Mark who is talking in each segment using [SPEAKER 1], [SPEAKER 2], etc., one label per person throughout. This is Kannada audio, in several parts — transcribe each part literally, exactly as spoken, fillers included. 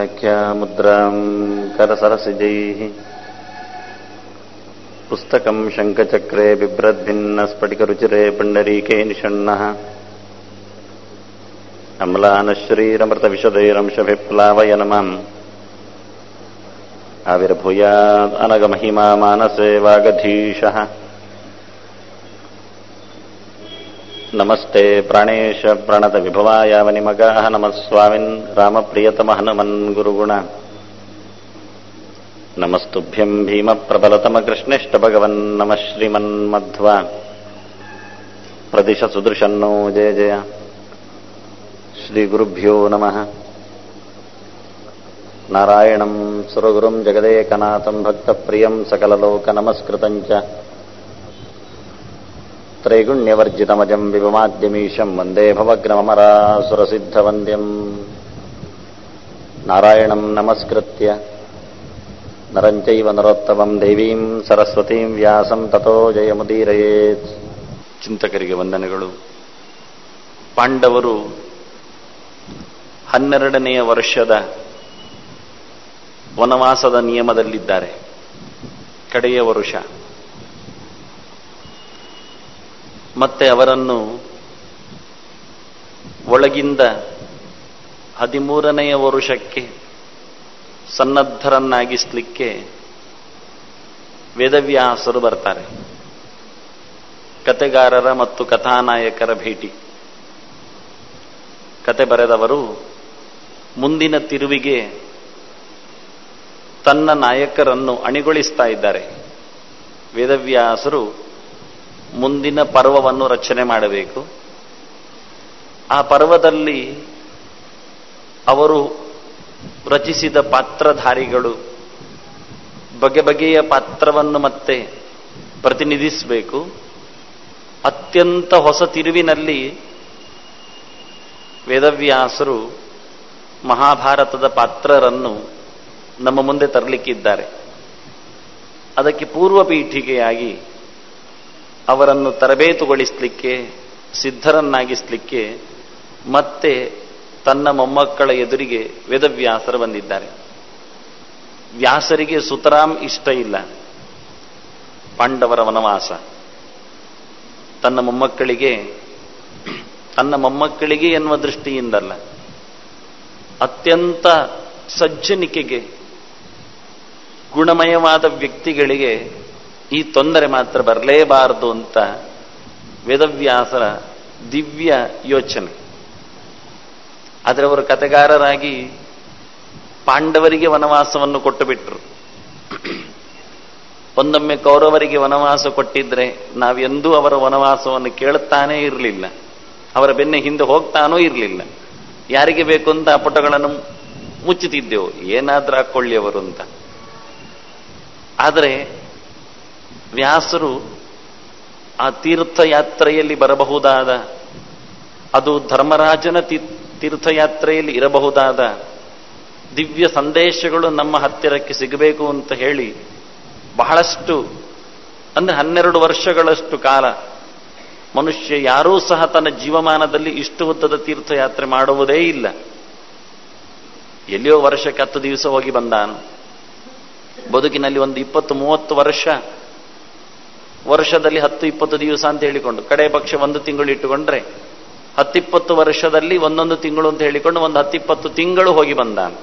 [SPEAKER 1] व्याख्यामुद्रां करसरसिजैः पुस्तकं शङ्खचक्रे बिभ्रद्भिन्नस्फटिकरुचिरे पुण्डरीके निषण्णः अम्लानश्रीरमृतविशदैरंशभिप्लावयनमाम् आविर्भूयात् अनगमहिमा मानसे वागधीशः। नमस्ते प्राणेश प्रणतविभवायावनिमगाः नमः स्वामिन् रामप्रियतमः नमन् गुरुगुण नमस्तुभ्यं भीमप्रबलतमकृष्णेष्टभगवन् नमः श्रीमन्मध्वा प्रदिश सुदृशन्नो जय जय श्रीगुरुभ्यो नमः। नारायणं सुरगुरुं जगदेकनाथं भक्तप्रियं सकललोकनमस्कृतं च त्रैगुण्यवर्जितमजं विभमाद्यमीशं वन्दे भवग्नमरासुरसिद्धवन्द्यं। नारायणं नमस्कृत्य नरं चैव नरोत्तमं देवीं सरस्वतीं व्यासं ततो जयमुदीरयेत्। ಚಿಂತಕರಿಗೆ ವಂದನೆಗಳು. ಪಾಂಡವರು ಹನ್ನೆರಡನೆಯ ವರ್ಷದ ವನವಾಸದ ನಿಯಮದಲ್ಲಿದ್ದಾರೆ. ಕಡೆಯ ವರುಷ. ಮತ್ತೆ ಅವರನ್ನು ಒಳಗಿಂದ ಹದಿಮೂರನೆಯ ವರುಷಕ್ಕೆ ಸನ್ನದ್ಧರನ್ನಾಗಿಸಲಿಕ್ಕೆ ವೇದವ್ಯಾಸರು ಬರ್ತಾರೆ. ಕತೆಗಾರರ ಮತ್ತು ಕಥಾನಾಯಕರ ಭೇಟಿ. ಕತೆ ಬರೆದವರು ಮುಂದಿನ ತಿರುವಿಗೆ ತನ್ನ ನಾಯಕರನ್ನು ಅಣಿಗೊಳಿಸ್ತಾ ಇದ್ದಾರೆ. ವೇದವ್ಯಾಸರು ಮುಂದಿನ ಪರ್ವವನ್ನು ರಚನೆ ಮಾಡಬೇಕು. ಆ ಪರ್ವದಲ್ಲಿ ಅವರು ರಚಿಸಿದ ಪಾತ್ರಧಾರಿಗಳು ಬಗೆ ಬಗೆಯ ಪಾತ್ರವನ್ನು ಮತ್ತೆ ಪ್ರತಿನಿಧಿಸಬೇಕು. ಅತ್ಯಂತ ಹೊಸ ತಿರುವಿನಲ್ಲಿ ವೇದವ್ಯಾಸರು ಮಹಾಭಾರತದ ಪಾತ್ರರನ್ನು ನಮ್ಮ ಮುಂದೆ ತರಲಿಕ್ಕಿದ್ದಾರೆ. ಅದಕ್ಕೆ ಪೂರ್ವ ಪೀಠಿಕೆಯಾಗಿ ಅವರನ್ನು ತರಬೇತುಗೊಳಿಸಲಿಕ್ಕೆ, ಸಿದ್ಧರನ್ನಾಗಿಸಲಿಕ್ಕೆ ಮತ್ತೆ ತನ್ನ ಮೊಮ್ಮಕ್ಕಳ ಎದುರಿಗೆ ವೇದವ್ಯಾಸರು ಬಂದಿದ್ದಾರೆ. ವ್ಯಾಸರಿಗೆ ಸುತರಾಂ ಇಷ್ಟ ಇಲ್ಲ ಪಾಂಡವರ ವನವಾಸ. ತನ್ನ ಮೊಮ್ಮಕ್ಕಳಿಗೆ ತನ್ನ ಮೊಮ್ಮಕ್ಕಳಿಗೆ ಎನ್ನುವ ದೃಷ್ಟಿಯಿಂದಲ್ಲ, ಅತ್ಯಂತ ಸಜ್ಜನಿಕೆಗೆ ಗುಣಮಯವಾದ ವ್ಯಕ್ತಿಗಳಿಗೆ ಈ ತೊಂದರೆ ಮಾತ್ರ ಬರಲೇಬಾರದು ಅಂತ ವೇದವ್ಯಾಸರ ದಿವ್ಯ ಯೋಚನೆ. ಆದರೆ ಅವರು ಕತೆಗಾರರಾಗಿ ಪಾಂಡವರಿಗೆ ವನವಾಸವನ್ನು ಕೊಟ್ಟು ಬಿಟ್ರು. ಒಂದೊಮ್ಮೆ ಕೌರವರಿಗೆ ವನವಾಸ ಕೊಟ್ಟಿದ್ರೆ ನಾವೆಂದೂ ಅವರ ವನವಾಸವನ್ನು ಕೇಳುತ್ತಾನೇ ಇರಲಿಲ್ಲ, ಅವರ ಬೆನ್ನ ಹಿಂದೆ ಹೋಗ್ತಾನೂ ಇರಲಿಲ್ಲ. ಯಾರಿಗೆ ಬೇಕು ಅಂತ ಆ ಪುಟಗಳನ್ನು ಮುಚ್ಚುತ್ತಿದ್ದೆವು, ಏನಾದ್ರೂ ಹಾಕೊಳ್ಳಿ ಅವರು ಅಂತ. ಆದರೆ ವ್ಯಾಸರು ಆ ತೀರ್ಥಯಾತ್ರೆಯಲ್ಲಿ ಬರಬಹುದಾದ, ಅದು ಧರ್ಮರಾಜನ ತೀರ್ಥಯಾತ್ರೆಯಲ್ಲಿ ಇರಬಹುದಾದ ದಿವ್ಯ ಸಂದೇಶಗಳು ನಮ್ಮ ಹತ್ತಿರಕ್ಕೆ ಸಿಗಬೇಕು ಅಂತ ಹೇಳಿ ಬಹಳಷ್ಟು, ಅಂದ್ರೆ ಹನ್ನೆರಡು ವರ್ಷಗಳಷ್ಟು ಕಾಲ ಮನುಷ್ಯ ಯಾರೂ ಸಹ ತನ್ನ ಜೀವಮಾನದಲ್ಲಿ ಇಷ್ಟು ಉದ್ದದ ತೀರ್ಥಯಾತ್ರೆ ಮಾಡುವುದೇ ಇಲ್ಲ. ಎಲ್ಲಿಯೋ ವರ್ಷಕ್ಕೆ ಹತ್ತು ದಿವಸ ಹೋಗಿ ಬಂದಾನು. ಬದುಕಿನಲ್ಲಿ ಒಂದು ಇಪ್ಪತ್ತು ಮೂವತ್ತು ವರ್ಷ, ವರ್ಷದಲ್ಲಿ ಹತ್ತು ಇಪ್ಪತ್ತು ದಿವಸ ಅಂತ ಹೇಳಿಕೊಂಡು ಕಡೆ ಪಕ್ಷ ಒಂದು ತಿಂಗಳು ಇಟ್ಟುಕೊಂಡ್ರೆ ಹತ್ತಿಪ್ಪತ್ತು ವರ್ಷದಲ್ಲಿ ಒಂದೊಂದು ತಿಂಗಳು ಅಂತ ಹೇಳಿಕೊಂಡು ಒಂದು ಹತ್ತಿಪ್ಪತ್ತು ತಿಂಗಳು ಹೋಗಿ ಬಂದಾನು.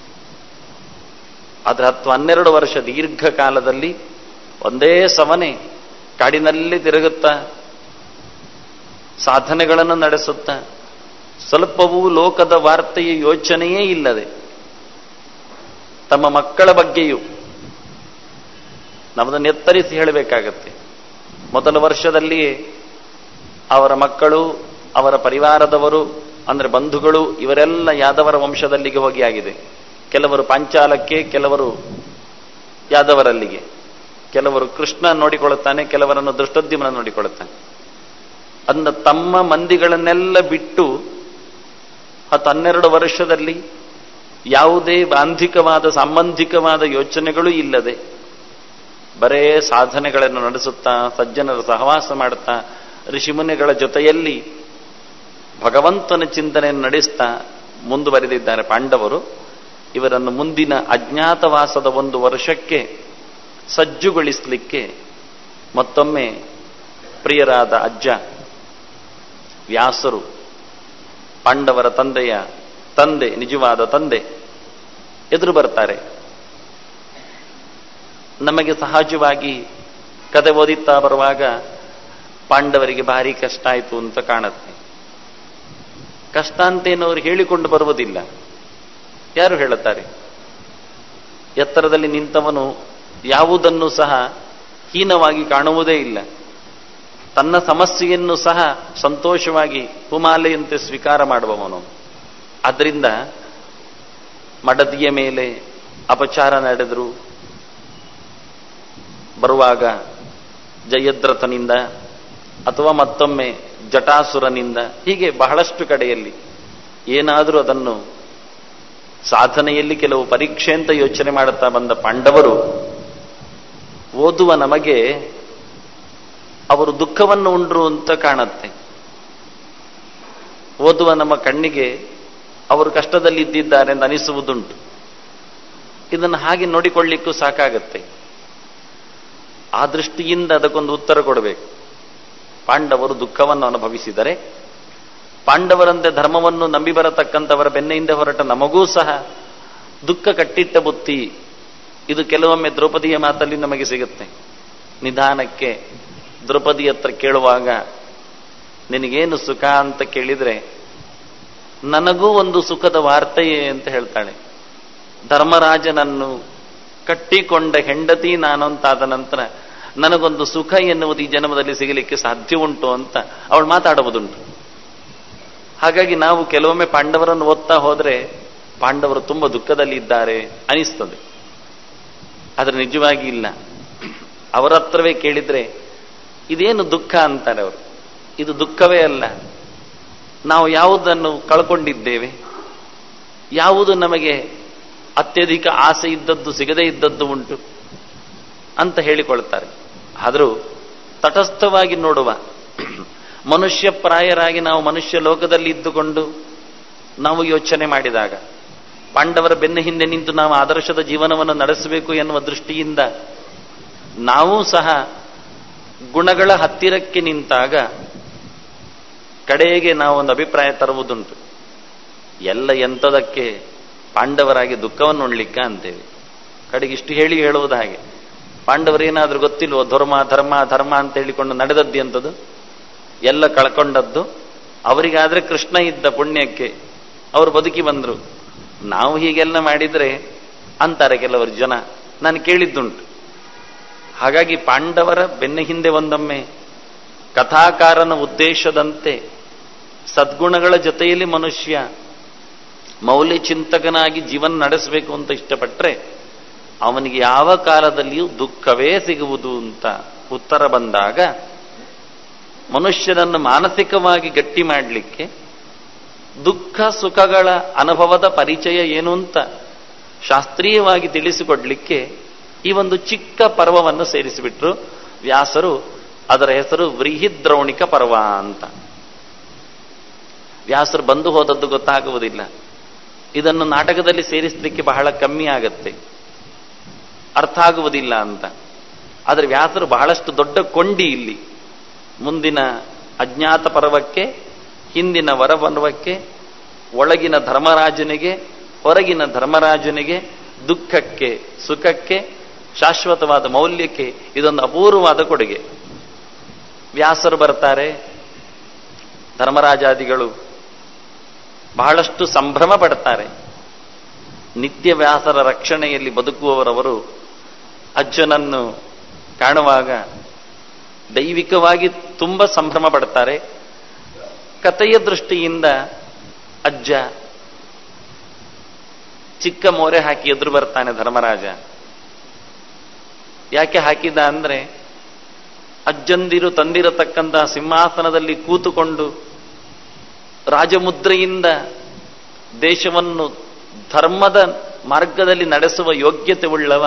[SPEAKER 1] ಆದ್ರೆ ಹತ್ತು ಹನ್ನೆರಡು ವರ್ಷ ದೀರ್ಘ ಕಾಲದಲ್ಲಿ ಒಂದೇ ಸವನೆ ಕಾಡಿನಲ್ಲಿ ತಿರುಗುತ್ತಾ ಸಾಧನೆಗಳನ್ನು ನಡೆಸುತ್ತಾ ಸ್ವಲ್ಪವೂ ಲೋಕದ ವಾರ್ತೆಯ ಯೋಚನೆಯೇ ಇಲ್ಲದೆ ತಮ್ಮ ಮಕ್ಕಳ ಬಗ್ಗೆಯೂ ನಮ್ಮದನ್ನು ಎತ್ತರಿಸಿ ಹೇಳಬೇಕಾಗತ್ತೆ. ಮೊದಲ ವರ್ಷದಲ್ಲಿಯೇ ಅವರ ಮಕ್ಕಳು, ಅವರ ಪರಿವಾರದವರು ಅಂದ್ರೆ ಬಂಧುಗಳು ಇವರೆಲ್ಲ ಯಾದವರ ವಂಶದಲ್ಲಿಗೆ ಹೋಗಿ ಆಗಿದೆ. ಕೆಲವರು ಪಾಂಚಾಲಕ್ಕೆ, ಕೆಲವರು ಯಾದವರಲ್ಲಿಗೆ, ಕೆಲವರು ಕೃಷ್ಣ ನೋಡಿಕೊಳ್ಳುತ್ತಾನೆ, ಕೆಲವರನ್ನು ದೃಷ್ಟೋದ್ಯಮನ ನೋಡಿಕೊಳ್ಳುತ್ತಾನೆ. ಅಂದ ತಮ್ಮ ಮಂದಿಗಳನ್ನೆಲ್ಲ ಬಿಟ್ಟು ಹತ್ತು ಹನ್ನೆರಡು ವರ್ಷದಲ್ಲಿ ಯಾವುದೇ ಬಾಂಧಿಕವಾದ ಸಂಬಂಧಿಕವಾದ ಯೋಚನೆಗಳೂ ಇಲ್ಲದೆ ಬರೇ ಸಾಧನೆಗಳನ್ನು ನಡೆಸುತ್ತಾ, ಸಜ್ಜನರ ಸಹವಾಸ ಮಾಡುತ್ತಾ, ಋಷಿಮುನಿಗಳ ಜೊತೆಯಲ್ಲಿ ಭಗವಂತನ ಚಿಂತನೆಯನ್ನು ನಡೆಸ್ತಾ ಮುಂದುವರೆದಿದ್ದಾರೆ ಪಾಂಡವರು. ಇವರನ್ನು ಮುಂದಿನ ಅಜ್ಞಾತವಾಸದ ಒಂದು ವರ್ಷಕ್ಕೆ ಸಜ್ಜುಗೊಳಿಸಲಿಕ್ಕೆ ಮತ್ತೊಮ್ಮೆ ಪ್ರಿಯರಾದ ಅಜ್ಜ ವ್ಯಾಸರು, ಪಾಂಡವರ ತಂದೆಯ ತಂದೆ, ನಿಜವಾದ ತಂದೆ ಎದುರು ಬರ್ತಾರೆ. ನಮಗೆ ಸಹಜವಾಗಿ ಕತೆ ಓದಿತ್ತಾ ಬರುವಾಗ ಪಾಂಡವರಿಗೆ ಭಾರಿ ಕಷ್ಟ ಆಯಿತು ಅಂತ ಕಾಣುತ್ತೆ. ಕಷ್ಟ ಅಂತೇನು ಅವರು ಹೇಳಿಕೊಂಡು ಬರುವುದಿಲ್ಲ. ಯಾರು ಹೇಳುತ್ತಾರೆ? ಎತ್ತರದಲ್ಲಿ ನಿಂತವನು ಯಾವುದನ್ನು ಸಹ ಹೀನವಾಗಿ ಕಾಣುವುದೇ ಇಲ್ಲ. ತನ್ನ ಸಮಸ್ಯೆಯನ್ನು ಸಹ ಸಂತೋಷವಾಗಿ ಹುಮಾಲೆಯಂತೆ ಸ್ವೀಕಾರ ಮಾಡುವವನು. ಆದ್ದರಿಂದ ಮಡದಿಯ ಮೇಲೆ ಅಪಚಾರ ನಡೆದರು ಬರುವಾಗ ಜಯದ್ರಥನಿಂದ ಅಥವಾ ಮತ್ತೊಮ್ಮೆ ಜಟಾಸುರನಿಂದ, ಹೀಗೆ ಬಹಳಷ್ಟು ಕಡೆಯಲ್ಲಿ ಏನಾದರೂ ಅದನ್ನು ಸಾಧನೆಯಲ್ಲಿ ಕೆಲವು ಪರೀಕ್ಷೆ ಅಂತ ಯೋಚನೆ ಮಾಡುತ್ತಾ ಬಂದ ಪಾಂಡವರು ಓದುವ ನಮಗೆ ಅವರು ದುಃಖವನ್ನು ಉಂಡ್ರು ಅಂತ ಕಾಣುತ್ತೆ. ಓದುವ ನಮ್ಮ ಕಣ್ಣಿಗೆ ಅವರು ಕಷ್ಟದಲ್ಲಿದ್ದಿದ್ದಾರೆ ಎಂದು ಅನಿಸುವುದುಂಟು. ಇದನ್ನು ಹಾಗೆ ನೋಡಿಕೊಳ್ಳಿಕ್ಕೂ ಸಾಕಾಗತ್ತೆ. ಆ ದೃಷ್ಟಿಯಿಂದ ಅದಕ್ಕೊಂದು ಉತ್ತರ ಕೊಡಬೇಕು. ಪಾಂಡವರು ದುಃಖವನ್ನು ಅನುಭವಿಸಿದರೆ, ಪಾಂಡವರಂತೆ ಧರ್ಮವನ್ನು ನಂಬಿ ಬರತಕ್ಕಂಥವರ ಬೆನ್ನೆಯಿಂದ ಹೊರಟ ನಮಗೂ ಸಹ ದುಃಖ ಕಟ್ಟಿಟ್ಟ ಬುತ್ತಿ. ಇದು ಕೆಲವೊಮ್ಮೆ ದ್ರೌಪದಿಯ ಮಾತಲ್ಲಿ ನಮಗೆ ಸಿಗುತ್ತೆ. ನಿಧಾನಕ್ಕೆ ದ್ರೌಪದಿ ಹತ್ರ ಕೇಳುವಾಗ, ನಿನಗೇನು ಸುಖ ಅಂತ ಕೇಳಿದ್ರೆ, ನನಗೂ ಒಂದು ಸುಖದ ವಾರ್ತೆಯೇ ಅಂತ ಹೇಳ್ತಾಳೆ. ಧರ್ಮರಾಜನನ್ನು ಕಟ್ಟಿಕೊಂಡ ಹೆಂಡತಿ ನಾನು ಅಂತಾದ ನಂತರ ನನಗೊಂದು ಸುಖ ಎನ್ನುವುದು ಈ ಜನ್ಮದಲ್ಲಿ ಸಿಗಲಿಕ್ಕೆ ಸಾಧ್ಯ ಉಂಟು ಅಂತ ಅವಳು ಮಾತಾಡುವುದುಂಟು. ಹಾಗಾಗಿ ನಾವು ಕೆಲವೊಮ್ಮೆ ಪಾಂಡವರನ್ನು ಓದ್ತಾ ಹೋದ್ರೆ ಪಾಂಡವರು ತುಂಬ ದುಃಖದಲ್ಲಿ ಇದ್ದಾರೆ ಅನಿಸ್ತದೆ. ಆದರೆ ನಿಜವಾಗಿ ಇಲ್ಲ. ಅವರ ಹತ್ರವೇ ಕೇಳಿದ್ರೆ ಇದೇನು ದುಃಖ ಅಂತಾರೆ ಅವರು. ಇದು ದುಃಖವೇ ಅಲ್ಲ. ನಾವು ಯಾವುದನ್ನು ಕಳ್ಕೊಂಡಿದ್ದೇವೆ, ಯಾವುದು ನಮಗೆ ಅತ್ಯಧಿಕ ಆಸೆ ಇದ್ದದ್ದು ಸಿಗದೇ ಇದ್ದದ್ದು ಉಂಟು ಅಂತ ಹೇಳಿಕೊಳ್ತಾರೆ. ಆದರೂ ತಟಸ್ಥವಾಗಿ ನೋಡುವ, ಮನುಷ್ಯ ಪ್ರಾಯರಾಗಿ ನಾವು ಮನುಷ್ಯ ಲೋಕದಲ್ಲಿ ಇದ್ದುಕೊಂಡು ನಾವು ಯೋಚನೆ ಮಾಡಿದಾಗ, ಪಾಂಡವರ ಬೆನ್ನ ಹಿಂದೆ ನಿಂತು ನಾವು ಆದರ್ಶದ ಜೀವನವನ್ನು ನಡೆಸಬೇಕು ಎನ್ನುವ ದೃಷ್ಟಿಯಿಂದ ನಾವೂ ಸಹ ಗುಣಗಳ ಹತ್ತಿರಕ್ಕೆ ನಿಂತಾಗ ಕಡೆಗೆ ನಾವು ಒಂದು ಅಭಿಪ್ರಾಯ ತರುವುದುಂಟು. ಎಲ್ಲ ಎಂಥದಕ್ಕೆ ಪಾಂಡವರಾಗಿ ದುಃಖವನ್ನು ಉಣ್ಲಿಕ್ಕ ಅಂತೇವೆ. ಕಡೆಗೆ ಇಷ್ಟು ಹೇಳಿ ಹೇಳುವುದು ಹಾಗೆ, ಪಾಂಡವರೇನಾದ್ರೂ ಗೊತ್ತಿಲ್ವೋ ಧರ್ಮ ಧರ್ಮ ಧರ್ಮ ಅಂತ ಹೇಳಿಕೊಂಡು ನಡೆದದ್ದು ಎಂಥದ್ದು, ಎಲ್ಲ ಕಳ್ಕೊಂಡದ್ದು. ಅವರಿಗಾದ್ರೆ ಕೃಷ್ಣ ಇದ್ದ ಪುಣ್ಯಕ್ಕೆ ಅವರು ಬದುಕಿ ಬಂದ್ರು. ನಾವು ಹೀಗೆಲ್ಲ ಮಾಡಿದ್ರೆ ಅಂತಾರೆ ಕೆಲವರು ಜನ, ನಾನು ಕೇಳಿದ್ದುಂಟು. ಹಾಗಾಗಿ ಪಾಂಡವರ ಬೆನ್ನ ಹಿಂದೆ ಒಂದೊಮ್ಮೆ ಕಥಾಕಾರನ ಉದ್ದೇಶದಂತೆ ಸದ್ಗುಣಗಳ ಜೊತೆಯಲ್ಲಿ ಮನುಷ್ಯ ಮೌಲ್ಯ ಚಿಂತಕನಾಗಿ ಜೀವನ ನಡೆಸಬೇಕು ಅಂತ ಇಷ್ಟಪಟ್ಟರೆ ಅವನಿಗೆ ಯಾವ ಕಾಲದಲ್ಲಿಯೂ ದುಃಖವೇ ಸಿಗುವುದು ಅಂತ ಉತ್ತರ ಬಂದಾಗ, ಮನುಷ್ಯನನ್ನು ಮಾನಸಿಕವಾಗಿ ಗಟ್ಟಿ ಮಾಡಲಿಕ್ಕೆ ದುಃಖ ಸುಖಗಳ ಅನುಭವದ ಪರಿಚಯ ಏನು ಅಂತ ಶಾಸ್ತ್ರೀಯವಾಗಿ ತಿಳಿಸಿಕೊಡ್ಲಿಕ್ಕೆ ಈ ಒಂದು ಚಿಕ್ಕ ಪರ್ವವನ್ನು ಸೇರಿಸಿಬಿಟ್ರು ವ್ಯಾಸರು. ಅದರ ಹೆಸರು ವ್ರೀಹಿದ್ರೌಣಿಕ ಪರ್ವ ಅಂತ. ವ್ಯಾಸರು ಬಂದು ಹೋದದ್ದು ಗೊತ್ತಾಗುವುದಿಲ್ಲ. ಇದನ್ನು ನಾಟಕದಲ್ಲಿ ಸೇರಿಸಲಿಕ್ಕೆ ಬಹಳ ಕಮ್ಮಿ ಆಗತ್ತೆ, ಅರ್ಥ ಆಗುವುದಿಲ್ಲ ಅಂತ. ಆದರೆ ವ್ಯಾಸರು ಬಹಳಷ್ಟು ದೊಡ್ಡ ಕೊಂಡಿ ಇಲ್ಲಿ. ಮುಂದಿನ ಅಜ್ಞಾತ ಪರ್ವಕ್ಕೆ, ಹಿಂದಿನ ವರಪರ್ವಕ್ಕೆ, ಒಳಗಿನ ಧರ್ಮರಾಜನಿಗೆ, ಹೊರಗಿನ ಧರ್ಮರಾಜನಿಗೆ, ದುಃಖಕ್ಕೆ ಸುಖಕ್ಕೆ, ಶಾಶ್ವತವಾದ ಮೌಲ್ಯಕ್ಕೆ ಇದೊಂದು ಅಪೂರ್ವವಾದ ಕೊಡುಗೆ. ವ್ಯಾಸರು ಬರ್ತಾರೆ, ಧರ್ಮರಾಜಾದಿಗಳು ಬಹಳಷ್ಟು ಸಂಭ್ರಮ ಪಡ್ತಾರೆ. ನಿತ್ಯ ವ್ಯಾಸರ ರಕ್ಷಣೆಯಲ್ಲಿ ಬದುಕುವವರವರು ಅಜ್ಜನನ್ನು ಕಾಣುವಾಗ ದೈವಿಕವಾಗಿ ತುಂಬ ಸಂಭ್ರಮ ಪಡ್ತಾರೆ. ಕಥೆಯ ದೃಷ್ಟಿಯಿಂದ ಅಜ್ಜ ಚಿಕ್ಕ ಮೋರೆ ಹಾಕಿ ಎದುರು ಬರ್ತಾನೆ ಧರ್ಮರಾಜ. ಯಾಕೆ ಹಾಕಿದ ಅಂದ್ರೆ, ಅಜ್ಜಂದಿರು ತಂದಿರತಕ್ಕಂತಹ ಸಿಂಹಾಸನದಲ್ಲಿ ಕೂತುಕೊಂಡು ರಾಜಮುದ್ರೆಯಿಂದ ದೇಶವನ್ನು ಧರ್ಮದ ಮಾರ್ಗದಲ್ಲಿ ನಡೆಸುವ ಯೋಗ್ಯತೆ ಉಳ್ಳವ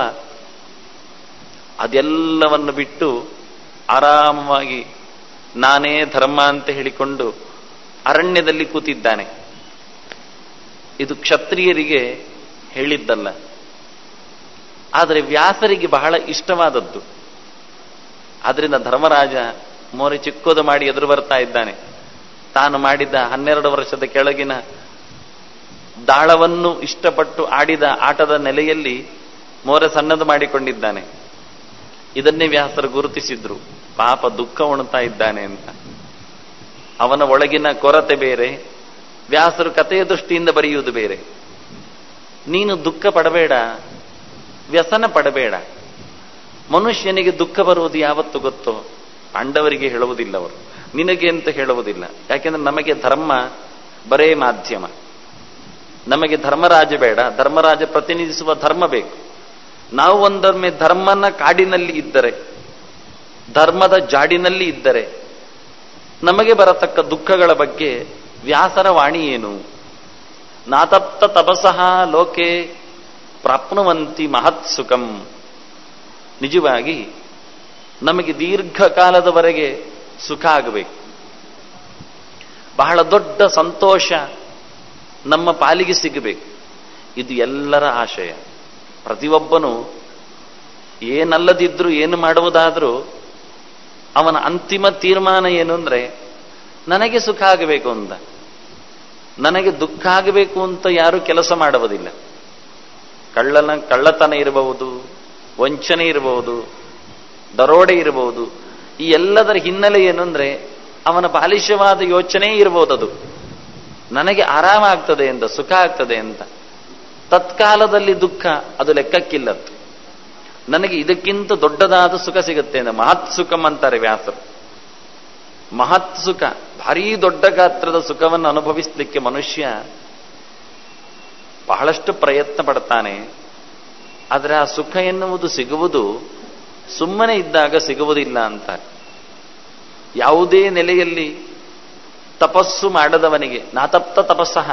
[SPEAKER 1] ಅದೆಲ್ಲವನ್ನು ಬಿಟ್ಟು ಆರಾಮವಾಗಿ ನಾನೇ ಧರ್ಮ ಅಂತ ಹೇಳಿಕೊಂಡು ಅರಣ್ಯದಲ್ಲಿ ಕೂತಿದ್ದಾನೆ. ಇದು ಕ್ಷತ್ರಿಯರಿಗೆ ಹೇಳಿದ್ದಲ್ಲ. ಆದರೆ ವ್ಯಾಸರಿಗೆ ಬಹಳ ಇಷ್ಟವಾದದ್ದು. ಆದ್ರಿಂದ ಧರ್ಮರಾಜ ಮೋರೆ ಚಿಕ್ಕೋದು ಮಾಡಿ ಎದುರು ಬರ್ತಾ ಇದ್ದಾನೆ. ತಾನು ಮಾಡಿದ ಹನ್ನೆರಡು ವರ್ಷದ ಕೆಳಗಿನ ದಾಳವನ್ನು ಇಷ್ಟಪಟ್ಟು ಆಡಿದ ಆಟದ ನೆಲೆಯಲ್ಲಿ ಮೋರೆ ಸಣ್ಣದು ಮಾಡಿಕೊಂಡಿದ್ದಾನೆ. ಇದನ್ನೇ ವ್ಯಾಸರು ಗುರುತಿಸಿದ್ರು. ಪಾಪ ದುಃಖ ಉಣ್ತಾ ಇದ್ದಾನೆ ಅಂತ. ಅವನ ಒಳಗಿನ ಕೊರತೆ ಬೇರೆ, ವ್ಯಾಸರು ಕಥೆಯ ದೃಷ್ಟಿಯಿಂದ ಬರೆಯುವುದು ಬೇರೆ. ನೀನು ದುಃಖ ಪಡಬೇಡ, ವ್ಯಸನ ಪಡಬೇಡ. ಮನುಷ್ಯನಿಗೆ ದುಃಖ ಬರುವುದು ಯಾವತ್ತು ಗೊತ್ತೋ? ಪಾಂಡವರಿಗೆ ಹೇಳುವುದಿಲ್ಲ ಅವರು, ನಿನಗೆ ಅಂತ ಹೇಳುವುದಿಲ್ಲ. ಯಾಕೆಂದ್ರೆ ನಮಗೆ ಧರ್ಮ ಬರೇ ಮಾಧ್ಯಮ. ನಮಗೆ ಧರ್ಮರಾಜ ಬೇಡ, ಧರ್ಮರಾಜ ಪ್ರತಿನಿಧಿಸುವ ಧರ್ಮ ಬೇಕು. ನಾವು ಒಂದೊಮ್ಮೆ ಧರ್ಮನ ಕಾಡಿನಲ್ಲಿ ಇದ್ದರೆ, ಧರ್ಮದ ಜಾಡಿನಲ್ಲಿ ಇದ್ದರೆ ನಮಗೆ ಬರತಕ್ಕ ದುಃಖಗಳ ಬಗ್ಗೆ ವ್ಯಾಸರ ವಾಣಿ ಏನು? ನಾತಪ್ತ ತಪಸಃ ಲೋಕೆ ಪ್ರಾಪ್ನುವಂತಿ ಮಹತ್ ಸುಖಂ. ನಿಜವಾಗಿ ನಮಗೆ ದೀರ್ಘಕಾಲದವರೆಗೆ ಸುಖ ಆಗಬೇಕು, ಬಹಳ ದೊಡ್ಡ ಸಂತೋಷ ನಮ್ಮ ಪಾಲಿಗೆ ಸಿಗಬೇಕು. ಇದು ಎಲ್ಲರ ಆಶಯ. ಪ್ರತಿಯೊಬ್ಬನು ಏನಲ್ಲದಿದ್ರೂ ಏನು ಮಾಡುವುದಾದ್ರೂ ಅವನ ಅಂತಿಮ ತೀರ್ಮಾನ ಏನು ಅಂದ್ರೆ ನನಗೆ ಸುಖ ಆಗಬೇಕು ಅಂತ. ನನಗೆ ದುಃಖ ಆಗಬೇಕು ಅಂತ ಯಾರೂ ಕೆಲಸ ಮಾಡುವುದಿಲ್ಲ. ಕಳ್ಳನ ಕಳ್ಳತನ ಇರಬಹುದು, ವಂಚನೆ ಇರಬಹುದು, ದರೋಡೆ ಇರಬಹುದು. ಈ ಎಲ್ಲದರ ಹಿನ್ನೆಲೆ ಏನು ಅಂದ್ರೆ ಅವನ ಬಾಲಿಶವಾದ ಯೋಚನೆ ಇರಬಹುದದು. ನನಗೆ ಆರಾಮ ಆಗ್ತದೆ ಅಂತ, ಸುಖ ಆಗ್ತದೆ ಅಂತ. ತತ್ಕಾಲದಲ್ಲಿ ದುಃಖ ಅದು ಲೆಕ್ಕಕ್ಕಿಲ್ಲದ್ದು. ನನಗೆ ಇದಕ್ಕಿಂತ ದೊಡ್ಡದಾದ ಸುಖ ಸಿಗುತ್ತೆ ಅಂತ ಮಹತ್ ಸುಖಂ ಅಂತಾರೆ ವ್ಯಾಸರು. ಮಹತ್ ಸುಖ, ಭಾರೀ ದೊಡ್ಡ ಗಾತ್ರದ ಸುಖವನ್ನು ಅನುಭವಿಸಲಿಕ್ಕೆ ಮನುಷ್ಯ ಬಹಳಷ್ಟು ಪ್ರಯತ್ನ ಪಡ್ತಾನೆ. ಆದರೆ ಆ ಸುಖ ಎನ್ನುವುದು ಸಿಗುವುದು ಸುಮ್ಮನೆ ಇದ್ದಾಗ ಸಿಗುವುದಿಲ್ಲ ಅಂತ. ಯಾವುದೇ ನೆಲೆಯಲ್ಲಿ ತಪಸ್ಸು ಮಾಡದವನಿಗೆ, ನಾತಪ್ತ ತಪಸ್ಸಃ,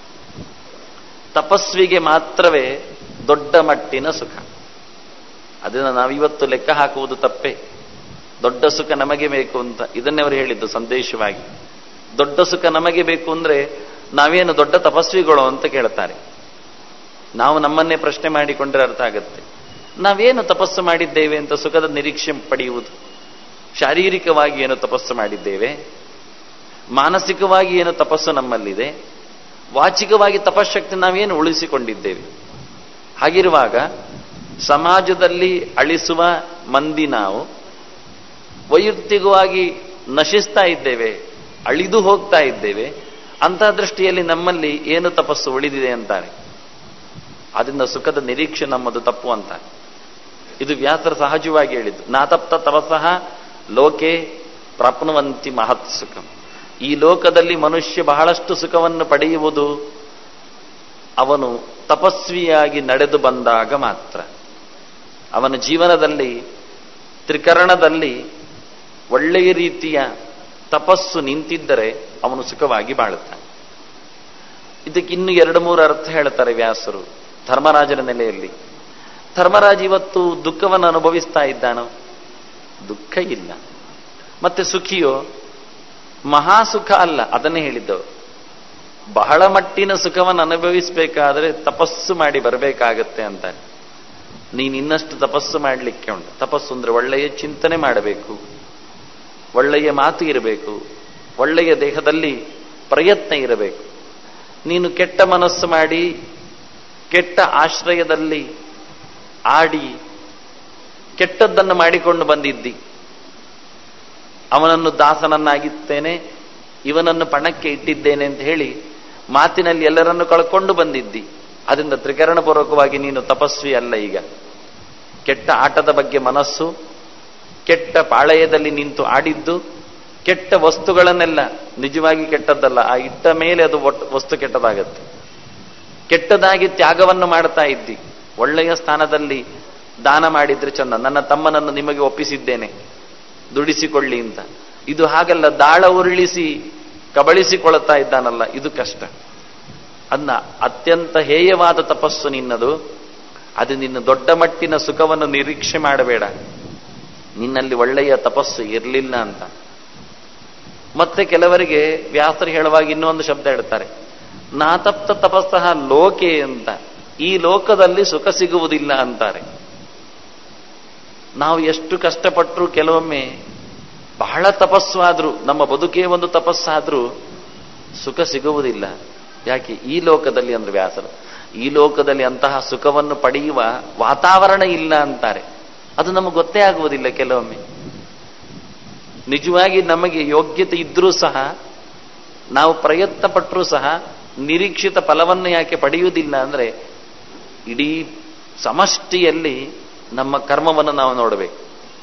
[SPEAKER 1] ತಪಸ್ವಿಗೆ ಮಾತ್ರವೇ ದೊಡ್ಡ ಮಟ್ಟಿನ ಸುಖ. ಅದನ್ನು ನಾವಿವತ್ತು ಲೆಕ್ಕ ಹಾಕುವುದು ತಪ್ಪೇ. ದೊಡ್ಡ ಸುಖ ನಮಗೆ ಬೇಕು ಅಂತ ಇದನ್ನೇ ಅವರು ಹೇಳಿದ್ದು ಸಂದೇಶವಾಗಿ. ದೊಡ್ಡ ಸುಖ ನಮಗೆ ಬೇಕು ಅಂದ್ರೆ ನಾವೇನು ದೊಡ್ಡ ತಪಸ್ವಿಗಳು ಅಂತ ಕೇಳ್ತಾರೆ. ನಾವು ನಮ್ಮನ್ನೇ ಪ್ರಶ್ನೆ ಮಾಡಿಕೊಂಡ್ರೆ ಅರ್ಥ ಆಗುತ್ತೆ. ನಾವೇನು ತಪಸ್ಸು ಮಾಡಿದ್ದೇವೆ ಅಂತ ಸುಖದ ನಿರೀಕ್ಷೆ ಪಡೆಯುವುದು? ಶಾರೀರಿಕವಾಗಿ ಏನು ತಪಸ್ಸು ಮಾಡಿದ್ದೇವೆ, ಮಾನಸಿಕವಾಗಿ ಏನು ತಪಸ್ಸು ನಮ್ಮಲ್ಲಿದೆ, ವಾಚಿಕವಾಗಿ ತಪಶಕ್ತಿ ನಾವೇನು ಉಳಿಸಿಕೊಂಡಿದ್ದೇವೆ? ಹಾಗಿರುವಾಗ ಸಮಾಜದಲ್ಲಿ ಅಳಿಸುವ ಮಂದಿ ನಾವು ವೈಯಕ್ತಿಕವಾಗಿ ನಶಿಸ್ತಾ ಇದ್ದೇವೆ, ಅಳಿದು ಹೋಗ್ತಾ ಇದ್ದೇವೆ. ಅಂತಹ ದೃಷ್ಟಿಯಲ್ಲಿ ನಮ್ಮಲ್ಲಿ ಏನು ತಪಸ್ಸು ಉಳಿದಿದೆ ಅಂತಾರೆ. ಅದರಿಂದ ಸುಖದ ನಿರೀಕ್ಷೆ ನಮ್ಮದು ತಪ್ಪು ಅಂತ. ಇದು ವ್ಯಾಸರು ಸಹಜವಾಗಿ ಹೇಳಿದ್ದು. ನಾತಪ್ತ ತಪಸ್ಸಃ ಲೋಕೆ ಪ್ರಾಪ್ನುವಂತಿ ಮಹತ್ ಸುಖಂ. ಈ ಲೋಕದಲ್ಲಿ ಮನುಷ್ಯ ಬಹಳಷ್ಟು ಸುಖವನ್ನು ಪಡೆಯುವುದು ಅವನು ತಪಸ್ವಿಯಾಗಿ ನಡೆದು ಬಂದಾಗ ಮಾತ್ರ. ಅವನ ಜೀವನದಲ್ಲಿ ತ್ರಿಕರಣದಲ್ಲಿ ಒಳ್ಳೆಯ ರೀತಿಯ ತಪಸ್ಸು ನಿಂತಿದ್ದರೆ ಅವನು ಸುಖವಾಗಿ ಬಾಳುತ್ತಾನೆ. ಇದಕ್ಕೆ ಇನ್ನು ಎರಡು ಮೂರು ಅರ್ಥ ಹೇಳ್ತಾರೆ ವ್ಯಾಸರು ಧರ್ಮರಾಜನ ನೆಲೆಯಲ್ಲಿ. ಧರ್ಮರಾಜ ಇವತ್ತು ದುಃಖವನ್ನು ಅನುಭವಿಸ್ತಾ ಇದ್ದಾನೋ? ದುಃಖ ಇಲ್ಲ. ಮತ್ತೆ ಸುಖಿಯೋ? ಮಹಾಸುಖ ಅಲ್ಲ. ಅದನ್ನೇ ಹೇಳಿದ್ದವರು. ಬಹಳ ಮಟ್ಟಿನ ಸುಖವನ್ನು ಅನುಭವಿಸಬೇಕಾದ್ರೆ ತಪಸ್ಸು ಮಾಡಿ ಬರಬೇಕಾಗತ್ತೆ ಅಂತ. ನೀನು ಇನ್ನಷ್ಟು ತಪಸ್ಸು ಮಾಡಲಿಕ್ಕೆ ಉಂಟು. ತಪಸ್ಸು ಅಂದ್ರೆ ಒಳ್ಳೆಯ ಚಿಂತನೆ ಮಾಡಬೇಕು, ಒಳ್ಳೆಯ ಮಾತು ಇರಬೇಕು, ಒಳ್ಳೆಯ ದೇಹದಲ್ಲಿ ಪ್ರಯತ್ನ ಇರಬೇಕು. ನೀನು ಕೆಟ್ಟ ಮನಸ್ಸು ಮಾಡಿ ಕೆಟ್ಟ ಆಶ್ರಯದಲ್ಲಿ ಆಡಿ ಕೆಟ್ಟದ್ದನ್ನು ಮಾಡಿಕೊಂಡು ಬಂದಿದ್ದಿ. ಅವನನ್ನು ದಾಸನನ್ನಾಗಿತ್ತೇನೆ, ಇವನನ್ನು ಪಣಕ್ಕೆ ಇಟ್ಟಿದ್ದೇನೆ ಅಂತ ಹೇಳಿ ಮಾತಿನಲ್ಲಿ ಎಲ್ಲರನ್ನು ಕಳ್ಕೊಂಡು ಬಂದಿದ್ದಿ. ಅದರಿಂದ ತ್ರಿಕರಣಪೂರ್ವಕವಾಗಿ ನೀನು ತಪಸ್ವಿ ಅಲ್ಲ. ಈಗ ಕೆಟ್ಟ ಆಟದ ಬಗ್ಗೆ ಮನಸ್ಸು, ಕೆಟ್ಟ ಪಾಳಯದಲ್ಲಿ ನಿಂತು ಆಡಿದ್ದು, ಕೆಟ್ಟ ವಸ್ತುಗಳನ್ನೆಲ್ಲ, ನಿಜವಾಗಿ ಕೆಟ್ಟದ್ದಲ್ಲ, ಆ ಇಟ್ಟ ಮೇಲೆ ಅದು ವಸ್ತು ಕೆಟ್ಟದಾಗತ್ತೆ. ಕೆಟ್ಟದಾಗಿ ತ್ಯಾಗವನ್ನು ಮಾಡ್ತಾ ಇದ್ದಿ. ಒಳ್ಳೆಯ ಸ್ಥಾನದಲ್ಲಿ ದಾನ ಮಾಡಿದ್ರೆ ಚಂದ, ನನ್ನ ತಮ್ಮನನ್ನು ನಿಮಗೆ ಒಪ್ಪಿಸಿದ್ದೇನೆ ದುಡಿಸಿಕೊಳ್ಳಿ ಅಂತ. ಇದು ಹಾಗಲ್ಲ, ದಾಳ ಉರುಳಿಸಿ ಕಬಳಿಸಿಕೊಳ್ತಾ ಇದ್ದಾನಲ್ಲ, ಇದು ಕಷ್ಟ. ಅದನ್ನ ಅತ್ಯಂತ ಹೇಯವಾದ ತಪಸ್ಸು ನಿನ್ನದು. ಅದು ನಿನ್ನ ದೊಡ್ಡ ಮಟ್ಟಿನ ಸುಖವನ್ನು ನಿರೀಕ್ಷೆ ಮಾಡಬೇಡ. ನಿನ್ನಲ್ಲಿ ಒಳ್ಳೆಯ ತಪಸ್ಸು ಇರಲಿಲ್ಲ ಅಂತ. ಮತ್ತೆ ಕೆಲವರಿಗೆ ವ್ಯಾಸರು ಹೇಳುವಾಗ ಇನ್ನೊಂದು ಶಬ್ದ ಹೇಳ್ತಾರೆ, ನಾತಪ್ತ ತಪಸ್ಸಃ ಲೋಕೆ ಅಂತ. ಈ ಲೋಕದಲ್ಲಿ ಸುಖ ಸಿಗುವುದಿಲ್ಲ ಅಂತಾರೆ. ನಾವು ಎಷ್ಟು ಕಷ್ಟಪಟ್ಟರೂ ಕೆಲವೊಮ್ಮೆ ಬಹಳ ತಪಸ್ಸಾದ್ರೂ, ನಮ್ಮ ಬದುಕೇ ಒಂದು ತಪಸ್ಸಾದ್ರೂ ಸುಖ ಸಿಗುವುದಿಲ್ಲ. ಯಾಕೆ? ಈ ಲೋಕದಲ್ಲಿ ಅಂದ್ರೆ ವ್ಯಾಸರು, ಈ ಲೋಕದಲ್ಲಿ ಅಂತಹ ಸುಖವನ್ನು ಪಡೆಯುವ ವಾತಾವರಣ ಇಲ್ಲ ಅಂತಾರೆ. ಅದು ನಮಗೆ ಗೊತ್ತೇ ಆಗುವುದಿಲ್ಲ ಕೆಲವೊಮ್ಮೆ. ನಿಜವಾಗಿ ನಮಗೆ ಯೋಗ್ಯತೆ ಇದ್ರೂ ಸಹ, ನಾವು ಪ್ರಯತ್ನ ಪಟ್ಟರೂ ಸಹ ನಿರೀಕ್ಷಿತ ಫಲವನ್ನು ಯಾಕೆ ಪಡೆಯುವುದಿಲ್ಲ ಅಂದ್ರೆ, ಇಡೀ ಸಮಷ್ಟಿಯಲ್ಲಿ ನಮ್ಮ ಕರ್ಮವನ್ನು ನಾವು ನೋಡಬೇಕು.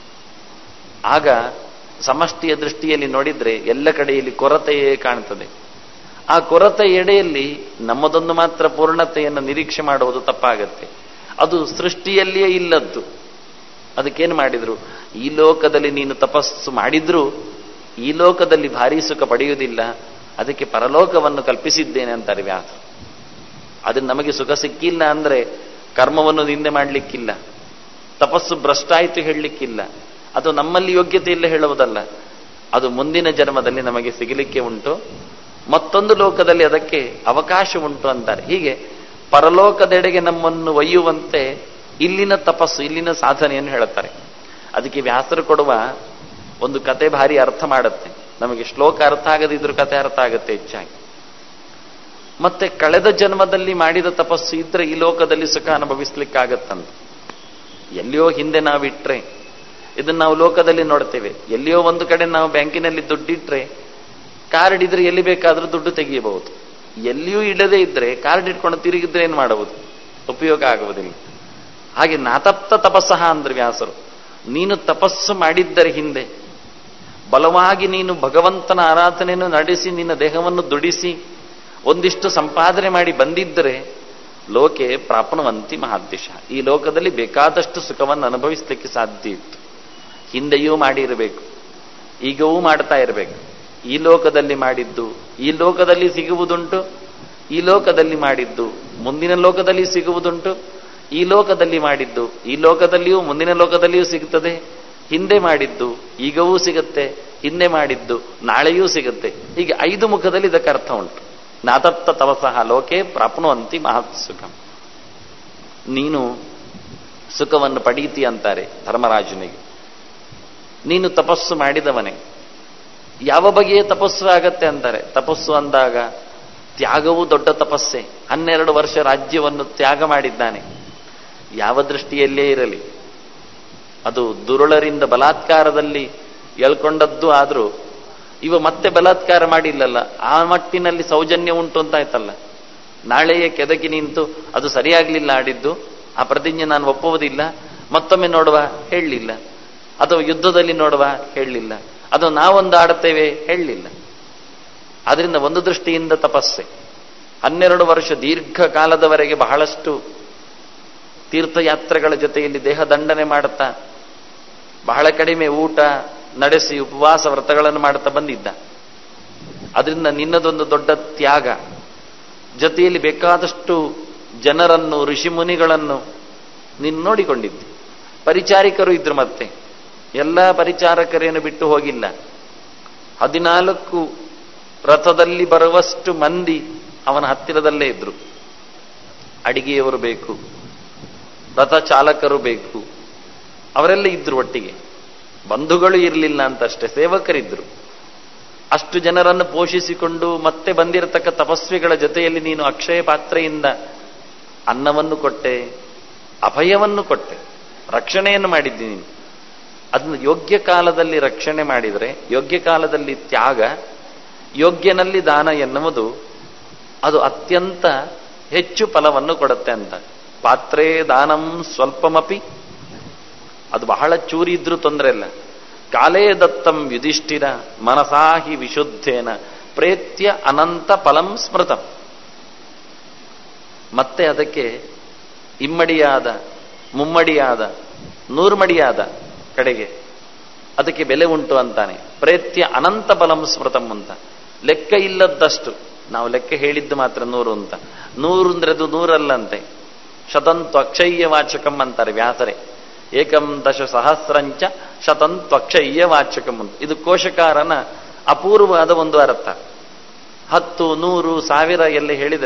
[SPEAKER 1] ಆಗ ಸಮಷ್ಟಿಯ ದೃಷ್ಟಿಯಲ್ಲಿ ನೋಡಿದ್ರೆ ಎಲ್ಲ ಕಡೆಯಲ್ಲಿ ಕೊರತೆಯೇ ಕಾಣ್ತದೆ. ಆ ಕೊರತೆ ಎಡೆಯಲ್ಲಿ ನಮ್ಮದೊಂದು ಮಾತ್ರ ಪೂರ್ಣತೆಯನ್ನು ನಿರೀಕ್ಷೆ ಮಾಡುವುದು ತಪ್ಪಾಗತ್ತೆ. ಅದು ಸೃಷ್ಟಿಯಲ್ಲಿಯೇ ಇಲ್ಲದ್ದು. ಅದಕ್ಕೇನು ಮಾಡಿದ್ರು? ಈ ಲೋಕದಲ್ಲಿ ನೀನು ತಪಸ್ಸು ಮಾಡಿದ್ರೂ ಈ ಲೋಕದಲ್ಲಿ ಭಾರಿ ಸುಖ ಪಡೆಯುವುದಿಲ್ಲ, ಅದಕ್ಕೆ ಪರಲೋಕವನ್ನು ಕಲ್ಪಿಸಿದ್ದೇನೆ ಅಂತಾರೆ ವ್ಯಾಸ. ಅದು ನಮಗೆ ಸುಖ ಸಿಕ್ಕಿಲ್ಲ ಅಂದ್ರೆ ಕರ್ಮವನ್ನು ನಿಂದೆ ಮಾಡಲಿಕ್ಕಿಲ್ಲ, ತಪಸ್ಸು ಭ್ರಷ್ಟಾಯಿತು ಹೇಳಲಿಕ್ಕಿಲ್ಲ. ಅದು ನಮ್ಮಲ್ಲಿ ಯೋಗ್ಯತೆ ಇಲ್ಲ ಹೇಳುವುದಲ್ಲ, ಅದು ಮುಂದಿನ ಜನ್ಮದಲ್ಲಿ ನಮಗೆ ಸಿಗಲಿಕ್ಕೆ ಉಂಟು, ಮತ್ತೊಂದು ಲೋಕದಲ್ಲಿ ಅದಕ್ಕೆ ಅವಕಾಶ ಉಂಟು ಅಂತಾರೆ. ಹೀಗೆ ಪರಲೋಕದೆಡೆಗೆ ನಮ್ಮನ್ನು ಒಯ್ಯುವಂತೆ ಇಲ್ಲಿನ ತಪಸ್ಸು, ಇಲ್ಲಿನ ಸಾಧನೆಯನ್ನು ಹೇಳುತ್ತಾರೆ. ಅದಕ್ಕೆ ವ್ಯಾಸರು ಕೊಡುವ ಒಂದು ಕತೆ ಭಾರಿ ಅರ್ಥ ಮಾಡುತ್ತೆ. ನಮಗೆ ಶ್ಲೋಕ ಅರ್ಥ ಆಗದಿದ್ರೂ ಕತೆ ಅರ್ಥ ಆಗುತ್ತೆ ಹೆಚ್ಚಾಗಿ. ಮತ್ತೆ ಕಳೆದ ಜನ್ಮದಲ್ಲಿ ಮಾಡಿದ ತಪಸ್ಸು ಇದ್ರೆ ಈ ಲೋಕದಲ್ಲಿ ಸುಖ ಅನುಭವಿಸ್ಲಿಕ್ಕಾಗತ್ತಂತ. ಎಲ್ಲಿಯೋ ಹಿಂದೆ ನಾವಿಟ್ರೆ, ಇದನ್ನು ನಾವು ಲೋಕದಲ್ಲಿ ನೋಡ್ತೇವೆ, ಎಲ್ಲಿಯೋ ಒಂದು ಕಡೆ ನಾವು ಬ್ಯಾಂಕಿನಲ್ಲಿ ದುಡ್ಡಿಟ್ರೆ ಕಾರ್ಡ್ ಇದ್ರೆ ಎಲ್ಲಿ ಬೇಕಾದ್ರೂ ದುಡ್ಡು ತೆಗೆಯಬಹುದು. ಎಲ್ಲಿಯೂ ಇಡದೇ ಇದ್ರೆ ಕಾರ್ಡ್ ಇಟ್ಕೊಂಡು ತಿರುಗಿದ್ರೆ ಏನು ಮಾಡುವುದು? ಉಪಯೋಗ ಆಗುವುದಿಲ್ಲ. ಹಾಗೆ ನಾತಪ್ತ ತಪಸ್ಸಹ ಅಂದ್ರೆ ವ್ಯಾಸರು, ನೀನು ತಪಸ್ಸು ಮಾಡಿದ್ದರೆ ಹಿಂದೆ ಬಲವಾಗಿ ನೀನು ಭಗವಂತನ ಆರಾಧನೆಯನ್ನು ನಡೆಸಿ ನಿನ್ನ ದೇಹವನ್ನು ದುಡಿಸಿ ಒಂದಿಷ್ಟು ಸಂಪಾದನೆ ಮಾಡಿ ಬಂದಿದ್ದರೆ ಲೋಕೆ ಪ್ರಾಪ್ನುವಂತಿ ಮಹಾದ್ದಿಶ, ಈ ಲೋಕದಲ್ಲಿ ಬೇಕಾದಷ್ಟು ಸುಖವನ್ನು ಅನುಭವಿಸಲಿಕ್ಕೆ ಸಾಧ್ಯ ಇತ್ತು. ಹಿಂದೆಯೂ ಮಾಡಿರಬೇಕು, ಈಗವೂ ಮಾಡ್ತಾ ಇರಬೇಕು. ಈ ಲೋಕದಲ್ಲಿ ಮಾಡಿದ್ದು ಈ ಲೋಕದಲ್ಲಿ ಸಿಗುವುದುಂಟು, ಈ ಲೋಕದಲ್ಲಿ ಮಾಡಿದ್ದು ಮುಂದಿನ ಲೋಕದಲ್ಲಿ ಸಿಗುವುದುಂಟು, ಈ ಲೋಕದಲ್ಲಿ ಮಾಡಿದ್ದು ಈ ಲೋಕದಲ್ಲಿಯೂ ಮುಂದಿನ ಲೋಕದಲ್ಲಿಯೂ ಸಿಗುತ್ತದೆ. ಹಿಂದೆ ಮಾಡಿದ್ದು ಈಗವೂ ಸಿಗುತ್ತೆ, ಹಿಂದೆ ಮಾಡಿದ್ದು ನಾಳೆಯೂ ಸಿಗುತ್ತೆ. ಹೀಗೆ ಐದು ಮುಖದಲ್ಲಿ ಇದಕ್ಕೆ ಅರ್ಥ ಉಂಟು. ನಾತಪ್ತ ತಪಸಃ ಲೋಕೆ ಪ್ರಾಪ್ನುವಂತಿ ಮಹತ್ ಸುಖಂ. ನೀನು ಸುಖವನ್ನು ಪಡೀತಿ ಅಂತಾರೆ ಧರ್ಮರಾಜನಿಗೆ. ನೀನು ತಪಸ್ಸು ಮಾಡಿದವನೇ. ಯಾವ ಬಗೆಯ ತಪಸ್ಸು ಆಗತ್ತೆ ಅಂತಾರೆ. ತಪಸ್ಸು ಅಂದಾಗ ತ್ಯಾಗವೂ ದೊಡ್ಡ ತಪಸ್ಸೆ. ಹನ್ನೆರಡು ವರ್ಷ ರಾಜ್ಯವನ್ನು ತ್ಯಾಗ ಮಾಡಿದ್ದಾನೆ. ಯಾವ ದೃಷ್ಟಿಯಲ್ಲೇ ಇರಲಿ, ಅದು ದುರುಳರಿಂದ ಬಲಾತ್ಕಾರದಲ್ಲಿ ಎಳ್ಕೊಂಡದ್ದು ಆದ್ರೂ ಇವ ಮತ್ತೆ ಬಲಾತ್ಕಾರ ಮಾಡಿಲ್ಲಲ್ಲ, ಆ ಮಟ್ಟಿನಲ್ಲಿ ಸೌಜನ್ಯ ಉಂಟು ಅಂತ ಆಯ್ತಲ್ಲ. ನಾಳೆಯೇ ಕೆದಕಿ ನಿಂತು ಅದು ಸರಿಯಾಗ್ಲಿಲ್ಲ ಆಡಿದ್ದು, ಆ ಪ್ರತಿಜ್ಞೆ ನಾನು ಒಪ್ಪುವುದಿಲ್ಲ, ಮತ್ತೊಮ್ಮೆ ನೋಡುವ ಹೇಳಲಿಲ್ಲ, ಅಥವಾ ಯುದ್ಧದಲ್ಲಿ ನೋಡುವ ಹೇಳಲಿಲ್ಲ, ಅದು ನಾವೊಂದು ಆಡುತ್ತೇವೆ ಹೇಳಲಿಲ್ಲ. ಆದ್ರಿಂದ ಒಂದು ದೃಷ್ಟಿಯಿಂದ ತಪಸ್ಸೆ. ಹನ್ನೆರಡು ವರ್ಷ ದೀರ್ಘ ಕಾಲದವರೆಗೆ ಬಹಳಷ್ಟು ತೀರ್ಥಯಾತ್ರೆಗಳ ಜೊತೆಯಲ್ಲಿ ದೇಹ ದಂಡನೆ ಮಾಡುತ್ತಾ ಬಹಳ ಕಡಿಮೆ ಊಟ ನಡೆಸಿ ಉಪವಾಸ ವ್ರತಗಳನ್ನು ಮಾಡುತ್ತಾ ಬಂದಿದ್ದ. ಅದರಿಂದ ನಿನ್ನದೊಂದು ದೊಡ್ಡ ತ್ಯಾಗ, ಜೊತೆಯಲ್ಲಿ ಬೇಕಾದಷ್ಟು ಜನರನ್ನು ಋಷಿಮುನಿಗಳನ್ನು ನೀನು ನೋಡಿಕೊಂಡಿದ್ದಿ. ಪರಿಚಾರಿಕರು ಇದ್ರು, ಮತ್ತೆ ಎಲ್ಲ ಪರಿಚಾರಕರೇನು ಬಿಟ್ಟು ಹೋಗಿಲ್ಲ. ಹದಿನಾಲ್ಕು ರಥದಲ್ಲಿ ಬರುವಷ್ಟು ಮಂದಿ ಅವನ ಹತ್ತಿರದಲ್ಲೇ ಇದ್ರು. ಅಡಿಗೆಯವರು ಬೇಕು, ರಥ ಚಾಲಕರು ಬೇಕು, ಅವರೆಲ್ಲ ಇದ್ರು ಒಟ್ಟಿಗೆ. ಬಂಧುಗಳು ಇರಲಿಲ್ಲ ಅಂತಷ್ಟೇ, ಸೇವಕರಿದ್ರು. ಅಷ್ಟು ಜನರನ್ನು ಪೋಷಿಸಿಕೊಂಡು ಮತ್ತೆ ಬಂದಿರತಕ್ಕ ತಪಸ್ವಿಗಳ ಜೊತೆಯಲ್ಲಿ ನೀನು ಅಕ್ಷಯ ಪಾತ್ರೆಯಿಂದ ಅನ್ನವನ್ನು ಕೊಟ್ಟೆ, ಅಭಯವನ್ನು ಕೊಟ್ಟೆ, ರಕ್ಷಣೆಯನ್ನು ಮಾಡಿದ್ದಿ ನೀನು. ಅದನ್ನು ಯೋಗ್ಯ ಕಾಲದಲ್ಲಿ ರಕ್ಷಣೆ ಮಾಡಿದರೆ, ಯೋಗ್ಯ ಕಾಲದಲ್ಲಿ ತ್ಯಾಗ, ಯೋಗ್ಯನಲ್ಲಿ ದಾನ ಎನ್ನುವುದು ಅದು ಅತ್ಯಂತ ಹೆಚ್ಚು ಫಲವನ್ನು ಕೊಡುತ್ತೆ ಅಂತ. ಪಾತ್ರೇ ದಾನಂ ಸ್ವಲ್ಪಮಪಿ, ಅದು ಬಹಳ ಚೂರಿ ಇದ್ರೂ ತೊಂದರೆ ಇಲ್ಲ. ಕಾಲೇ ದತ್ತಂ ಯುಧಿಷ್ಠಿರ ಮನಸಾಹಿ ವಿಶುದ್ಧೇನ ಪ್ರೇತ್ಯ ಅನಂತ ಫಲಂ ಸ್ಮೃತಂ. ಮತ್ತೆ ಅದಕ್ಕೆ ಇಮ್ಮಡಿಯಾದ, ಮುಮ್ಮಡಿಯಾದ, ನೂರ್ಮಡಿಯಾದ ಕಡೆಗೆ ಅದಕ್ಕೆ ಬೆಲೆ ಉಂಟು ಅಂತಾನೆ. ಪ್ರೇತ್ಯ ಅನಂತ ಫಲಂ ಸ್ಮೃತಂ ಅಂತ. ಲೆಕ್ಕ ಇಲ್ಲದಷ್ಟು, ನಾವು ಲೆಕ್ಕ ಹೇಳಿದ್ದು ಮಾತ್ರ ನೂರು ಅಂತ. ನೂರು ಅಂದ್ರೆ ಅದು ನೂರಲ್ಲಂತೆ. ಶತಂತು ಅಕ್ಷಯ್ಯ ವಾಚಕಂ ಅಂತಾರೆ ವ್ಯಾಸರೇ. ಏಕಂ ದಶ ಸಹಸ್ರಂಚ ಶತಂತು ಅಕ್ಷಯ್ಯ ವಾಚಕಂ ಅಂತ. ಇದು ಕೋಶಕಾರನ ಅಪೂರ್ವವಾದ ಒಂದು ಅರ್ಥ. ಹತ್ತು, ನೂರು, ಸಾವಿರ ಎಲ್ಲ ಹೇಳಿದ್ರೆ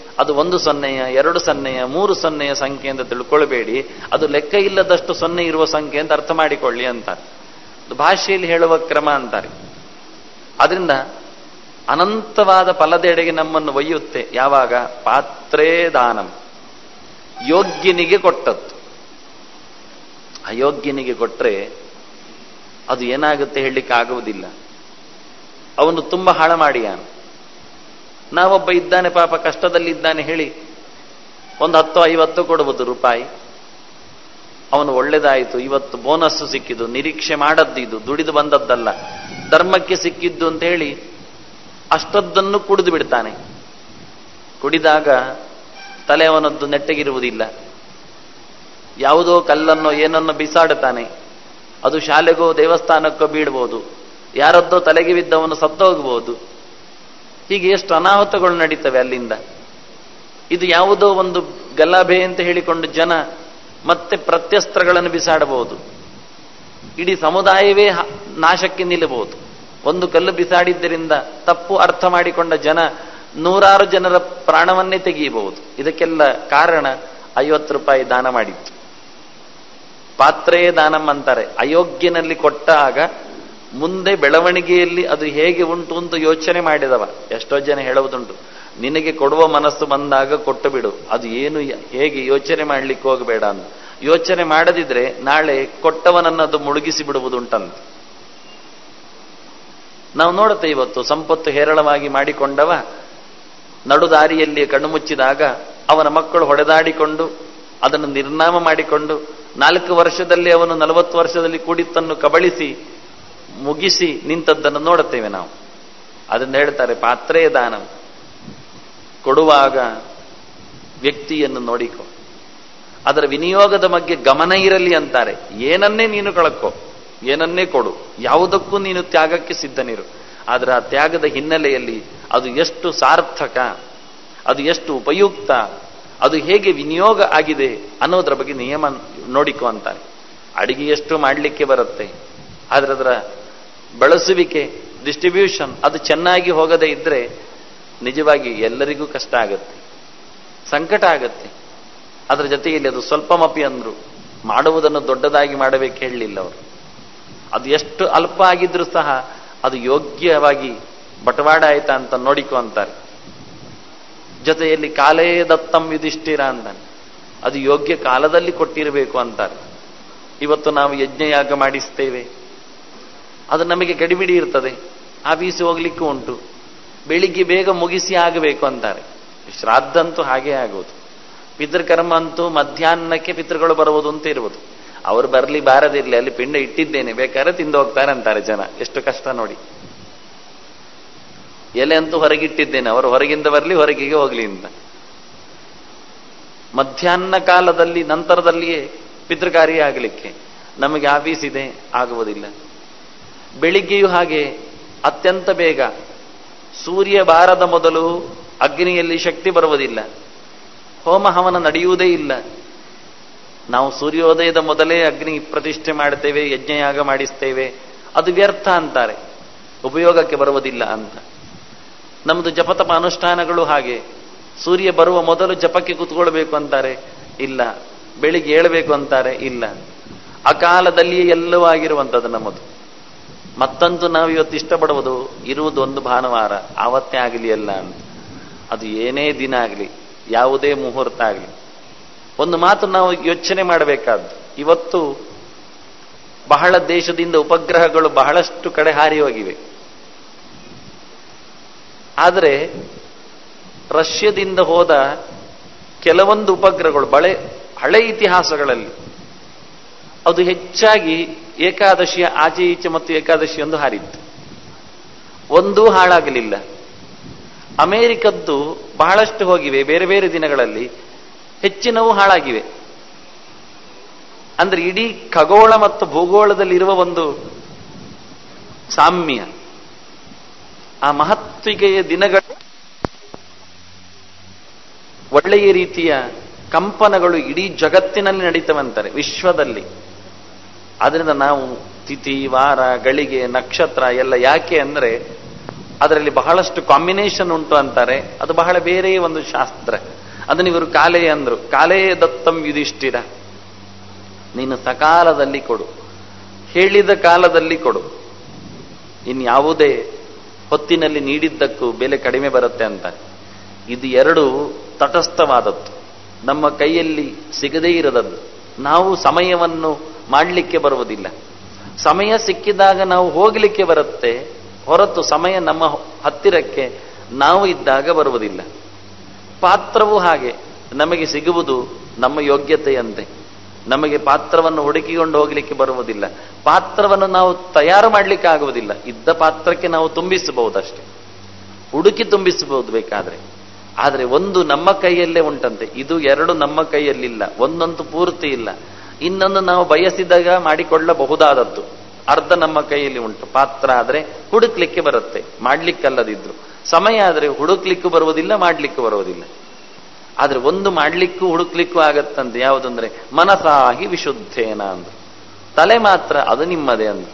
[SPEAKER 1] ಅದು ಒಂದು ಸೊನ್ನೆಯ ಎರಡು ಸೊನ್ನೆಯ ಮೂರು ಸೊನ್ನೆಯ ಸಂಖ್ಯೆ ಅಂತ ತಿಳ್ಕೊಳ್ಬೇಡಿ, ಅದು ಲೆಕ್ಕ ಇಲ್ಲದಷ್ಟು ಸೊನ್ನೆ ಇರುವ ಸಂಖ್ಯೆ ಅಂತ ಅರ್ಥ ಮಾಡಿಕೊಳ್ಳಿ ಅಂತಾರೆ. ಭಾಷೆಯಲ್ಲಿ ಹೇಳುವ ಕ್ರಮ ಅಂತಾರೆ. ಆದ್ರಿಂದ ಅನಂತವಾದ ಫಲದೆಡೆಗೆ ನಮ್ಮನ್ನು ಒಯ್ಯುತ್ತೆ. ಯಾವಾಗ? ಪಾತ್ರೇ ದಾನಂ, ಯೋಗ್ಯನಿಗೆ ಕೊಟ್ಟದ್ದು. ಅಯೋಗ್ಯನಿಗೆ ಕೊಟ್ರೆ ಅದು ಏನಾಗುತ್ತೆ ಹೇಳಲಿಕ್ಕೆ ಆಗುವುದಿಲ್ಲ. ಅವನು ತುಂಬಾ ಹಾಳ ಮಾಡಿಯಾನು. ನಾವೊಬ್ಬ ಇದ್ದಾನೆ ಪಾಪ ಕಷ್ಟದಲ್ಲಿದ್ದಾನೆ ಹೇಳಿ ಒಂದು ಹತ್ತು ಐವತ್ತು ಕೊಡುವುದು ರೂಪಾಯಿ, ಅವನು ಒಳ್ಳೇದಾಯಿತು, ಇವತ್ತು ಬೋನಸ್ ಸಿಕ್ಕಿದ್ದು, ನಿರೀಕ್ಷೆ ಮಾಡದ್ದಿದ್ದು, ದುಡಿದು ಬಂದದ್ದಲ್ಲ, ಧರ್ಮಕ್ಕೆ ಸಿಕ್ಕಿದ್ದು ಅಂತ ಹೇಳಿ ಅಷ್ಟದ್ದನ್ನು ಕುಡಿದು ಬಿಡ್ತಾನೆ. ಕುಡಿದಾಗ ತಲೆ ಅವನದ್ದು ನೆಟ್ಟಗಿರುವುದಿಲ್ಲ. ಯಾವುದೋ ಕಲ್ಲನ್ನೋ ಏನನ್ನೋ ಬಿಸಾಡುತ್ತಾನೆ. ಅದು ಶಾಲೆಗೋ ದೇವಸ್ಥಾನಕ್ಕೋ ಬೀಳ್ಬೋದು, ಯಾರದ್ದೋ ತಲೆಗೆ ಬಿದ್ದವನು ಸತ್ತೋಗ್ಬೋದು. ಹೀಗೆ ಎಷ್ಟು ಅನಾಹುತಗಳು ನಡೀತವೆ ಅಲ್ಲಿಂದ. ಇದು ಯಾವುದೋ ಒಂದು ಗಲಭೆ ಅಂತ ಹೇಳಿಕೊಂಡು ಜನ ಮತ್ತೆ ಪ್ರತ್ಯಸ್ತ್ರಗಳನ್ನು ಬಿಸಾಡಬಹುದು. ಇಡೀ ಸಮುದಾಯವೇ ನಾಶಕ್ಕೆ ನಿಲ್ಲಬಹುದು. ಒಂದು ಕಲ್ಲು ಬಿಸಾಡಿದ್ದರಿಂದ ತಪ್ಪು ಅರ್ಥ ಮಾಡಿಕೊಂಡ ಜನ ನೂರಾರು ಜನರ ಪ್ರಾಣವನ್ನೇ ತೆಗೆಯಬಹುದು. ಇದಕ್ಕೆಲ್ಲ ಕಾರಣ ಐವತ್ತು ರೂಪಾಯಿ ದಾನ ಮಾಡಿತ್ತು. ಪಾತ್ರೇ ದಾನಂ ಅಂತಾರೆ. ಅಯೋಗ್ಯನಲ್ಲಿ ಕೊಟ್ಟಾಗ ಮುಂದೆ ಬೆಳವಣಿಗೆಯಲ್ಲಿ ಅದು ಹೇಗೆ ಉಂಟು ಅಂತ ಯೋಚನೆ ಮಾಡಿದವ. ಎಷ್ಟೋ ಜನ ಹೇಳುವುದುಂಟು, ನಿನಗೆ ಕೊಡುವ ಮನಸ್ಸು ಬಂದಾಗ ಕೊಟ್ಟು ಬಿಡು, ಅದು ಏನು ಹೇಗೆ ಯೋಚನೆ ಮಾಡ್ಲಿಕ್ಕೆ ಹೋಗಬೇಡ ಅಂತ. ಯೋಚನೆ ಮಾಡದಿದ್ರೆ ನಾಳೆ ಕೊಟ್ಟವನನ್ನು ಅದು ಮುಳುಗಿಸಿ ಬಿಡುವುದುಂಟಂತ. ನಾವು ನೋಡುತ್ತೆ ಇವತ್ತು ಸಂಪತ್ತು ಹೇರಳವಾಗಿ ಮಾಡಿಕೊಂಡವ ನಡುದಾರಿಯಲ್ಲಿ ಕಣ್ಣು ಮುಚ್ಚಿದಾಗ ಅವನ ಮಕ್ಕಳು ಹೊಡೆದಾಡಿಕೊಂಡು ಅದನ್ನು ನಿರ್ನಾಮ ಮಾಡಿಕೊಂಡು ನಾಲ್ಕು ವರ್ಷದಲ್ಲಿ ಅವನು ನಲವತ್ತು ವರ್ಷದಲ್ಲಿ ಕೂಡಿತ್ತನ್ನು ಕಬಳಿಸಿ ಮುಗಿಸಿ ನಿಂತದ್ದನ್ನು ನೋಡುತ್ತೇವೆ ನಾವು. ಅದನ್ನು ಹೇಳ್ತಾರೆ ಪಾತ್ರೇ ದಾನ. ಕೊಡುವಾಗ ವ್ಯಕ್ತಿಯನ್ನು ನೋಡಿಕೊ, ಅದರ ವಿನಿಯೋಗದ ಬಗ್ಗೆ ಗಮನ ಇರಲಿ ಅಂತಾರೆ. ಏನನ್ನೇ ನೀನು ಕಳಕೋ, ಏನನ್ನೇ ಕೊಡು, ಯಾವುದಕ್ಕೂ ನೀನು ತ್ಯಾಗಕ್ಕೆ ಸಿದ್ಧನಿರು. ಆದರೆ ಆ ತ್ಯಾಗದ ಹಿನ್ನೆಲೆಯಲ್ಲಿ ಅದು ಎಷ್ಟು ಸಾರ್ಥಕ, ಅದು ಎಷ್ಟು ಉಪಯುಕ್ತ, ಅದು ಹೇಗೆ ವಿನಿಯೋಗ ಆಗಿದೆ ಅನ್ನೋದ್ರ ಬಗ್ಗೆ ನಿಯಮ ನೋಡಿಕೊ ಅಂತಾರೆ. ಅಡಿಗೆ ಎಷ್ಟು ಮಾಡಲಿಕ್ಕೆ ಬರುತ್ತೆ, ಆದರೆ ಅದರ ಬಳಸುವಿಕೆ, ಡಿಸ್ಟ್ರಿಬ್ಯೂಷನ್ ಅದು ಚೆನ್ನಾಗಿ ಹೋಗದೇ ಇದ್ರೆ ನಿಜವಾಗಿ ಎಲ್ಲರಿಗೂ ಕಷ್ಟ ಆಗುತ್ತೆ, ಸಂಕಟ ಆಗತ್ತೆ. ಅದರ ಜೊತೆಯಲ್ಲಿ ಅದು ಸ್ವಲ್ಪ ಮಪಿ ಅಂದ್ರು ಮಾಡುವುದನ್ನು ದೊಡ್ಡದಾಗಿ ಮಾಡಬೇಕು ಹೇಳಲಿಲ್ಲ ಅವರು. ಅದು ಎಷ್ಟು ಅಲ್ಪ ಆಗಿದ್ರೂ ಸಹ ಅದು ಯೋಗ್ಯವಾಗಿ ಬಟವಾಡ ಆಯ್ತಾ ಅಂತ ನೋಡಿಕೊ ಅಂತಾರೆ. ಜೊತೆಯಲ್ಲಿ ಕಾಲೇ ದತ್ತಂ ಯುಧಿಷ್ಠಿರ ಅಂತಾನೆ, ಅದು ಯೋಗ್ಯ ಕಾಲದಲ್ಲಿ ಕೊಟ್ಟಿರಬೇಕು ಅಂತಾರೆ. ಇವತ್ತು ನಾವು ಯಜ್ಞಯಾಗ ಮಾಡಿಸ್ತೇವೆ, ಅದು ನಮಗೆ ಗಡಿಬಿಡಿ ಇರ್ತದೆ, ಆಫೀಸ್ ಹೋಗ್ಲಿಕ್ಕೂ ಉಂಟು, ಬೆಳಿಗ್ಗೆ ಬೇಗ ಮುಗಿಸಿ ಆಗಬೇಕು ಅಂತಾರೆ. ಶ್ರಾದ್ದ ಅಂತೂ ಹಾಗೇ ಆಗುವುದು. ಪಿತೃಕರ್ಮ ಅಂತೂ ಮಧ್ಯಾಹ್ನಕ್ಕೆ ಪಿತೃಗಳು ಬರುವುದು ಅಂತ ಇರುವುದು. ಅವರು ಬರಲಿ ಬಾರದಿರಲಿ, ಅಲ್ಲಿ ಪಿಂಡ ಇಟ್ಟಿದ್ದೇನೆ ಬೇಕಾದ್ರೆ ತಿಂದು ಹೋಗ್ತಾರೆ ಅಂತಾರೆ ಜನ. ಎಷ್ಟು ಕಷ್ಟ ನೋಡಿ. ಎಲೆ ಅಂತೂ ಹೊರಗಿಟ್ಟಿದ್ದೇನೆ, ಅವರು ಹೊರಗಿಂದ ಬರಲಿ ಹೊರಗಿಗೆ ಹೋಗ್ಲಿ ಅಂತ. ಮಧ್ಯಾಹ್ನ ಕಾಲದಲ್ಲಿ ನಂತರದಲ್ಲಿಯೇ ಪಿತೃಕಾರ್ಯ ಆಗಲಿಕ್ಕೆ ನಮಗೆ ಆಫೀಸ್ ಇದೆ, ಆಗುವುದಿಲ್ಲ. ಬೆಳಿಗ್ಗೆಯೂ ಹಾಗೆ ಅತ್ಯಂತ ಬೇಗ, ಸೂರ್ಯ ಬಾರದ ಮೊದಲು ಅಗ್ನಿಯಲ್ಲಿ ಶಕ್ತಿ ಬರುವುದಿಲ್ಲ, ಹೋಮ ಹವನ ನಡೆಯುವುದೇ ಇಲ್ಲ. ನಾವು ಸೂರ್ಯೋದಯದ ಮೊದಲೇ ಅಗ್ನಿ ಪ್ರತಿಷ್ಠೆ ಮಾಡ್ತೇವೆ, ಯಜ್ಞಯಾಗ ಮಾಡಿಸ್ತೇವೆ, ಅದು ವ್ಯರ್ಥ ಅಂತಾರೆ, ಉಪಯೋಗಕ್ಕೆ ಬರುವುದಿಲ್ಲ ಅಂತ. ನಮ್ಮದು ಜಪತಪ ಅನುಷ್ಠಾನಗಳು ಹಾಗೆ, ಸೂರ್ಯ ಬರುವ ಮೊದಲು ಜಪಕ್ಕೆ ಕೂತ್ಕೊಳ್ಬೇಕು ಅಂತಾರೆ, ಇಲ್ಲ. ಬೆಳಿಗ್ಗೆ ಏಳಬೇಕು ಅಂತಾರೆ, ಇಲ್ಲ. ಅಕಾಲದಲ್ಲಿಯೇ ಎಲ್ಲವೂ ಆಗಿರುವಂಥದ್ದು ನಮ್ಮದು. ಮತ್ತಂತೂ ನಾವು ಇವತ್ತು ಇಷ್ಟಪಡುವುದು ಇರುವುದು ಒಂದು ಭಾನುವಾರ, ಆವತ್ತೇ ಆಗಲಿ ಅಲ್ಲ ಅಂತ. ಅದು ಏನೇ ದಿನ ಆಗಲಿ, ಯಾವುದೇ ಮುಹೂರ್ತ ಆಗಲಿ, ಒಂದು ಮಾತು ನಾವು ಯೋಚನೆ ಮಾಡಬೇಕಾದ್ದು, ಇವತ್ತು ಬಹಳ ದೇಶದಿಂದ ಉಪಗ್ರಹಗಳು ಬಹಳಷ್ಟು ಕಡೆ ಹಾರಿ ಹೋಗಿವೆ. ಆದರೆ ರಷ್ಯಾದಿಂದ ಹೋದ ಕೆಲವೊಂದು ಉಪಗ್ರಹಗಳು ಬಳೆ ಹಳೆ ಇತಿಹಾಸಗಳಲ್ಲಿ ಅದು ಹೆಚ್ಚಾಗಿ ಏಕಾದಶಿಯ ಆಚೆ ಈಚೆ ಮತ್ತು ಏಕಾದಶಿಯೊಂದು ಹಾರಿತ್ತು, ಒಂದೂ ಹಾಳಾಗಲಿಲ್ಲ. ಅಮೆರಿಕದ್ದು ಬಹಳಷ್ಟು ಹೋಗಿವೆ, ಬೇರೆ ಬೇರೆ ದಿನಗಳಲ್ಲಿ ಹೆಚ್ಚಿನವು ಹಾಳಾಗಿವೆ. ಅಂದ್ರೆ ಇಡೀ ಖಗೋಳ ಮತ್ತು ಭೂಗೋಳದಲ್ಲಿರುವ ಒಂದು ಸಾಮ್ಯ, ಆ ಮಹತ್ವಿಕೆಯ ದಿನಗಳು ಒಳ್ಳೆಯ ರೀತಿಯ ಕಂಪನಗಳು ಇಡೀ ಜಗತ್ತಿನಲ್ಲಿ ನಡೀತವಂತಾರೆ, ವಿಶ್ವದಲ್ಲಿ. ಆದ್ರಿಂದ ನಾವು ತಿಥಿ, ವಾರ, ಗಳಿಗೆ, ನಕ್ಷತ್ರ ಎಲ್ಲ ಯಾಕೆ ಅಂದ್ರೆ ಅದರಲ್ಲಿ ಬಹಳಷ್ಟು ಕಾಂಬಿನೇಷನ್ ಉಂಟು ಅಂತಾರೆ. ಅದು ಬಹಳ ಬೇರೆ ಒಂದು ಶಾಸ್ತ್ರ. ಅದನ್ನು ಇವರು ಕಾಲೇ ಅಂದ್ರು. ಕಾಲೇ ದತ್ತಂ ಯುಧಿಷ್ಠಿರ, ನೀನು ಸಕಾಲದಲ್ಲಿ ಕೊಡು, ಹೇಳಿದ ಕಾಲದಲ್ಲಿ ಕೊಡು, ಇನ್ಯಾವುದೇ ಹೊತ್ತಿನಲ್ಲಿ ನೀಡಿದ್ದಕ್ಕೂ ಬೆಲೆ ಕಡಿಮೆ ಬರುತ್ತೆ ಅಂತ. ಇದು ಎರಡು ತಟಸ್ಥವಾದದ್ದು, ನಮ್ಮ ಕೈಯಲ್ಲಿ ಸಿಗದೇ ಇರದದ್ದು. ನಾವು ಸಮಯವನ್ನು ಮಾಡಲಿಕ್ಕೆ ಬರುವುದಿಲ್ಲ. ಸಮಯ ಸಿಕ್ಕಿದಾಗ ನಾವು ಹೋಗಲಿಕ್ಕೆ ಬರುತ್ತೆ ಹೊರತು ಸಮಯ ನಮ್ಮ ಹತ್ತಿರಕ್ಕೆ ನಾವು ಇದ್ದಾಗ ಬರುವುದಿಲ್ಲ. ಪಾತ್ರವೂ ಹಾಗೆ, ನಮಗೆ ಸಿಗುವುದು ನಮ್ಮ ಯೋಗ್ಯತೆಯಂತೆ. ನಮಗೆ ಪಾತ್ರವನ್ನು ಹುಡುಕಿಕೊಂಡು ಹೋಗಲಿಕ್ಕೆ ಬರುವುದಿಲ್ಲ. ಪಾತ್ರವನ್ನು ನಾವು ತಯಾರು ಮಾಡಲಿಕ್ಕೆ ಆಗುವುದಿಲ್ಲ. ಇದ್ದ ಪಾತ್ರಕ್ಕೆ ನಾವು ತುಂಬಿಸಬಹುದಷ್ಟೇ, ಹುಡುಕಿ ತುಂಬಿಸಬಹುದು ಬೇಕಾದ್ರೆ. ಆದರೆ ಒಂದು ನಮ್ಮ ಕೈಯಲ್ಲೇ ಉಂಟಂತೆ, ಇದು ಎರಡು ನಮ್ಮ ಕೈಯಲ್ಲಿಲ್ಲ. ಒಂದಂತೂ ಪೂರ್ತಿ ಇಲ್ಲ, ಇನ್ನೊಂದು ನಾವು ಬಯಸಿದಾಗ ಮಾಡಿಕೊಳ್ಳಬಹುದಾದದ್ದು ಅರ್ಧ ನಮ್ಮ ಕೈಯಲ್ಲಿ ಉಂಟು. ಪಾತ್ರ ಆದರೆ ಹುಡುಕ್ಲಿಕ್ಕೆ ಬರುತ್ತೆ, ಮಾಡ್ಲಿಕ್ಕಲ್ಲದಿದ್ರು. ಸಮಯ ಆದರೆ ಹುಡುಕ್ಲಿಕ್ಕೂ ಬರುವುದಿಲ್ಲ, ಮಾಡ್ಲಿಕ್ಕೂ ಬರುವುದಿಲ್ಲ. ಆದ್ರೆ ಒಂದು ಮಾಡ್ಲಿಕ್ಕೂ ಹುಡುಕ್ಲಿಕ್ಕೂ ಆಗತ್ತಂತೆ. ಯಾವುದಂದ್ರೆ ಮನಸಾಹಿ ವಿಶುದ್ಧೇನ ಅಂದ್ರು. ತಲೆ ಮಾತ್ರ ಅದು ನಿಮ್ಮದೇ ಅಂದ್ರು.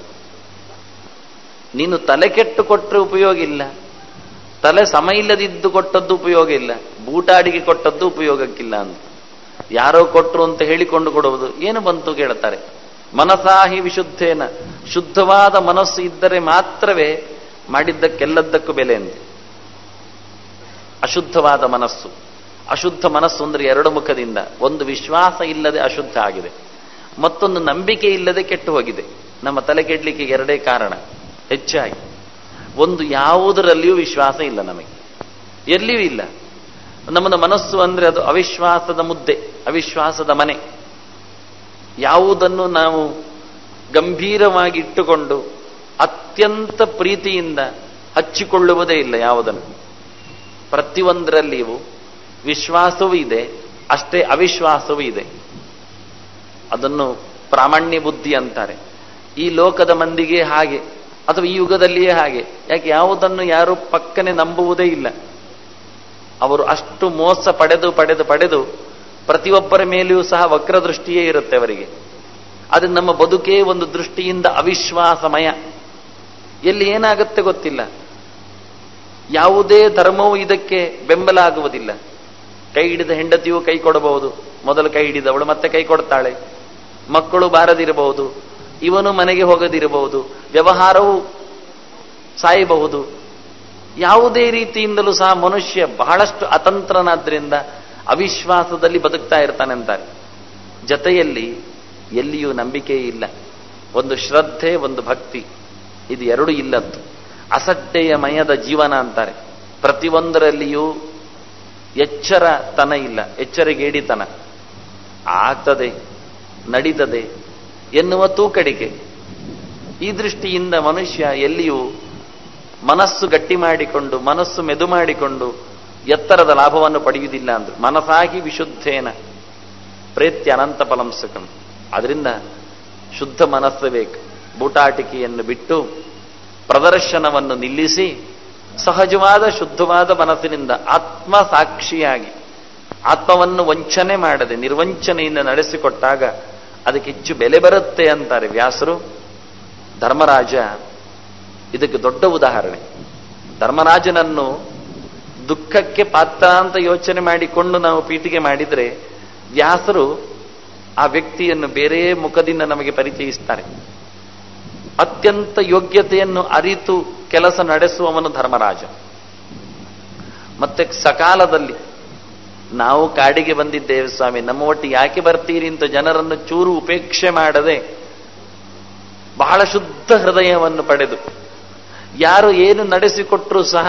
[SPEAKER 1] ನೀನು ತಲೆ ಕೆಟ್ಟು ಕೊಟ್ಟರೆ ಉಪಯೋಗ ಇಲ್ಲ, ತಲೆ ಸಮ ಇಲ್ಲದಿದ್ದು ಕೊಟ್ಟದ್ದು ಉಪಯೋಗ ಇಲ್ಲ, ಬೂಟಾಡಿಗೆ ಕೊಟ್ಟದ್ದು ಉಪಯೋಗಕ್ಕಿಲ್ಲ ಅಂತ. ಯಾರೋ ಕೊಟ್ರು ಅಂತ ಹೇಳಿಕೊಂಡು ಕೊಡುವುದು ಏನು ಬಂತು ಕೇಳ್ತಾರೆ. ಮನಸಾಹಿ ವಿಶುದ್ಧೇನ, ಶುದ್ಧವಾದ ಮನಸ್ಸು ಇದ್ದರೆ ಮಾತ್ರವೇ ಮಾಡಿದ್ದಕ್ಕೆಲ್ಲದ್ದಕ್ಕೂ ಬೆಲೆ ಅಂತೆ. ಅಶುದ್ಧವಾದ ಮನಸ್ಸು, ಅಶುದ್ಧ ಮನಸ್ಸು ಅಂದ್ರೆ ಎರಡು ಮುಖದಿಂದ. ಒಂದು ವಿಶ್ವಾಸ ಇಲ್ಲದೆ ಅಶುದ್ಧ ಆಗಿದೆ, ಮತ್ತೊಂದು ನಂಬಿಕೆ ಇಲ್ಲದೆ ಕೆಟ್ಟು ಹೋಗಿದೆ. ನಮ್ಮ ತಲೆ ಕೆಡ್ಲಿಕ್ಕೆ ಎರಡೇ ಕಾರಣ ಹೆಚ್ಚಾಗಿ. ಒಂದು, ಯಾವುದರಲ್ಲಿಯೂ ವಿಶ್ವಾಸ ಇಲ್ಲ ನಮಗೆ, ಎಲ್ಲಿಯೂ ಇಲ್ಲ. ನಮ್ಮದು ಮನಸ್ಸು ಅಂದ್ರೆ ಅದು ಅವಿಶ್ವಾಸದ ಮುದ್ದೆ, ಅವಿಶ್ವಾಸದ ಮನೆ. ಯಾವುದನ್ನು ನಾವು ಗಂಭೀರವಾಗಿ ಇಟ್ಟುಕೊಂಡು ಅತ್ಯಂತ ಪ್ರೀತಿಯಿಂದ ಹಚ್ಚಿಕೊಳ್ಳುವುದೇ ಇಲ್ಲ ಯಾವುದನ್ನು. ಪ್ರತಿಯೊಂದರಲ್ಲಿಯೂ ವಿಶ್ವಾಸವೂ ಇದೆ, ಅಷ್ಟೇ ಅವಿಶ್ವಾಸವೂ ಇದೆ. ಅದನ್ನು ಪ್ರಾಮಾಣ್ಯ ಬುದ್ಧಿ ಅಂತಾರೆ. ಈ ಲೋಕದ ಮಂದಿಗೆ ಹಾಗೆ, ಅಥವಾ ಈ ಯುಗದಲ್ಲಿಯೇ ಹಾಗೆ. ಯಾಕೆ ಯಾವುದನ್ನು ಯಾರು ಪಕ್ಕನೆ ನಂಬುವುದೇ ಇಲ್ಲ. ಅವರು ಅಷ್ಟು ಮೋಸ ಪಡೆದು ಪಡೆದು ಪಡೆದು ಪ್ರತಿಯೊಬ್ಬರ ಮೇಲೆಯೂ ಸಹ ವಕ್ರದೃಷ್ಟಿಯೇ ಇರುತ್ತೆ ಅವರಿಗೆ. ಅದು ನಮ್ಮ ಬದುಕೇ ಒಂದು ದೃಷ್ಟಿಯಿಂದ ಅವಿಶ್ವಾಸಮಯ. ಎಲ್ಲಿ ಏನಾಗುತ್ತೆ ಗೊತ್ತಿಲ್ಲ. ಯಾವುದೇ ಧರ್ಮವೂ ಇದಕ್ಕೆ ಬೆಂಬಲ ಆಗುವುದಿಲ್ಲ. ಕೈ ಹಿಡಿದ ಹೆಂಡತಿಯೂ ಕೈ ಕೊಡಬಹುದು, ಮೊದಲು ಕೈ ಹಿಡಿದವಳು ಮತ್ತೆ ಕೈ ಕೊಡ್ತಾಳೆ. ಮಕ್ಕಳು ಬಾರದಿರಬಹುದು, ಇವನು ಮನೆಗೆ ಹೋಗದಿರಬಹುದು, ವ್ಯವಹಾರವು ಸಾಯಬಹುದು. ಯಾವುದೇ ರೀತಿಯಿಂದಲೂ ಸಹ ಮನುಷ್ಯ ಬಹಳಷ್ಟು ಅತಂತ್ರನಾದ್ರಿಂದ ಅವಿಶ್ವಾಸದಲ್ಲಿ ಬದುಕ್ತಾ ಇರ್ತಾನೆ ಅಂತಾರೆ. ಜೊತೆಯಲ್ಲಿ ಎಲ್ಲಿಯೂ ನಂಬಿಕೆ ಇಲ್ಲ. ಒಂದು ಶ್ರದ್ಧೆ, ಒಂದು ಭಕ್ತಿ, ಇದು ಎರಡು ಇಲ್ಲದ್ದು. ಅಸಡ್ಡೆಯಮಯದ ಜೀವನ ಅಂತಾರೆ. ಪ್ರತಿಯೊಂದರಲ್ಲಿಯೂ ಎಚ್ಚರತನ ಇಲ್ಲ, ಎಚ್ಚರಿಗೇಡಿತನ. ಆಗ್ತದೆ, ನಡೀತದೆ ಎನ್ನುವ ತೂಕಡಿಕೆ. ಈ ದೃಷ್ಟಿಯಿಂದ ಮನುಷ್ಯ ಎಲ್ಲಿಯೂ ಮನಸ್ಸು ಗಟ್ಟಿ ಮಾಡಿಕೊಂಡು, ಮನಸ್ಸು ಮೆದು ಮಾಡಿಕೊಂಡು ಎತ್ತರದ ಲಾಭವನ್ನು ಪಡೆಯುವುದಿಲ್ಲ ಅಂದ್ರು. ಮನಸಾಗಿ ವಿಶುದ್ಧೇನ ಪ್ರೇತ್ಯ ಅನಂತ ಫಲಂ ಸುಖಂ. ಅದರಿಂದ ಶುದ್ಧ ಮನಸ್ಸು ಬೇಕು. ಬೂಟಾಟಿಕೆಯನ್ನು ಬಿಟ್ಟು ಪ್ರದರ್ಶನವನ್ನು ನಿಲ್ಲಿಸಿ ಸಹಜವಾದ ಶುದ್ಧವಾದ ಮನಸ್ಸಿನಿಂದ ಆತ್ಮ ಸಾಕ್ಷಿಯಾಗಿ ಆತ್ಮವನ್ನು ವಂಚನೆ ಮಾಡದೆ ನಿರ್ವಂಚನೆಯಿಂದ ನಡೆಸಿಕೊಟ್ಟಾಗ ಅದಕ್ಕೆ ಹೆಚ್ಚು ಬೆಲೆ ಬರುತ್ತೆ ಅಂತಾರೆ ವ್ಯಾಸರು. ಧರ್ಮರಾಜ ಇದಕ್ಕೆ ದೊಡ್ಡ ಉದಾಹರಣೆ. ಧರ್ಮರಾಜನನ್ನು ದುಃಖಕ್ಕೆ ಪಾತ್ರ ಅಂತ ಯೋಚನೆ ಮಾಡಿಕೊಂಡು ನಾವು ಪೀಠಿಗೆ ಮಾಡಿದರೆ, ವ್ಯಾಸರು ಆ ವ್ಯಕ್ತಿಯನ್ನು ಬೇರೆ ಮುಖದಿಂದ ನಮಗೆ ಪರಿಚಯಿಸ್ತಾರೆ. ಅತ್ಯಂತ ಯೋಗ್ಯತೆಯನ್ನು ಅರಿತು ಕೆಲಸ ನಡೆಸುವವನು ಧರ್ಮರಾಜ. ಮತ್ತೆ ಸಕಾಲದಲ್ಲಿ ನಾವು ಕಾಡಿಗೆ ಬಂದಿದ್ದೇವೆ ಸ್ವಾಮಿ, ನಮ್ಮ ಒಟ್ಟಿಗೆ ಯಾಕೆ ಬರ್ತೀರಿ ಅಂತ ಜನರನ್ನು ಚೂರು ಉಪೇಕ್ಷೆ ಮಾಡದೆ ಬಹಳ ಶುದ್ಧ ಹೃದಯವನ್ನು ಪಡೆದು ಯಾರು ಏನು ನಡೆಸಿಕೊಟ್ರೂ ಸಹ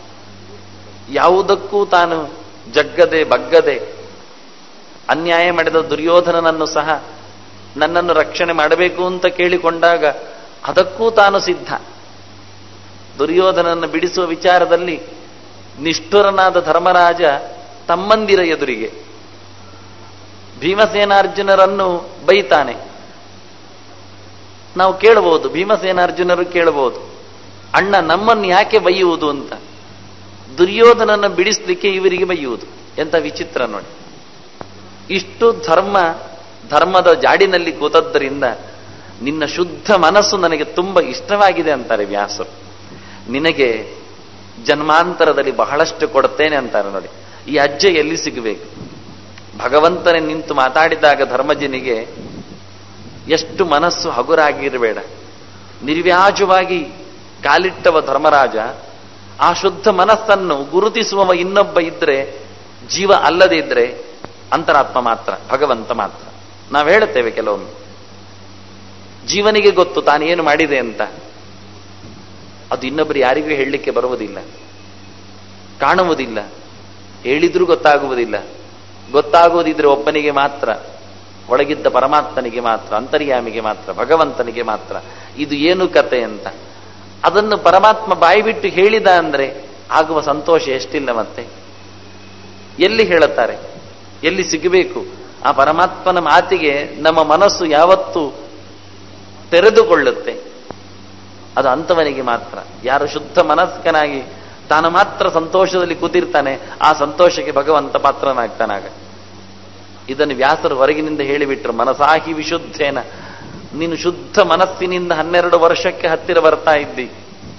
[SPEAKER 1] ಯಾವುದಕ್ಕೂ ತಾನು ಜಗ್ಗದೆ ಬಗ್ಗದೆ, ಅನ್ಯಾಯ ಮಾಡಿದ ದುರ್ಯೋಧನನನ್ನು ಸಹ ನನ್ನನ್ನು ರಕ್ಷಣೆ ಮಾಡಬೇಕು ಅಂತ ಕೇಳಿಕೊಂಡಾಗ ಅದಕ್ಕೂ ತಾನು ಸಿದ್ಧ. ದುರ್ಯೋಧನನ್ನು ಬಿಡಿಸುವ ವಿಚಾರದಲ್ಲಿ ನಿಷ್ಠುರನಾದ ಧರ್ಮರಾಜ ತಮ್ಮಂದಿರ ಎದುರಿಗೆ ಭೀಮಸೇನಾರ್ಜುನರನ್ನು ಬೈತಾನೆ. ನಾವು ಕೇಳಬಹುದು, ಭೀಮಸೇನಾರ್ಜುನರು ಕೇಳಬಹುದು, ಅಣ್ಣ ನಮ್ಮನ್ನು ಯಾಕೆ ಬೈಯುವುದು ಅಂತ. ದುರ್ಯೋಧನನ್ನು ಬಿಡಿಸ್ಲಿಕ್ಕೆ ಇವರಿಗೆ ಬೈಯುವುದು ಎಂತ ವಿಚಿತ್ರ ನೋಡಿ. ಇಷ್ಟು ಧರ್ಮ ಧರ್ಮದ ಜಾಡಿನಲ್ಲಿ ಕೂತದ್ದರಿಂದ ನಿನ್ನ ಶುದ್ಧ ಮನಸ್ಸು ನನಗೆ ತುಂಬ ಇಷ್ಟವಾಗಿದೆ ಅಂತಾರೆ ವ್ಯಾಸರು. ನಿನಗೆ ಜನ್ಮಾಂತರದಲ್ಲಿ ಬಹಳಷ್ಟು ಕೊಡ್ತೇನೆ ಅಂತಾರೆ ನೋಡಿ. ಈ ಅಜ್ಜೆ ಎಲ್ಲಿ ಸಿಗಬೇಕು? ಭಗವಂತನೇ ನಿಂತು ಮಾತಾಡಿದಾಗ ಧರ್ಮಜನಿಗೆ ಎಷ್ಟು ಮನಸ್ಸು ಹಗುರಾಗಿರಬೇಡ. ನಿರ್ವ್ಯಾಜವಾಗಿ ಕಾಲಿಟ್ಟವ ಧರ್ಮರಾಜ ಆ ಶುದ್ಧ ಮನಸ್ಸನ್ನು ಗುರುತಿಸುವವ ಇನ್ನೊಬ್ಬ ಇದ್ರೆ, ಜೀವ ಅಲ್ಲದೇ ಇದ್ರೆ ಅಂತರಾತ್ಮ ಮಾತ್ರ, ಭಗವಂತ ಮಾತ್ರ. ನಾವು ಹೇಳುತ್ತೇವೆ ಕೆಲವೊಮ್ಮೆ, ಜೀವನಿಗೆ ಗೊತ್ತು ತಾನೇನು ಮಾಡಿದೆ ಅಂತ. ಅದು ಇನ್ನೊಬ್ಬರು ಯಾರಿಗೂ ಹೇಳಲಿಕ್ಕೆ ಬರುವುದಿಲ್ಲ, ಕಾಣುವುದಿಲ್ಲ, ಹೇಳಿದ್ರೂ ಗೊತ್ತಾಗುವುದಿಲ್ಲ. ಗೊತ್ತಾಗುವುದಿದ್ರೆ ಒಬ್ಬನಿಗೆ ಮಾತ್ರ, ಒಳಗಿದ್ದ ಪರಮಾತ್ಮನಿಗೆ ಮಾತ್ರ, ಅಂತರ್ಯಾಮಿಗೆ ಮಾತ್ರ, ಭಗವಂತನಿಗೆ ಮಾತ್ರ. ಇದು ಏನು ಕತೆ ಅಂತ ಅದನ್ನು ಪರಮಾತ್ಮ ಬಾಯಿ ಬಿಟ್ಟು ಹೇಳಿದ ಅಂದ್ರೆ ಆಗುವ ಸಂತೋಷ ಎಷ್ಟಿಲ್ಲ. ಮತ್ತೆ ಎಲ್ಲಿ ಹೇಳುತ್ತಾರೆ, ಎಲ್ಲಿ ಸಿಗಬೇಕು ಆ ಪರಮಾತ್ಮನ ಮಾತಿಗೆ? ನಮ್ಮ ಮನಸ್ಸು ಯಾವತ್ತು ತೆರೆದುಕೊಳ್ಳುತ್ತೆ ಅದು ಅಂಥವನಿಗೆ ಮಾತ್ರ. ಯಾರು ಶುದ್ಧ ಮನಸ್ಕನಾಗಿ ತಾನು ಮಾತ್ರ ಸಂತೋಷದಲ್ಲಿ ಕೂತಿರ್ತಾನೆ, ಆ ಸಂತೋಷಕ್ಕೆ ಭಗವಂತ ಪಾತ್ರನಾಗ್ತಾನಾಗ. ಇದನ್ನು ವ್ಯಾಸರು ಹೊರಗಿನಿಂದ ಹೇಳಿಬಿಟ್ರು. ಮನಸಾಹಿ ವಿಶುದ್ಧೇನ, ನೀನು ಶುದ್ಧ ಮನಸ್ಸಿನಿಂದ ಹನ್ನೆರಡು ವರ್ಷಕ್ಕೆ ಹತ್ತಿರ ಬರ್ತಾ ಇದ್ದಿ,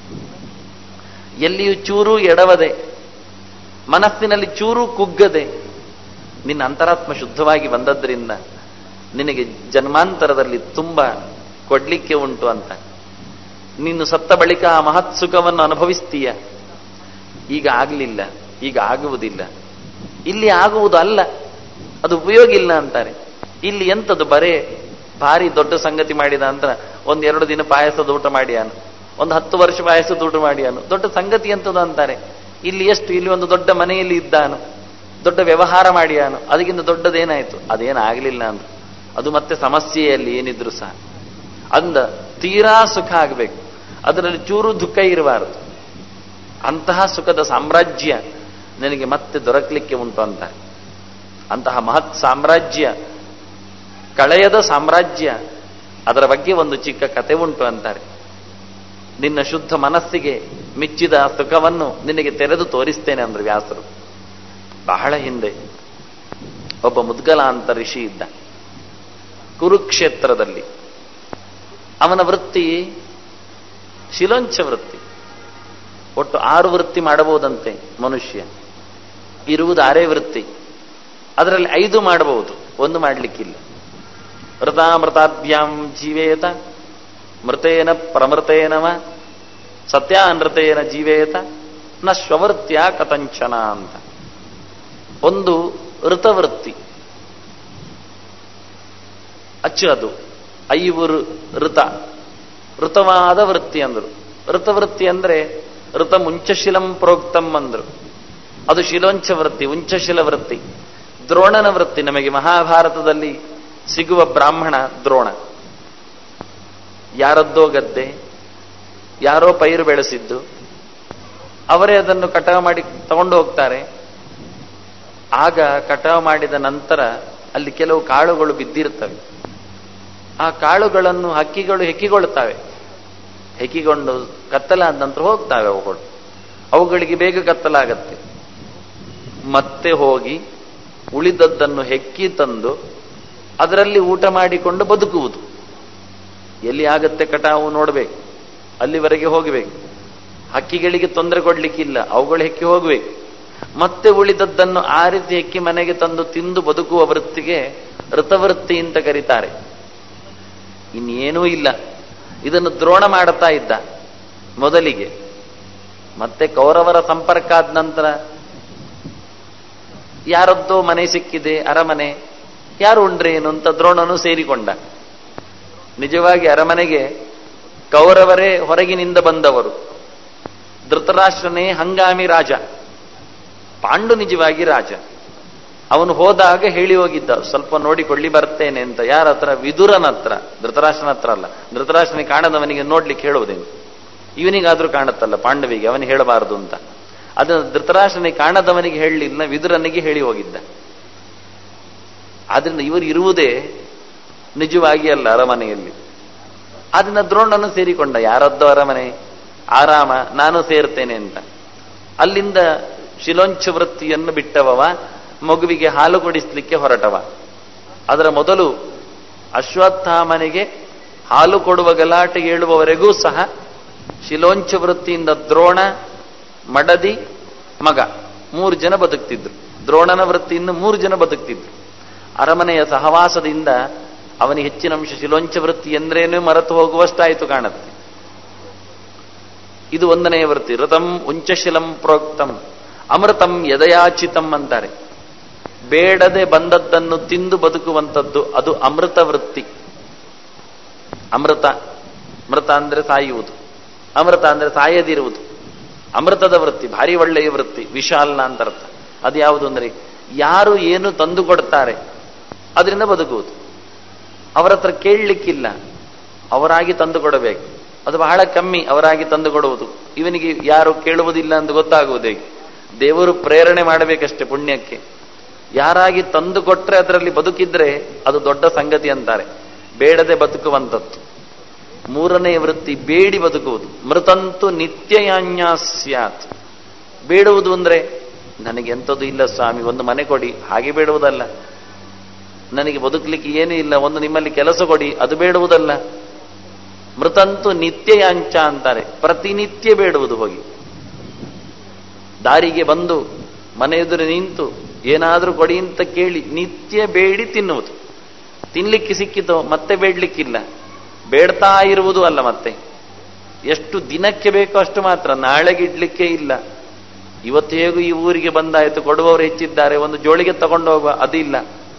[SPEAKER 1] ಎಲ್ಲಿಯೂ ಚೂರು ಎಡವದೆ, ಮನಸ್ಸಿನಲ್ಲಿ ಚೂರು ಕುಗ್ಗದೆ, ನಿನ್ನ ಅಂತರಾತ್ಮ ಶುದ್ಧವಾಗಿ ಬಂದದ್ರಿಂದ ನಿನಗೆ ಜನ್ಮಾಂತರದಲ್ಲಿ ತುಂಬ ಕೊಡ್ಲಿಕ್ಕೆ ಉಂಟು ಅಂತ. ನೀನು ಸತ್ತ ಬಳಿಕ ಆ ಮಹತ್ ಸುಖವನ್ನು ಅನುಭವಿಸ್ತೀಯ. ಈಗ ಆಗಲಿಲ್ಲ, ಈಗ ಆಗುವುದಿಲ್ಲ, ಇಲ್ಲಿ ಆಗುವುದು ಅಲ್ಲ, ಅದು ಉಪಯೋಗ ಇಲ್ಲ ಅಂತಾರೆ. ಇಲ್ಲಿ ಎಂಥದ್ದು ಬರೇ ಭಾರಿ ದೊಡ್ಡ ಸಂಗತಿ ಮಾಡಿದ ಅಂತ ಒಂದೆರಡು ದಿನ ಪಾಯಸದ ಊಟ ಮಾಡಿಯಾನು, ಒಂದು ಹತ್ತು ವರ್ಷ ಪಾಯಸದ ಊಟ ಮಾಡಿಯಾನು, ದೊಡ್ಡ ಸಂಗತಿ ಎಂಥದ್ದು ಅಂತಾರೆ. ಇಲ್ಲಿ ಎಷ್ಟು, ಇಲ್ಲಿ ಒಂದು ದೊಡ್ಡ ಮನೆಯಲ್ಲಿ ಇದ್ದಾನು, ದೊಡ್ಡ ವ್ಯವಹಾರ ಮಾಡಿಯಾನು, ಅದಕ್ಕಿಂತ ದೊಡ್ಡದೇನಾಯ್ತು? ಅದೇನಾಗಲಿಲ್ಲ ಅಂದ್ರು. ಅದು ಮತ್ತೆ ಸಮಸ್ಯೆಯಲ್ಲಿ ಏನಿದ್ರು ಸಹ ಅಂದ ತೀರಾ ಸುಖ ಆಗಬೇಕು, ಅದರಲ್ಲಿ ಚೂರು ದುಃಖ ಇರಬಾರದು. ಅಂತಹ ಸುಖದ ಸಾಮ್ರಾಜ್ಯ ನಿನಗೆ ಮತ್ತೆ ದೊರಕಲಿಕ್ಕೆ ಉಂಟು ಅಂತಾರೆ. ಅಂತಹ ಮಹತ್ ಸಾಮ್ರಾಜ್ಯ, ಕಳೆಯದ ಸಾಮ್ರಾಜ್ಯ, ಅದರ ಬಗ್ಗೆ ಒಂದು ಚಿಕ್ಕ ಕತೆ ಉಂಟು ಅಂತಾರೆ. ನಿನ್ನ ಶುದ್ಧ ಮನಸ್ಸಿಗೆ ಮಿಚ್ಚಿದ ಸುಖವನ್ನು ನಿನಗೆ ತೆರೆದು ತೋರಿಸ್ತೇನೆ ಅಂದ್ರು ವ್ಯಾಸರು. ಬಹಳ ಹಿಂದೆ ಒಬ್ಬ ಮುದ್ಗಲ ಅಂತ ಋಷಿ ಇದ್ದ ಕುರುಕ್ಷೇತ್ರದಲ್ಲಿ. ಅವನ ವೃತ್ತಿ ಶಿಲೋಂಚ ವೃತ್ತಿ. ಒಟ್ಟು ಆರು ವೃತ್ತಿ ಮಾಡಬಹುದಂತೆ ಮನುಷ್ಯ, ಇರುವುದು ಆರೇ ವೃತ್ತಿ. ಅದರಲ್ಲಿ ಐದು ಮಾಡಬಹುದು, ಒಂದು ಮಾಡಲಿಕ್ಕಿಲ್ಲ. ಮೃತಾಮೃತಾಭ್ಯಾಂ ಜೀವೇತ, ಮೃತೇನ ಪ್ರಮೃತೇನವ, ಸತ್ಯಾನೃತೇನ ಜೀವೇತ, ನ ಶ್ವವೃತ್ಯ ಕಥಂಚನ ಅಂತ. ಒಂದು ಋತವೃತ್ತಿ, ಅಚ್ಚು ಅದು ಐವು ಋತ, ಋತವಾದ ವೃತ್ತಿ ಅಂದ್ರು. ಋತವೃತ್ತಿ ಅಂದ್ರೆ ಋತ ಮುಂಚಶಿಲಂ ಪ್ರೋಕ್ತಂ ಅಂದ್ರು. ಅದು ಶಿಲೋಂಚ ವೃತ್ತಿ, ಉಂಚಶಿಲ ವೃತ್ತಿ. ದ್ರೋಣನ ವೃತ್ತಿ ನಮಗೆ ಮಹಾಭಾರತದಲ್ಲಿ ಸಿಗುವ ಬ್ರಾಹ್ಮಣ ದ್ರೋಣ. ಯಾರದ್ದೋ ಗದ್ದೆ, ಯಾರೋ ಪೈರು ಬೆಳೆಸಿದ್ದು, ಅವರೇ ಅದನ್ನು ಕಟಾವು ಮಾಡಿ ತಗೊಂಡು ಹೋಗ್ತಾರೆ. ಆಗ ಕಟಾವು ಮಾಡಿದ ನಂತರ ಅಲ್ಲಿ ಕೆಲವು ಕಾಳುಗಳು ಬಿದ್ದಿರ್ತವೆ. ಆ ಕಾಳುಗಳನ್ನು ಹಕ್ಕಿಗಳು ಹೆಕ್ಕಿಗೊಳ್ಳುತ್ತವೆ. ಹೆಕ್ಕಿಕೊಂಡು ಕತ್ತಲಾದ ನಂತರ ಹೋಗ್ತಾವೆ ಅವುಗಳು. ಅವುಗಳಿಗೆ ಬೇಗ ಕತ್ತಲಾಗತ್ತೆ. ಮತ್ತೆ ಹೋಗಿ ಉಳಿದದ್ದನ್ನು ಹೆಕ್ಕಿ ತಂದು ಅದರಲ್ಲಿ ಊಟ ಮಾಡಿಕೊಂಡು ಬದುಕುವುದು. ಎಲ್ಲಿ ಆಗತ್ತೆ ಕಟಾವು ನೋಡಬೇಕು, ಅಲ್ಲಿವರೆಗೆ ಹೋಗಬೇಕು. ಹಕ್ಕಿಗಳಿಗೆ ತೊಂದರೆ ಕೊಡ್ಲಿಕ್ಕಿಲ್ಲ, ಅವುಗಳು ಹೆಕ್ಕಿ ಹೋಗಬೇಕು. ಮತ್ತೆ ಉಳಿದದ್ದನ್ನು ಆ ರೀತಿ ಹೆಕ್ಕಿ ಮನೆಗೆ ತಂದು ತಿಂದು ಬದುಕುವ ವೃತ್ತಿಗೆ ಋತವೃತ್ತಿ ಅಂತ ಕರೀತಾರೆ. ಇನ್ನೇನೂ ಇಲ್ಲ. ಇದನ್ನು ದ್ರೋಣ ಮಾಡುತ್ತಾ ಇದ್ದ ಮೊದಲಿಗೆ. ಮತ್ತೆ ಕೌರವರ ಸಂಪರ್ಕ ಆದ ನಂತರ ಯಾರದ್ದೋ ಮನೆ ಸಿಕ್ಕಿದೆ, ಅರಮನೆ, ಯಾರು ಉಂಡ್ರೆ ಏನು ಅಂತ ದ್ರೋಣನು ಸೇರಿಕೊಂಡ. ನಿಜವಾಗಿ ಅರಮನೆಗೆ ಕೌರವರೇ ಹೊರಗಿನಿಂದ ಬಂದವರು. ಧೃತರಾಷ್ಟ್ರನೇ ಹಂಗಾಮಿ ರಾಜ, ಪಾಂಡು ನಿಜವಾಗಿ ರಾಜ. ಅವನು ಹೋದಾಗ ಹೇಳಿ ಹೋಗಿದ್ದ, ಸ್ವಲ್ಪ ನೋಡಿಕೊಳ್ಳಿ ಬರ್ತೇನೆ ಅಂತ. ಯಾರ ಹತ್ರ? ವಿದುರನ ಹತ್ರ, ಧೃತರಾಷ್ಟ್ರನ ಹತ್ರ ಅಲ್ಲ. ಧೃತರಾಷ್ಟ್ರನಿಗೆ ಕಾಣದವನಿಗೆ ನೋಡ್ಲಿಕ್ಕೆ ಹೇಳುವುದೇನು? ಇವನಿಗಾದ್ರೂ ಕಾಣುತ್ತಲ್ಲ ಪಾಂಡವಿಗೆ, ಅವನಿಗೆ ಹೇಳಬಾರದು ಅಂತ. ಅದನ್ನು ಧೃತರಾಷ್ಟ್ರನಿಗೆ ಕಾಣದವನಿಗೆ ಹೇಳಲಿಲ್ಲ, ವಿದುರನಿಗೆ ಹೇಳಿ ಹೋಗಿದ್ದ. ಆದ್ರಿಂದ ಇವರು ಇರುವುದೇ ನಿಜವಾಗಿ ಅಲ್ಲ ಅರಮನೆಯಲ್ಲಿ. ಅದನ್ನ ದ್ರೋಣನು ಸೇರಿಕೊಂಡ. ಯಾರದ್ದೋ ಅರಮನೆ, ಆರಾಮ, ನಾನು ಸೇರ್ತೇನೆ ಅಂತ. ಅಲ್ಲಿಂದ ಶಿಲೋಂಚ ವೃತ್ತಿಯನ್ನು ಬಿಟ್ಟವವ, ಮಗುವಿಗೆ ಹಾಲು ಕೊಡಿಸ್ಲಿಕ್ಕೆ ಹೊರಟವ. ಅದರ ಮೊದಲು ಅಶ್ವತ್ಥಾಮನಿಗೆ ಹಾಲು ಕೊಡುವ ಗಲಾಟೆ ಹೇಳುವವರೆಗೂ ಸಹ ಶಿಲೋಂಚ ವೃತ್ತಿಯಿಂದ ದ್ರೋಣ ಮಡದಿ, ಮಗ, ಮೂರು ಜನ ಬದುಕ್ತಿದ್ರು. ದ್ರೋಣನ ವೃತ್ತಿಯಿಂದ ಮೂರು ಜನ ಬದುಕ್ತಿದ್ರು. ಅರಮನೆಯ ಸಹವಾಸದಿಂದ ಅವನಿಗೆ ಹೆಚ್ಚಿನ ಅಂಶ ಶಿಲೋಂಚ ವೃತ್ತಿ ಎಂದ್ರೇನು ಮರೆತು ಹೋಗುವಷ್ಟಾಯಿತು ಕಾಣುತ್ತೆ. ಇದು ಒಂದನೆಯ ವೃತ್ತಿ. ಋತಂ ಉಂಚಶಿಲಂ ಪ್ರೋಕ್ತಂ ಅಮೃತಂ ಯದಯಾಚಿತಂ ಅಂತಾರೆ. ಬೇಡದೆ ಬಂದದ್ದನ್ನು ತಿಂದು ಬದುಕುವಂಥದ್ದು ಅದು ಅಮೃತ ವೃತ್ತಿ. ಅಮೃತ, ಮೃತ ಅಂದ್ರೆ ಸಾಯುವುದು, ಅಮೃತ ಅಂದ್ರೆ ಸಾಯದಿರುವುದು. ಅಮೃತದ ವೃತ್ತಿ ಭಾರಿ ಒಳ್ಳೆಯ ವೃತ್ತಿ, ವಿಶಾಲನ ಅಂತ ಅರ್ಥ. ಅದು ಯಾವುದು ಅಂದ್ರೆ ಯಾರು ಏನು ತಂದು ಕೊಡ್ತಾರೆ ಅದರಿಂದ ಬದುಕುವುದು. ಅವರ ಹತ್ರ ಕೇಳಲಿಕ್ಕಿಲ್ಲ, ಅವರಾಗಿ ತಂದು ಕೊಡಬೇಕು. ಅದು ಬಹಳ ಕಮ್ಮಿ ಅವರಾಗಿ ತಂದು ಕೊಡುವುದು. ಇವನಿಗೆ ಯಾರು ಕೇಳುವುದಿಲ್ಲ ಅಂತ ಗೊತ್ತಾಗುವುದು ಹೇಗೆ? ದೇವರು ಪ್ರೇರಣೆ ಮಾಡಬೇಕಷ್ಟೇ ಪುಣ್ಯಕ್ಕೆ. ಯಾರಾಗಿ ತಂದು ಕೊಟ್ರೆ ಅದರಲ್ಲಿ ಬದುಕಿದ್ರೆ ಅದು ದೊಡ್ಡ ಸಂಗತಿ ಅಂತಾರೆ. ಬೇಡದೆ ಬದುಕುವಂಥದ್ದು. ಮೂರನೇ ವೃತ್ತಿ ಬೇಡಿ ಬದುಕುವುದು. ಮೃತಂತು ನಿತ್ಯಯಾನ್ಯಾಸ್ಯಾತ್. ಬೇಡುವುದು ಅಂದ್ರೆ ನನಗೆ ಎಂಥದ್ದು ಇಲ್ಲ ಸ್ವಾಮಿ, ಒಂದು ಮನೆ ಕೊಡಿ, ಹಾಗೆ ಬೇಡುವುದಲ್ಲ. ನನಗೆ ಬದುಕಲಿಕ್ಕೆ ಏನೂ ಇಲ್ಲ, ಒಂದು ನಿಮ್ಮಲ್ಲಿ ಕೆಲಸ ಕೊಡಿ, ಅದು ಬೇಡುವುದಲ್ಲ. ಮೃತಂತು ನಿತ್ಯಯಾಂಚ ಅಂತಾರೆ. ಪ್ರತಿನಿತ್ಯ ಬೇಡುವುದು. ಹೋಗಿ ದಾರಿಗೆ ಬಂದು ಮನೆ ಎದುರು ನಿಂತು ಏನಾದರೂ ಕೊಡಿ ಅಂತ ಕೇಳಿ ನಿತ್ಯ ಬೇಡಿ ತಿನ್ನುವುದು. ತಿನ್ಲಿಕ್ಕೆ ಸಿಕ್ಕಿತೋ ಮತ್ತೆ ಬೇಡ್ಲಿಕ್ಕಿಲ್ಲ, ಬೇಡ್ತಾ ಇರುವುದು ಅಲ್ಲ. ಮತ್ತೆ ಎಷ್ಟು ದಿನಕ್ಕೆ ಬೇಕೋ ಅಷ್ಟು ಮಾತ್ರ, ನಾಳೆಗೆ ಇಡ್ಲಿಕ್ಕೆ ಇಲ್ಲ. ಇವತ್ತು ಹೇಗೂ ಈ ಊರಿಗೆ ಬಂದಾಯಿತು, ಕೊಡುವವರು ಹೆಚ್ಚಿದ್ದಾರೆ, ಒಂದು ಜೋಳಿಗೆ ತಗೊಂಡು ಹೋಗುವ, ಅದಿಲ್ಲ.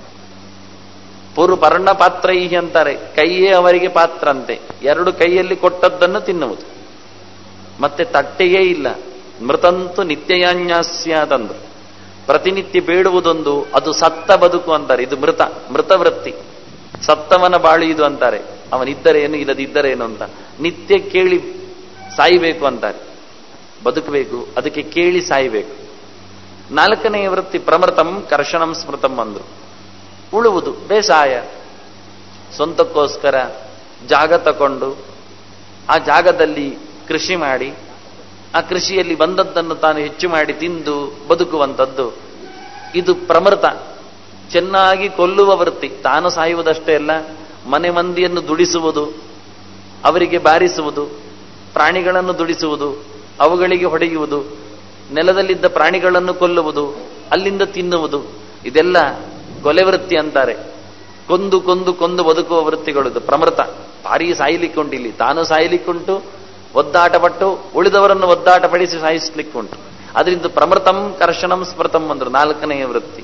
[SPEAKER 1] ಪೂರ್ವ ಪರ್ಣ ಪಾತ್ರ ಈ ಅಂತಾರೆ, ಕೈಯೇ ಅವರಿಗೆ ಪಾತ್ರ ಅಂತೆ. ಎರಡು ಕೈಯಲ್ಲಿ ಕೊಟ್ಟದ್ದನ್ನು ತಿನ್ನುವುದು. ಮತ್ತೆ ತಟ್ಟೆಯೇ ಇಲ್ಲ. ಮೃತಂತು ನಿತ್ಯಯಾನ್ಯಾಸ್ಯಾದಂದು ಪ್ರತಿನಿತ್ಯ ಬೇಡುವುದೊಂದು, ಅದು ಸತ್ತ ಬದುಕು ಅಂತಾರೆ. ಇದು ಮೃತ, ಮೃತವೃತ್ತಿ. ಸತ್ತವನ ಬಾಳು ಇದು ಅಂತಾರೆ. ಅವನಿದ್ದರೇನು ಇಲ್ಲದಿದ್ದರೇನು ಅಂತ. ನಿತ್ಯ ಕೇಳಿ ಸಾಯಬೇಕು ಅಂತಾರೆ. ಬದುಕಬೇಕು, ಅದಕ್ಕೆ ಕೇಳಿ ಸಾಯಬೇಕು. ನಾಲ್ಕನೆಯ ವೃತ್ತಿ ಪ್ರಮೃತಂ ಕರ್ಷಣಂ ಸ್ಮೃತಂ ಅಂದ್ರು. ಉಳುವುದು, ಬೇಸಾಯ. ಸ್ವಂತಕ್ಕೋಸ್ಕರ ಜಾಗ ತಕೊಂಡು ಆ ಜಾಗದಲ್ಲಿ ಕೃಷಿ ಮಾಡಿ ಆ ಕೃಷಿಯಲ್ಲಿ ಬಂದದ್ದನ್ನು ತಾನು ಹೆಚ್ಚು ಮಾಡಿ ತಿಂದು ಬದುಕುವಂಥದ್ದು ಇದು ಪ್ರಮೃತ. ಚೆನ್ನಾಗಿ ಕೊಲ್ಲುವ ವೃತ್ತಿ. ತಾನು ಸಾಯುವುದಷ್ಟೇ ಅಲ್ಲ, ಮನೆ ಮಂದಿಯನ್ನು ದುಡಿಸುವುದು, ಅವರಿಗೆ ಬಾರಿಸುವುದು, ಪ್ರಾಣಿಗಳನ್ನು ದುಡಿಸುವುದು, ಅವುಗಳಿಗೆ ಹೊಡೆಯುವುದು, ನೆಲದಲ್ಲಿದ್ದ ಪ್ರಾಣಿಗಳನ್ನು ಕೊಲ್ಲುವುದು, ಅಲ್ಲಿಂದ ತಿನ್ನುವುದು, ಇದೆಲ್ಲ ಕೊಲೆ ವೃತ್ತಿ ಅಂತಾರೆ. ಕೊಂದು ಕೊಂದು ಕೊಂದು ಬದುಕುವ ವೃತ್ತಿಗಳು ಪ್ರಮೃತ. ಭಾರಿ ಸಾಯಲಿಕ್ಕುಂಟಿಲ್ಲಿ. ತಾನು ಸಾಯಲಿಕ್ಕುಂಟು, ಒದ್ದಾಟಪಟ್ಟು ಉಳಿದವರನ್ನು ಒದ್ದಾಟಪಡಿಸಿ ಸಾಯಿಸ್ಲಿಕ್ಕುಂಟು. ಅದರಿಂದ ಪ್ರಮೃತಂ ಕರ್ಷಣಂ ಸ್ಮೃತಂ ಅಂದ್ರು ನಾಲ್ಕನೆಯ ವೃತ್ತಿ.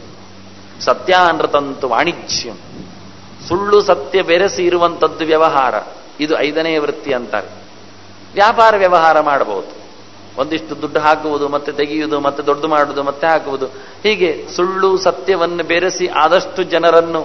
[SPEAKER 1] ಸತ್ಯಾನೃತಂತು ವಾಣಿಜ್ಯಂ. ಸುಳ್ಳು ಸತ್ಯ ಬೆರೆಸಿ ಇರುವಂಥದ್ದು ವ್ಯವಹಾರ. ಇದು ಐದನೆಯ ವೃತ್ತಿ ಅಂತಾರೆ. ವ್ಯಾಪಾರ ವ್ಯವಹಾರ ಮಾಡಬಹುದು. ಒಂದಿಷ್ಟು ದುಡ್ಡು ಹಾಕುವುದು, ಮತ್ತೆ ತೆಗೆಯುವುದು, ಮತ್ತೆ ದೊಡ್ಡದು ಮಾಡುವುದು, ಮತ್ತೆ ಹಾಕುವುದು. ಹೀಗೆ ಸುಳ್ಳು ಸತ್ಯವನ್ನು ಬೆರೆಸಿ ಆದಷ್ಟು ಜನರನ್ನು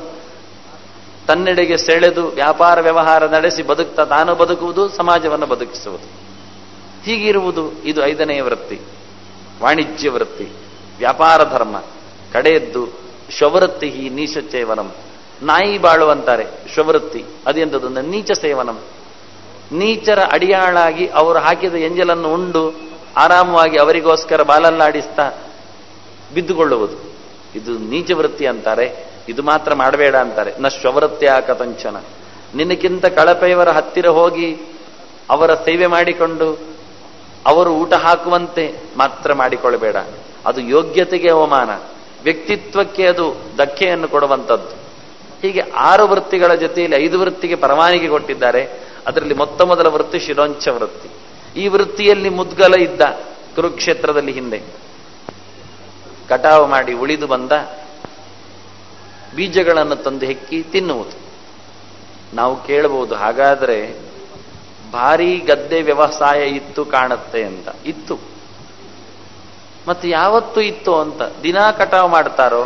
[SPEAKER 1] ತನ್ನೆಡೆಗೆ ಸೆಳೆದು ವ್ಯಾಪಾರ ವ್ಯವಹಾರ ನಡೆಸಿ ಬದುಕ್ತಾ ತಾನು ಬದುಕುವುದು, ಸಮಾಜವನ್ನು ಬದುಕಿಸುವುದು. ಹೀಗಿರುವುದು ಇದು ಐದನೆಯ ವೃತ್ತಿ, ವಾಣಿಜ್ಯ ವೃತ್ತಿ, ವ್ಯಾಪಾರ ಧರ್ಮ. ಕಡೆಯದ್ದು ಶ್ವವೃತ್ತಿ ನೀಚ ಸೇವನಂ. ನಾಯಿ ಬಾಳು ಅಂತಾರೆ ಶ್ವವೃತ್ತಿ. ಅದೆಂಥದ್ದು? ನೀಚ ಸೇವನಂ. ನೀಚರ ಅಡಿಯಾಳಾಗಿ ಅವರು ಹಾಕಿದ ಎಂಜಲನ್ನು ಉಂಡು ಆರಾಮವಾಗಿ ಅವರಿಗೋಸ್ಕರ ಬಾಲಲ್ಲಾಡಿಸ್ತಾ ಬಿದ್ದುಕೊಳ್ಳುವುದು. ಇದು ನೀಚ ವೃತ್ತಿ ಅಂತಾರೆ. ಇದು ಮಾತ್ರ ಮಾಡಬೇಡ ಅಂತಾರೆ. ನ ಶ್ವವೃತ್ಯ ಕಥಂಚನ. ನಿನಕ್ಕಿಂತ ಕಳಪೆಯವರ ಹತ್ತಿರ ಹೋಗಿ ಅವರ ಸೇವೆ ಮಾಡಿಕೊಂಡು ಅವರು ಊಟ ಹಾಕುವಂತೆ ಮಾತ್ರ ಮಾಡಿಕೊಳ್ಳಬೇಡ. ಅದು ಯೋಗ್ಯತೆಗೆ ಅವಮಾನ, ವ್ಯಕ್ತಿತ್ವಕ್ಕೆ ಅದು ಧಕ್ಕೆಯನ್ನು ಕೊಡುವಂಥದ್ದು. ಹೀಗೆ ಆರು ವೃತ್ತಿಗಳ ಜೊತೆಯಲ್ಲಿ ಐದು ವೃತ್ತಿಗೆ ಪರವಾನಗಿ ಕೊಟ್ಟಿದ್ದಾರೆ. ಅದರಲ್ಲಿ ಮೊತ್ತ ಮೊದಲ ವೃತ್ತಿ ಶಿಲೋಂಚ ವೃತ್ತಿ. ಈ ವೃತ್ತಿಯಲ್ಲಿ ಮುದ್ಗಲ ಇದ್ದ ಕುರುಕ್ಷೇತ್ರದಲ್ಲಿ ಹಿಂದೆ ಕಟಾವು ಮಾಡಿ ಉಳಿದು ಬಂದ ಬೀಜಗಳನ್ನು ತಂದು ಹೆಕ್ಕಿ ತಿನ್ನುವುದು. ನಾವು ಕೇಳಬಹುದು, ಹಾಗಾದ್ರೆ ಭಾರೀ ಗದ್ದೆ ವ್ಯವಸಾಯ ಇತ್ತು ಕಾಣುತ್ತೆ ಅಂತ. ಇತ್ತು, ಮತ್ತೆ ಯಾವತ್ತೂ ಇತ್ತು ಅಂತ. ದಿನಾ ಕಟಾವು ಮಾಡ್ತಾರೋ?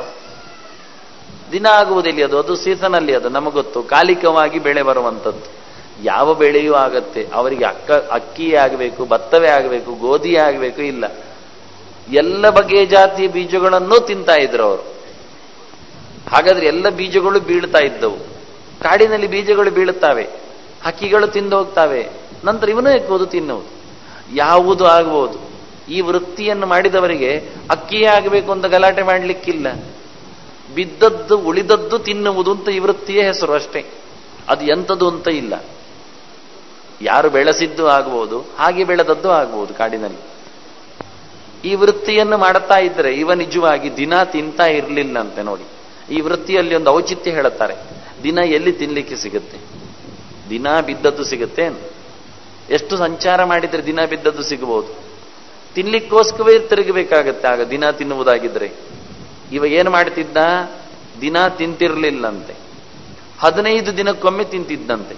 [SPEAKER 1] ದಿನ ಆಗುವುದಿಲ್ಲ ಅದು. ಅದು ಸೀಸನಲ್ಲಿ, ಅದು ನಮಗೊತ್ತು. ಕಾಲಿಕವಾಗಿ ಬೆಳೆ ಬರುವಂಥದ್ದು. ಯಾವ ಬೆಳೆಯೂ ಆಗತ್ತೆ. ಅವರಿಗೆ ಅಕ್ಕ ಅಕ್ಕಿಯೇ ಆಗಬೇಕು, ಭತ್ತವೇ ಆಗಬೇಕು, ಗೋಧಿಯೇ ಆಗಬೇಕು, ಇಲ್ಲ. ಎಲ್ಲ ಬಗೆಯ ಜಾತಿಯ ಬೀಜಗಳನ್ನೂ ತಿಂತಾ ಇದ್ರು ಅವರು. ಹಾಗಾದ್ರೆ ಎಲ್ಲ ಬೀಜಗಳು ಬೀಳ್ತಾ ಇದ್ದವು. ಕಾಡಿನಲ್ಲಿ ಬೀಜಗಳು ಬೀಳುತ್ತವೆ, ಹಕ್ಕಿಗಳು ತಿಂದು ಹೋಗ್ತಾವೆ. ನಂತರ ಇವನು ಎಕ್ಕುವುದು, ತಿನ್ನುವುದು, ಯಾವುದು ಆಗಬಹುದು. ಈ ವೃತ್ತಿಯನ್ನು ಮಾಡಿದವರಿಗೆ ಅಕ್ಕಿಯೇ ಆಗಬೇಕು ಅಂತ ಗಲಾಟೆ ಮಾಡಲಿಕ್ಕಿಲ್ಲ. ಬಿದ್ದದ್ದು ಉಳಿದದ್ದು ತಿನ್ನುವುದು ಅಂತ ಈ ವೃತ್ತಿಯೇ ಹೆಸರು ಅಷ್ಟೇ. ಅದು ಎಂಥದ್ದು ಅಂತ ಇಲ್ಲ. ಯಾರು ಬೆಳೆಸಿದ್ದು ಆಗಬಹುದು, ಹಾಗೆ ಬೆಳೆದದ್ದು ಆಗಬಹುದು ಕಾಡಿನಲ್ಲಿ. ಈ ವೃತ್ತಿಯನ್ನು ಮಾಡ್ತಾ ಇದ್ರೆ ಇವ ನಿಜವಾಗಿ ದಿನ ತಿಂತಾ ಇರಲಿಲ್ಲಂತೆ. ನೋಡಿ, ಈ ವೃತ್ತಿಯಲ್ಲಿ ಒಂದು ಔಚಿತ್ಯ ಹೇಳುತ್ತಾರೆ. ದಿನ ಎಲ್ಲಿ ತಿನ್ಲಿಕ್ಕೆ ಸಿಗುತ್ತೆ? ದಿನ ಬಿದ್ದದ್ದು ಸಿಗುತ್ತೆ? ಎಷ್ಟು ಸಂಚಾರ ಮಾಡಿದ್ರೆ ದಿನ ಬಿದ್ದದ್ದು ಸಿಗಬಹುದು? ತಿನ್ಲಿಕ್ಕೋಸ್ಕರವೇ ತಿರುಗಬೇಕಾಗತ್ತೆ ಆಗ ದಿನ ತಿನ್ನುವುದಾಗಿದ್ರೆ. ಇವ ಏನು ಮಾಡ್ತಿದ್ದ? ದಿನ ತಿಂತಿರ್ಲಿಲ್ಲಂತೆ, ಹದಿನೈದು ದಿನಕ್ಕೊಮ್ಮೆ ತಿಂತಿದ್ದಂತೆ.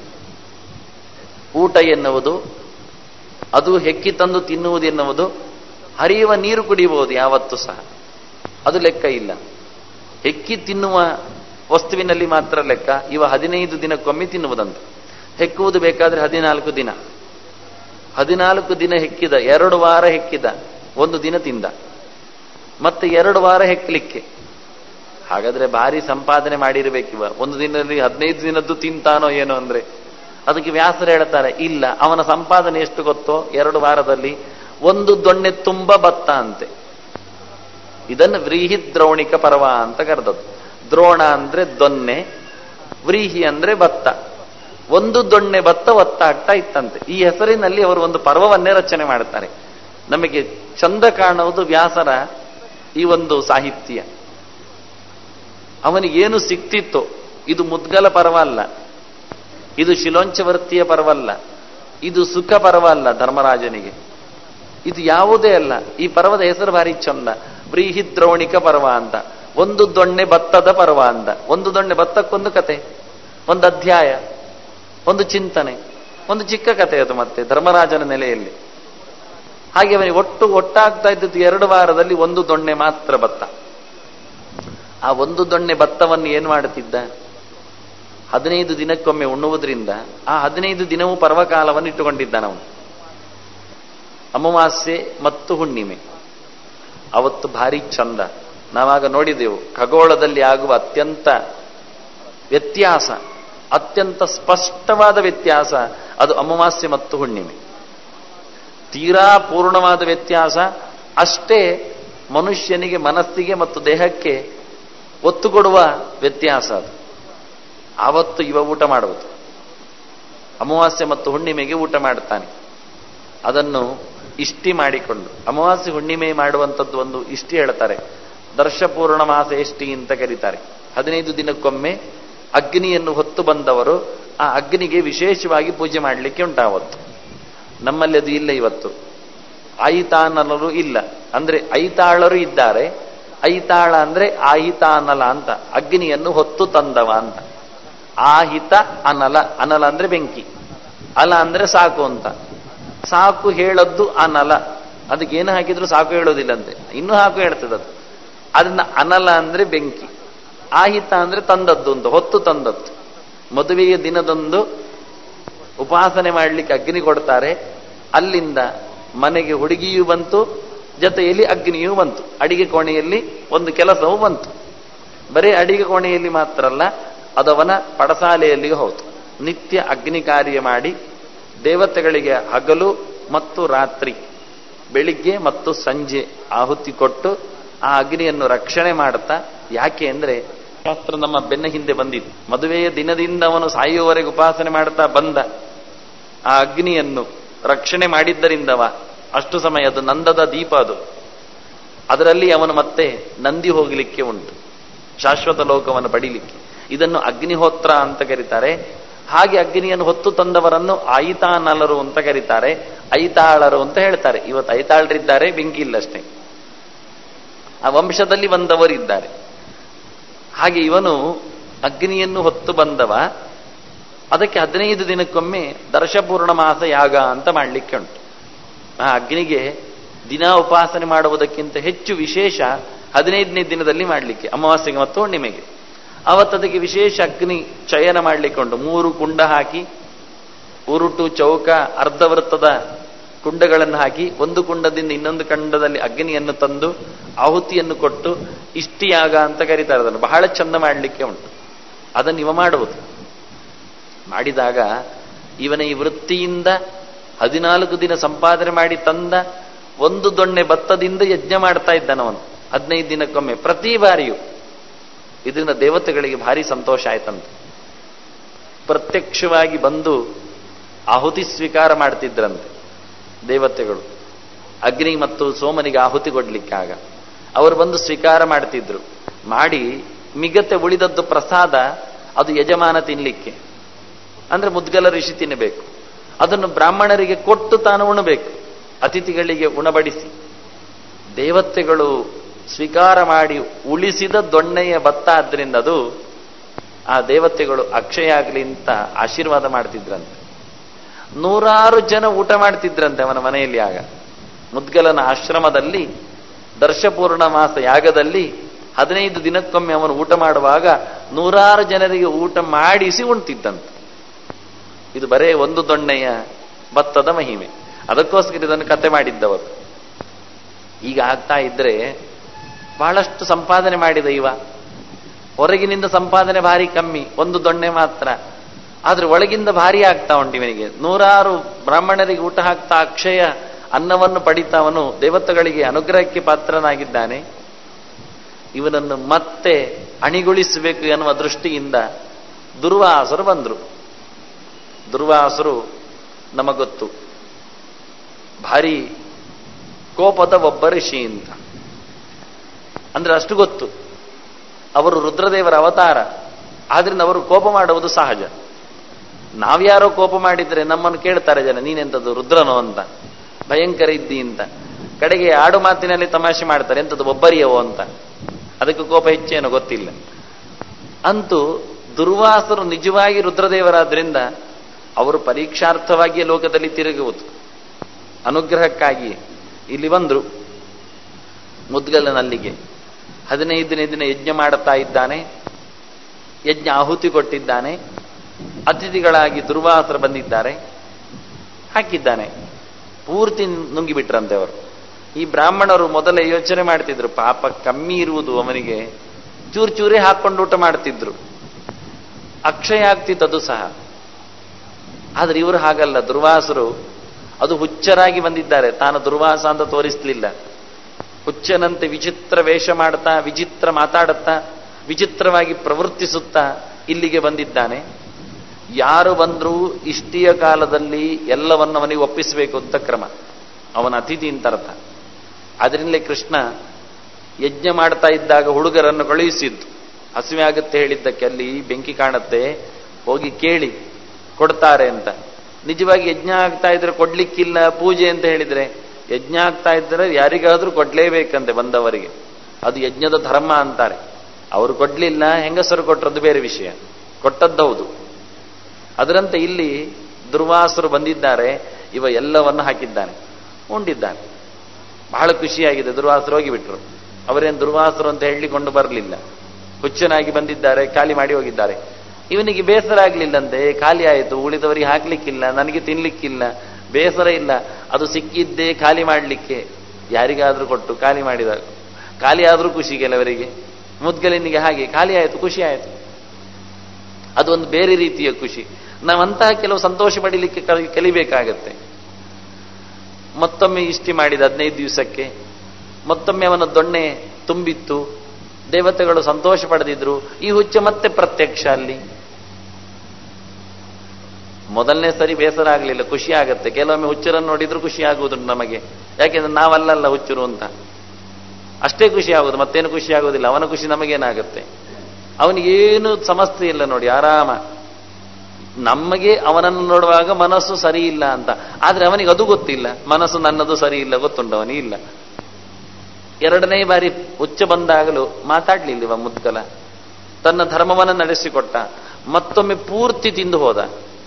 [SPEAKER 1] ಊಟ ಎನ್ನುವುದು, ಅದು ಹೆಕ್ಕಿ ತಂದು ತಿನ್ನುವುದು ಎನ್ನುವುದು, ಹರಿಯುವ ನೀರು ಕುಡಿಯಬಹುದು ಯಾವತ್ತೂ ಸಹ, ಅದು ಲೆಕ್ಕ ಇಲ್ಲ. ಹೆಕ್ಕಿ ತಿನ್ನುವ ವಸ್ತುವಿನಲ್ಲಿ ಮಾತ್ರ ಲೆಕ್ಕ. ಇವ ಹದಿನೈದು ದಿನಕ್ಕೊಮ್ಮೆ ತಿನ್ನುವುದಂತೆ. ಹೆಕ್ಕುವುದು ಬೇಕಾದ್ರೆ ಹದಿನಾಲ್ಕು ದಿನ, ಹದಿನಾಲ್ಕು ದಿನ ಹೆಕ್ಕಿದ, ಎರಡು ವಾರ ಹೆಕ್ಕಿದ, ಒಂದು ದಿನ ತಿಂದ, ಮತ್ತೆ ಎರಡು ವಾರ ಹೆಕ್ಕಲಿಕ್ಕೆ. ಹಾಗಾದ್ರೆ ಭಾರಿ ಸಂಪಾದನೆ ಮಾಡಿರ್ಬೇಕಿವ. ಒಂದು ದಿನದಲ್ಲಿ ಹದಿನೈದು ದಿನದ್ದು ತಿಂತಾನೋ ಏನೋ ಅಂದ್ರೆ. ಅದಕ್ಕೆ ವ್ಯಾಸರು ಹೇಳ್ತಾರೆ, ಇಲ್ಲ, ಅವನ ಸಂಪಾದನೆ ಎಷ್ಟು ಗೊತ್ತೋ? ಎರಡು ವಾರದಲ್ಲಿ ಒಂದು ದೊಣ್ಣೆ ತುಂಬ ಭತ್ತ ಅಂತೆ. ಇದನ್ನು ವ್ರೀಹಿ ದ್ರೋಣಿಕ ಪರ್ವ ಅಂತ ಕರೆದದ್ದು. ದ್ರೋಣ ಅಂದ್ರೆ ದೊನ್ನೆ, ವ್ರೀಹಿ ಅಂದ್ರೆ ಭತ್ತ. ಒಂದು ದೊಣ್ಣೆ ಭತ್ತ ಒತ್ತಾಗ್ತಾ ಇತ್ತಂತೆ. ಈ ಹೆಸರಿನಲ್ಲಿ ಅವರು ಒಂದು ಪರ್ವವನ್ನೇ ರಚನೆ ಮಾಡ್ತಾರೆ. ನಮಗೆ ಚಂದ ಕಾಣುವುದು ವ್ಯಾಸರ ಈ ಒಂದು ಸಾಹಿತ್ಯ. ಅವನಿಗೇನು ಸಿಕ್ತಿತ್ತೋ, ಇದು ಮುದ್ಗಲ ಪರ್ವ ಅಲ್ಲ, ಇದು ಶಿಲೋಂಚವರ್ತಿಯ ಪರ್ವ ಅಲ್ಲ, ಇದು ಸುಖ ಪರ್ವ ಅಲ್ಲ ಧರ್ಮರಾಜನಿಗೆ, ಇದು ಯಾವುದೇ ಅಲ್ಲ. ಈ ಪರ್ವದ ಹೆಸರು ಭಾರಿ ಚಂದ, ವ್ರೀಹಿ ದ್ರೋಣಿಕ ಪರ್ವ ಅಂತ. ಒಂದು ದೊಣ್ಣೆ ಭತ್ತದ ಪರ್ವ ಅಂತ. ಒಂದು ದೊಣ್ಣೆ ಭತ್ತಕ್ಕೊಂದು ಕತೆ, ಒಂದು ಅಧ್ಯಾಯ, ಒಂದು ಚಿಂತನೆ, ಒಂದು ಚಿಕ್ಕ ಕತೆ ಅದು ಮತ್ತೆ ಧರ್ಮರಾಜನ ನೆಲೆಯಲ್ಲಿ. ಹಾಗೆ ಅವನಿಗೆ ಒಟ್ಟು ಒಟ್ಟಾಗ್ತಾ ಇದ್ದದ್ದು ಎರಡು ವಾರದಲ್ಲಿ ಒಂದು ದೊಣ್ಣೆ ಮಾತ್ರ ಭತ್ತ. ಆ ಒಂದು ದೊಣ್ಣೆ ಭತ್ತವನ್ನು ಏನು ಮಾಡುತ್ತಿದ್ದ? ಹದಿನೈದು ದಿನಕ್ಕೊಮ್ಮೆ ಉಣ್ಣುವುದರಿಂದ ಆ ಹದಿನೈದು ದಿನವೂ ಪರ್ವಕಾಲವನ್ನು ಇಟ್ಟುಕೊಂಡಿದ್ದ ನಾವು. ಅಮಾವಾಸ್ಯೆ ಮತ್ತು ಹುಣ್ಣಿಮೆ ಅವತ್ತು ಭಾರಿ ಚಂದ. ನಾವಾಗ ನೋಡಿದೆವು, ಖಗೋಳದಲ್ಲಿ ಆಗುವ ಅತ್ಯಂತ ವ್ಯತ್ಯಾಸ, ಅತ್ಯಂತ ಸ್ಪಷ್ಟವಾದ ವ್ಯತ್ಯಾಸ ಅದು ಅಮಾವಾಸ್ಯೆ ಮತ್ತು ಹುಣ್ಣಿಮೆ. ತೀರಾ ಪೂರ್ಣವಾದ ವ್ಯತ್ಯಾಸ. ಅಷ್ಟೇ ಮನುಷ್ಯನಿಗೆ, ಮನಸ್ಸಿಗೆ ಮತ್ತು ದೇಹಕ್ಕೆ ಒತ್ತು ಕೊಡುವ ವ್ಯತ್ಯಾಸ ಅದು. ಆವತ್ತು ಇವ ಊಟ ಮಾಡುವುದು, ಅಮಾವಾಸ್ಯೆ ಮತ್ತು ಹುಣ್ಣಿಮೆಗೆ ಊಟ ಮಾಡುತ್ತಾನೆ. ಅದನ್ನು ಇಷ್ಟಿ ಮಾಡಿಕೊಂಡು, ಅಮಾವಾಸ್ಯೆ ಹುಣ್ಣಿಮೆ ಮಾಡುವಂಥದ್ದು ಒಂದು ಇಷ್ಟಿ ಹೇಳ್ತಾರೆ, ದರ್ಶಪೂರ್ಣ ಮಾಸ ಎಷ್ಟಿ ಅಂತ ಕರೀತಾರೆ. ಹದಿನೈದು ದಿನಕ್ಕೊಮ್ಮೆ ಅಗ್ನಿಯನ್ನು ಹೊತ್ತು ಬಂದವರು ಆ ಅಗ್ನಿಗೆ ವಿಶೇಷವಾಗಿ ಪೂಜೆ ಮಾಡಲಿಕ್ಕೆ ಉಂಟಾವತ್ತು. ನಮ್ಮಲ್ಲಿ ಅದು ಇಲ್ಲ ಇವತ್ತು. ಆಯಿತಾನಲರು ಇಲ್ಲ, ಅಂದ್ರೆ ಐತಾಳರು ಇದ್ದಾರೆ. ಐತಾಳ ಅಂದ್ರೆ ಆಹಿತಾನಲ ಅಂತ, ಅಗ್ನಿಯನ್ನು ಹೊತ್ತು ತಂದವ ಅಂತ. ಆಹಿತ ಅನಲ, ಅನಲ ಅಂದ್ರೆ ಬೆಂಕಿ, ಅಲ ಅಂದ್ರೆ ಸಾಕು ಅಂತ. ಸಾಕು ಹೇಳದ್ದು ಅನಲ, ಅದಕ್ಕೆ ಏನು ಹಾಕಿದ್ರು ಸಾಕು ಹೇಳೋದಿಲ್ಲಂತೆ, ಇನ್ನೂ ಹಾಕು ಹೇಳ್ತದದು. ಅದನ್ನ ಅನಲ ಅಂದ್ರೆ ಬೆಂಕಿ, ಆಹಿತ ಅಂದ್ರೆ ತಂದದ್ದು ಅಂತ, ಹೊತ್ತು ತಂದದ್ದು. ಮದುವೆಯ ದಿನದಂದು ಉಪಾಸನೆ ಮಾಡಲಿಕ್ಕೆ ಅಗ್ನಿ ಕೊಡ್ತಾರೆ. ಅಲ್ಲಿಂದ ಮನೆಗೆ ಹುಡುಗಿಯೂ ಬಂತು, ಜೊತೆಯಲ್ಲಿ ಅಗ್ನಿಯೂ ಬಂತು. ಅಡಿಗೆ ಕೋಣೆಯಲ್ಲಿ ಒಂದು ಕೆಲಸವೂ ಬಂತು. ಬರೀ ಅಡಿಗೆ ಕೋಣೆಯಲ್ಲಿ ಮಾತ್ರ ಅಲ್ಲ, ಅದವನ ಪಡಸಾಲೆಯಲ್ಲಿಯೂ ಹೌದು. ನಿತ್ಯ ಅಗ್ನಿ ಕಾರ್ಯ ಮಾಡಿ ದೇವತೆಗಳಿಗೆ ಹಗಲು ಮತ್ತು ರಾತ್ರಿ, ಬೆಳಿಗ್ಗೆ ಮತ್ತು ಸಂಜೆ ಆಹುತಿ ಕೊಟ್ಟು ಆ ಅಗ್ನಿಯನ್ನು ರಕ್ಷಣೆ ಮಾಡುತ್ತಾ. ಯಾಕೆ ಅಂದ್ರೆ ಶಾಸ್ತ್ರ ನಮ್ಮ ಬೆನ್ನ ಹಿಂದೆ ಬಂದಿತ್ತು. ಮದುವೆಯ ದಿನದಿಂದ ಅವನು ಸಾಯುವವರೆಗೆ ಉಪಾಸನೆ ಮಾಡುತ್ತಾ ಬಂದ ಆ ಅಗ್ನಿಯನ್ನು ರಕ್ಷಣೆ ಮಾಡಿದ್ದರಿಂದವ ಅಷ್ಟು ಸಮಯ, ಅದು ನಂದದ ದೀಪ, ಅದು ಅದರಲ್ಲಿ ಅವನು ಮತ್ತೆ ನಂದಿ ಹೋಗಲಿಕ್ಕೆ ಉಂಟು, ಶಾಶ್ವತ ಲೋಕವನ್ನು ಪಡಿಲಿಕ್ಕೆ. ಇದನ್ನು ಅಗ್ನಿಹೋತ್ರ ಅಂತ ಕರೀತಾರೆ. ಹಾಗೆ ಅಗ್ನಿಯನ್ನು ಹೊತ್ತು ತಂದವರನ್ನು ಆಯಿತಾನಲರು ಅಂತ ಕರೀತಾರೆ, ಐತಾಳರು ಅಂತ ಹೇಳ್ತಾರೆ. ಇವತ್ತು ಐತಾಳರಿದ್ದಾರೆ, ಬೆಂಕಿ ಇಲ್ಲಷ್ಟೇ, ಆ ವಂಶದಲ್ಲಿ ಬಂದವರಿದ್ದಾರೆ. ಹಾಗೆ ಇವನು ಅಗ್ನಿಯನ್ನು ಹೊತ್ತು ಬಂದವ. ಅದಕ್ಕೆ ಹದಿನೈದು ದಿನಕ್ಕೊಮ್ಮೆ ದರ್ಶಪೂರ್ಣ ಮಾಸ ಯಾಗ ಅಂತ ಮಾಡಲಿಕ್ಕೆ ಉಂಟು. ಆ ಅಗ್ನಿಗೆ ದಿನ ಉಪಾಸನೆ ಮಾಡುವುದಕ್ಕಿಂತ ಹೆಚ್ಚು ವಿಶೇಷ ಹದಿನೈದನೇ ದಿನದಲ್ಲಿ ಮಾಡಲಿಕ್ಕೆ, ಅಮಾವಾಸ್ಯೆಗೆ ಮತ್ತು ಹುಣ್ಣಿಮೆಗೆ. ಅವತ್ತದಕ್ಕೆ ವಿಶೇಷ ಅಗ್ನಿ ಚಯನ ಮಾಡಲಿಕ್ಕೆ ಉಂಟು. ಮೂರು ಕುಂಡ ಹಾಕಿ, ಉರುಟು, ಚೌಕ, ಅರ್ಧವೃತ್ತದ ಕುಂಡಗಳನ್ನು ಹಾಕಿ ಒಂದು ಕುಂಡದಿಂದ ಇನ್ನೊಂದು ಕುಂಡದಲ್ಲಿ ಅಗ್ನಿಯನ್ನು ತಂದು ಆಹುತಿಯನ್ನು ಕೊಟ್ಟು ಇಷ್ಟಿಯಾಗ ಅಂತ ಕರೀತಾರೆ. ಅದನ್ನು ಬಹಳ ಚಂದ ಮಾಡಲಿಕ್ಕೆ ಉಂಟು. ಅದನ್ನು ಇವ ಮಾಡುವುದು. ಮಾಡಿದಾಗ ಇವನ ಈ ವೃತ್ತಿಯಿಂದ ಹದಿನಾಲ್ಕು ದಿನ ಸಂಪಾದನೆ ಮಾಡಿ ತಂದ ಒಂದು ದೊಣ್ಣೆ ಭತ್ತದಿಂದ ಯಜ್ಞ ಮಾಡ್ತಾ ಇದ್ದಾನವನು ಹದಿನೈದು ದಿನಕ್ಕೊಮ್ಮೆ, ಪ್ರತಿ ಬಾರಿಯೂ. ಇದರಿಂದ ದೇವತೆಗಳಿಗೆ ಭಾರಿ ಸಂತೋಷ ಆಯ್ತಂತೆ. ಪ್ರತ್ಯಕ್ಷವಾಗಿ ಬಂದು ಆಹುತಿ ಸ್ವೀಕಾರ ಮಾಡ್ತಿದ್ರಂತೆ ದೇವತೆಗಳು. ಅಗ್ನಿ ಮತ್ತು ಸೋಮನಿಗೆ ಆಹುತಿ ಕೊಡ್ಲಿಕ್ಕಾಗ ಅವರು ಬಂದು ಸ್ವೀಕಾರ ಮಾಡ್ತಿದ್ರು. ಮಾಡಿ ಮಿಗತೆ ಉಳಿದದ್ದು ಪ್ರಸಾದ, ಅದು ಯಜಮಾನ ತಿನ್ಲಿಕ್ಕೆ, ಅಂದ್ರೆ ಮುದ್ಗಲ ಋಷಿ ತಿನ್ನಬೇಕು. ಅದನ್ನು ಬ್ರಾಹ್ಮಣರಿಗೆ ಕೊಟ್ಟು ತಾನು ಉಣಬೇಕು, ಅತಿಥಿಗಳಿಗೆ ಉಣಬಡಿಸಿ. ದೇವತೆಗಳು ಸ್ವೀಕಾರ ಮಾಡಿ ಉಳಿಸಿದ ದೊಣ್ಣೆಯ ಭತ್ತ ಆದ್ರಿಂದ ಅದು ಆ ದೇವತೆಗಳು ಅಕ್ಷಯ ಆಗ್ಲಿ ಅಂತ ಆಶೀರ್ವಾದ ಮಾಡ್ತಿದ್ರಂತೆ. ನೂರಾರು ಜನ ಊಟ ಮಾಡ್ತಿದ್ರಂತೆ ಅವನ ಮನೆಯಲ್ಲಿ. ಆಗ ಮುದ್ಗಲನ ಆಶ್ರಮದಲ್ಲಿ ದರ್ಶಪೂರ್ಣ ಮಾಸ ಯಾಗದಲ್ಲಿ ಹದಿನೈದು ದಿನಕ್ಕೊಮ್ಮೆ ಅವನು ಊಟ ಮಾಡುವಾಗ ನೂರಾರು ಜನರಿಗೆ ಊಟ ಮಾಡಿಸಿ ಉಣ್ತಿದ್ದಂತೆ. ಇದು ಬರೇ ಒಂದು ದೊಣ್ಣೆಯ ಭತ್ತದ ಮಹಿಮೆ. ಅದಕ್ಕೋಸ್ಕರ ಇದನ್ನು ಕತೆ ಮಾಡಿದ್ದವರು. ಈಗ ಆಗ್ತಾ ಇದ್ರೆ ಬಹಳಷ್ಟು ಸಂಪಾದನೆ ಮಾಡಿದ ಇವ. ಹೊರಗಿನಿಂದ ಸಂಪಾದನೆ ಭಾರಿ ಕಮ್ಮಿ, ಒಂದು ದೊಣ್ಣೆ ಮಾತ್ರ. ಆದ್ರೆ ಒಳಗಿಂದ ಭಾರಿ ಆಗ್ತಾ ಉಂಟು ಇವನಿಗೆ. ನೂರಾರು ಬ್ರಾಹ್ಮಣರಿಗೆ ಊಟ ಹಾಕ್ತಾ ಅಕ್ಷಯ ಅನ್ನವನ್ನು ಪಡಿತಾವನು ದೇವತೆಗಳಿಗೆ ಅನುಗ್ರಹಕ್ಕೆ ಪಾತ್ರನಾಗಿದ್ದಾನೆ. ಇವನನ್ನು ಮತ್ತೆ ಅಣಿಗೊಳಿಸಬೇಕು ಎನ್ನುವ ದೃಷ್ಟಿಯಿಂದ ದುರ್ವಾಸರು ಬಂದರು. ದುರ್ವಾಸರು ನಮಗೊತ್ತು ಭಾರಿ ಕೋಪದ ಒಬ್ಬ ಋಷಿ ಅಂತ. ಅಂದ್ರೆ ಅಷ್ಟು ಗೊತ್ತು, ಅವರು ರುದ್ರದೇವರ ಅವತಾರ. ಆದ್ರಿಂದ ಅವರು ಕೋಪ ಮಾಡುವುದು ಸಹಜ. ನಾವ್ಯಾರೋ ಕೋಪ ಮಾಡಿದ್ರೆ ನಮ್ಮನ್ನು ಕೇಳ್ತಾರೆ ಜನ, ನೀನೆಂಥದ್ದು ರುದ್ರನೋ ಅಂತ, ಭಯಂಕರ ಇದ್ದಿ ಅಂತ. ಕಡೆಗೆ ಆಡು ಮಾತಿನಲ್ಲಿ ತಮಾಷೆ ಮಾಡ್ತಾರೆ, ಎಂಥದ್ದು ಒಬ್ಬರಿಯವೋ ಅಂತ. ಅದಕ್ಕೆ ಕೋಪ ಹೆಚ್ಚೇನೋ ಗೊತ್ತಿಲ್ಲ. ಅಂತೂ ದುರ್ವಾಸರು ನಿಜವಾಗಿ ರುದ್ರದೇವರಾದ್ರಿಂದ ಅವರು ಪರೀಕ್ಷಾರ್ಥವಾಗಿಯೇ ಲೋಕದಲ್ಲಿ ತಿರುಗುವುದು, ಅನುಗ್ರಹಕ್ಕಾಗಿ ಇಲ್ಲಿ ಬಂದ್ರು. ಮುದ್ಗಲನಲ್ಲಿಗೆ ಹದಿನೈದನೇ ದಿನ ಯಜ್ಞ ಮಾಡುತ್ತಾ ಇದ್ದಾನೆ. ಯಜ್ಞ ಆಹುತಿ ಕೊಟ್ಟಿದ್ದಾನೆ. ಅತಿಥಿಗಳಾಗಿ ದುರ್ವಾಸರು ಬಂದಿದ್ದಾರೆ. ಹಾಕಿದ್ದಾನೆ. ಪೂರ್ತಿ ನುಂಗಿಬಿಟ್ರಂತೆ ಅವರು. ಈ ಬ್ರಾಹ್ಮಣರು ಮೊದಲೇ ಯೋಚನೆ ಮಾಡ್ತಿದ್ರು, ಪಾಪ ಕಮ್ಮಿ ಇರುವುದು ಅವನಿಗೆ, ಚೂರು ಚೂರೇ ಹಾಕೊಂಡು ಊಟ ಮಾಡ್ತಿದ್ರು, ಅಕ್ಷಯ ಆಗ್ತಿತ್ತದು ಸಹ. ಆದ್ರೆ ಇವರು ಹಾಗಲ್ಲ. ದುರ್ವಾಸರು ಅದು ಹುಚ್ಚರಾಗಿ ಬಂದಿದ್ದಾರೆ. ತಾನು ದುರ್ವಾಸ ಅಂತ ತೋರಿಸ್ಲಿಲ್ಲ. ಹುಚ್ಚನಂತೆ ವಿಚಿತ್ರ ವೇಷ ಮಾಡ್ತಾ, ವಿಚಿತ್ರ ಮಾತಾಡುತ್ತಾ, ವಿಚಿತ್ರವಾಗಿ ಪ್ರವರ್ತಿಸುತ್ತಾ ಇಲ್ಲಿಗೆ ಬಂದಿದ್ದಾನೆ. ಯಾರು ಬಂದ್ರೂ ಇಷ್ಟಿಯ ಕಾಲದಲ್ಲಿ ಎಲ್ಲವನ್ನು ಅವನಿಗೆ ಒಪ್ಪಿಸಬೇಕು ಅಂತ ಕ್ರಮ. ಅವನ ಅತಿಥಿ ಅಂತ ಅರ್ಥ. ಅದರಿಂದಲೇ ಕೃಷ್ಣ ಯಜ್ಞ ಮಾಡ್ತಾ ಇದ್ದಾಗ ಹುಡುಗರನ್ನು ಕಳುಹಿಸಿದ್ದು. ಹಸಿವೆ ಆಗುತ್ತೆ ಹೇಳಿದ್ದಕ್ಕೆ, ಅಲ್ಲಿ ಬೆಂಕಿ ಕಾಣುತ್ತೆ, ಹೋಗಿ ಕೇಳಿ ಕೊಡ್ತಾರೆ ಅಂತ. ನಿಜವಾಗಿ ಯಜ್ಞ ಆಗ್ತಾ ಇದ್ರೆ ಕೊಡ್ಲಿಕ್ಕಿಲ್ಲ, ಪೂಜೆ ಅಂತ ಹೇಳಿದ್ರೆ, ಯಜ್ಞ ಆಗ್ತಾ ಇದ್ರೆ ಯಾರಿಗಾದ್ರೂ ಕೊಡ್ಲೇಬೇಕಂತೆ ಬಂದವರಿಗೆ. ಅದು ಯಜ್ಞದ ಧರ್ಮ ಅಂತಾರೆ. ಅವರು ಕೊಡ್ಲಿಲ್ಲ, ಹೆಂಗಸರು ಕೊಟ್ಟರದ್ದು ಬೇರೆ ವಿಷಯ, ಕೊಟ್ಟದ್ದೌದು. ಅದರಂತೆ ಇಲ್ಲಿ ದುರ್ವಾಸರು ಬಂದಿದ್ದಾರೆ. ಇವ ಎಲ್ಲವನ್ನು ಹಾಕಿದ್ದಾನೆ, ಉಂಡಿದ್ದಾನೆ. ಬಹಳ ಖುಷಿಯಾಗಿದೆ. ದುರ್ವಾಸರು ಹೋಗಿಬಿಟ್ರು. ಅವರೇನು ದುರ್ವಾಸರು ಅಂತ ಹೇಳಿಕೊಂಡು ಬರಲಿಲ್ಲ. ಹುಚ್ಚನಾಗಿ ಬಂದಿದ್ದಾರೆ, ಖಾಲಿ ಮಾಡಿ ಹೋಗಿದ್ದಾರೆ. ಇವನಿಗೆ ಬೇಸರ ಆಗ್ಲಿಲ್ಲಂತೆ. ಖಾಲಿ ಆಯಿತು, ಉಳಿದವರಿಗೆ ಹಾಕ್ಲಿಕ್ಕಿಲ್ಲ, ನನಗೆ ತಿನ್ಲಿಕ್ಕಿಲ್ಲ, ಬೇಸರ ಇಲ್ಲ. ಅದು ಸಿಕ್ಕಿದ್ದೇ ಖಾಲಿ ಮಾಡಲಿಕ್ಕೆ, ಯಾರಿಗಾದ್ರೂ ಕೊಟ್ಟು ಖಾಲಿ ಮಾಡಿದ. ಖಾಲಿ ಆದ್ರೂ ಖುಷಿ ಕೆಲವರಿಗೆ. ಮುದ್ಗಲಿನಿಗೆ ಹಾಗೆ ಖಾಲಿ ಆಯಿತು, ಖುಷಿ ಆಯಿತು. ಅದೊಂದು ಬೇರೆ ರೀತಿಯ ಖುಷಿ. ನಾವಂತಹ ಕೆಲವು ಸಂತೋಷ ಪಡೀಲಿಕ್ಕೆ ಕಲಿಬೇಕಾಗತ್ತೆ. ಮತ್ತೊಮ್ಮೆ ಇಷ್ಟಿ ಮಾಡಿದ ಹದಿನೈದು ದಿವಸಕ್ಕೆ, ಮತ್ತೊಮ್ಮೆ ಅವನ ದೊಣ್ಣೆ ತುಂಬಿತ್ತು. ದೇವತೆಗಳು ಸಂತೋಷ ಪಡೆದಿದ್ರು. ಈ ಹುಚ್ಚ ಮತ್ತೆ ಪ್ರತ್ಯಕ್ಷ ಅಲ್ಲಿ. ಮೊದಲನೇ ಸರಿ ಬೇಸರ ಆಗಲಿಲ್ಲ, ಖುಷಿ ಆಗತ್ತೆ. ಕೆಲವೊಮ್ಮೆ ಹುಚ್ಚರನ್ನು ನೋಡಿದ್ರು ಖುಷಿ ಆಗುವುದು ನಮಗೆ, ಯಾಕೆಂದ್ರೆ ನಾವಲ್ಲಲ್ಲ ಹುಚ್ಚರು ಅಂತ. ಅಷ್ಟೇ ಖುಷಿ ಆಗುದು, ಮತ್ತೇನು ಖುಷಿ ಆಗುವುದಿಲ್ಲ. ಅವನ ಖುಷಿ ನಮಗೇನಾಗುತ್ತೆ? ಅವನಿಗೇನು ಸಮಸ್ಯೆ ಇಲ್ಲ ನೋಡಿ, ಆರಾಮ. ನಮಗೆ ಅವನನ್ನು ನೋಡುವಾಗ ಮನಸ್ಸು ಸರಿ ಇಲ್ಲ ಅಂತ. ಆದ್ರೆ ಅವನಿಗೆ ಅದು ಗೊತ್ತಿಲ್ಲ, ಮನಸ್ಸು ನನ್ನದು ಸರಿ ಇಲ್ಲ, ಗೊತ್ತುಂಟು ಅವನಿಗೆ ಇಲ್ಲ. ಎರಡನೇ ಬಾರಿ ಹುಚ್ಚ ಬಂದಾಗಲೂ ಮಾತಾಡ್ಲಿಲ್ಲವ ಮುದ್ಗಲ. ತನ್ನ ಧರ್ಮವನ್ನು ನಡೆಸಿಕೊಟ್ಟ. ಮತ್ತೊಮ್ಮೆ ಪೂರ್ತಿ ತಿಂದು ಹೋದ.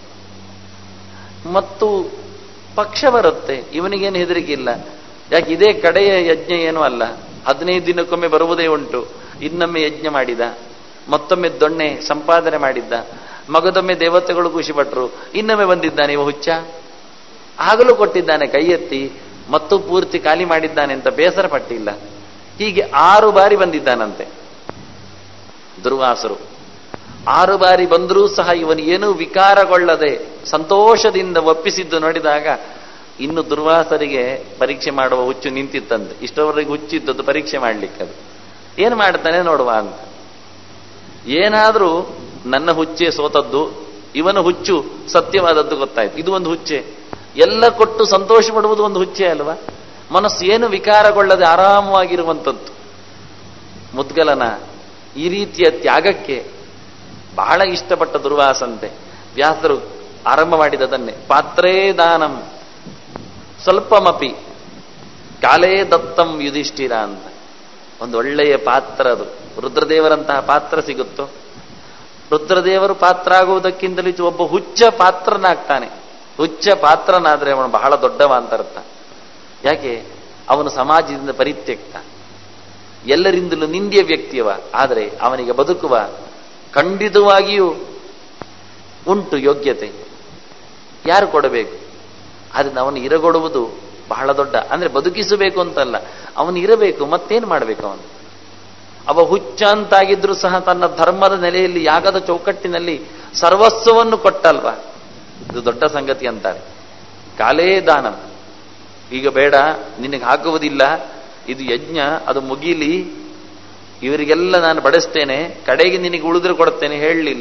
[SPEAKER 1] ಮತ್ತು ಪಕ್ಷ ಬರುತ್ತೆ, ಇವನಿಗೇನು ಹೆದರಿಕಿಲ್ಲ. ಯಾಕೆ ಇದೇ ಕಡೆಯ ಯಜ್ಞ ಏನೂ ಅಲ್ಲ, ಹದಿನೈದು ದಿನಕ್ಕೊಮ್ಮೆ ಬರುವುದೇ ಉಂಟು. ಇನ್ನೊಮ್ಮೆ ಯಜ್ಞ ಮಾಡಿದ, ಮತ್ತೊಮ್ಮೆ ದೊಣ್ಣೆ ಸಂಪಾದನೆ ಮಾಡಿದ್ದ, ಮಗದೊಮ್ಮೆ ದೇವತೆಗಳು ಖುಷಿಪಟ್ರು. ಇನ್ನೊಮ್ಮೆ ಬಂದಿದ್ದಾನೆ ಇವ ಹುಚ್ಚ, ಆಗಲೂ ಕೊಟ್ಟಿದ್ದಾನೆ ಕೈ ಎತ್ತಿ, ಮತ್ತು ಪೂರ್ತಿ ಖಾಲಿ ಮಾಡಿದ್ದಾನೆ ಅಂತ ಬೇಸರ ಪಟ್ಟಿಲ್ಲ. ಹೀಗೆ ಆರು ಬಾರಿ ಬಂದಿದ್ದಾನಂತೆ ದುರ್ವಾಸರು. ಆರು ಬಾರಿ ಬಂದರೂ ಸಹ ಇವನಿಗೇನೂ ವಿಕಾರಗೊಳ್ಳದೆ ಸಂತೋಷದಿಂದ ಒಪ್ಪಿಸಿದ್ದು ನೋಡಿದಾಗ ಇನ್ನು ದುರ್ವಾಸರಿಗೆ ಪರೀಕ್ಷೆ ಮಾಡುವ ಹುಚ್ಚು ನಿಂತಿತ್ತಂತೆ. ಇಷ್ಟವರೆಗೆ ಹುಚ್ಚಿದ್ದದ್ದು ಪರೀಕ್ಷೆ ಮಾಡ್ಲಿಕ್ಕೆ. ಅದು ಏನು ಮಾಡ್ತಾನೆ ನೋಡುವ ಅಂತ. ಏನಾದ್ರೂ ನನ್ನ ಹುಚ್ಚೆ ಸೋತದ್ದು, ಇವನ ಹುಚ್ಚು ಸತ್ಯವಾದದ್ದು ಗೊತ್ತಾಯ್ತು. ಇದು ಒಂದು ಹುಚ್ಚೆ. ಎಲ್ಲ ಕೊಟ್ಟು ಸಂತೋಷ ಪಡುವುದು ಒಂದು ಹುಚ್ಚೆ ಅಲ್ವಾ? ಮನಸ್ಸು ಏನು ವಿಕಾರಗೊಳ್ಳದೆ ಆರಾಮವಾಗಿರುವಂಥದ್ದು. ಮುದ್ಗಲನ ಈ ರೀತಿಯ ತ್ಯಾಗಕ್ಕೆ ಬಹಳ ಇಷ್ಟಪಟ್ಟ ದುರ್ವಾಸಂತೆ ವ್ಯಾಸರು ಆರಂಭ ಮಾಡಿದದನ್ನೇ ಪಾತ್ರೇ ದಾನಂ ಸ್ವಲ್ಪಮಪಿ ಕಾಲೇ ದತ್ತಂ ಯುಧಿಷ್ಠಿರ ಅಂತ. ಒಂದು ಒಳ್ಳೆಯ ಪಾತ್ರ ಅದು. ರುದ್ರದೇವರಂತಹ ಪಾತ್ರ ಸಿಗುತ್ತೋ? ರುದ್ರದೇವರು ಪಾತ್ರ ಆಗುವುದಕ್ಕಿಂತಲೂ ಒಬ್ಬ ಹುಚ್ಚ ಪಾತ್ರನಾಗ್ತಾನೆ. ಹುಚ್ಚ ಪಾತ್ರನಾದ್ರೆ ಅವನು ಬಹಳ ದೊಡ್ಡವ ಅಂತ ಅರ್ಥ. ಯಾಕೆ? ಅವನು ಸಮಾಜದಿಂದ ಪರಿತ್ಯಕ್ತ, ಎಲ್ಲರಿಂದಲೂ ನಿಂದ್ಯ ವ್ಯಕ್ತಿಯವ. ಆದರೆ ಅವನಿಗೆ ಬದುಕುವ ಖಂಡಿತವಾಗಿಯೂ ಉಂಟು ಯೋಗ್ಯತೆ. ಯಾರು ಕೊಡಬೇಕು? ಅದನ್ನು ಅವನು ಇರಗೊಡುವುದು ಬಹಳ ದೊಡ್ಡ, ಅಂದ್ರೆ ಬದುಕಿಸಬೇಕು ಅಂತಲ್ಲ, ಅವನು ಇರಬೇಕು. ಮತ್ತೇನು ಮಾಡಬೇಕು ಅವನು? ಅವ ಹುಚ್ಚ ಅಂತಾಗಿದ್ರು ಸಹ ತನ್ನ ಧರ್ಮದ ನೆಲೆಯಲ್ಲಿ ಯಾಗದ ಚೌಕಟ್ಟಿನಲ್ಲಿ ಸರ್ವಸ್ವವನ್ನು ಕೊಟ್ಟಲ್ವಾ. ಇದು ದೊಡ್ಡ ಸಂಗತಿ ಅಂತಾರೆ. ಕಾಲೇ ದಾನಂ. ಈಗ ಬೇಡ, ನಿನಗೆ ಹಾಕುವುದಿಲ್ಲ, ಇದು ಯಜ್ಞ, ಅದು ಮುಗೀಲಿ, ಇವರಿಗೆಲ್ಲ ನಾನು ಬಡಿಸ್ತೇನೆ, ಕಡೆಗೆ ನಿನಗೆ ಉಳಿದ್ರೆ ಕೊಡ್ತೇನೆ ಹೇಳಲಿಲ್ಲ.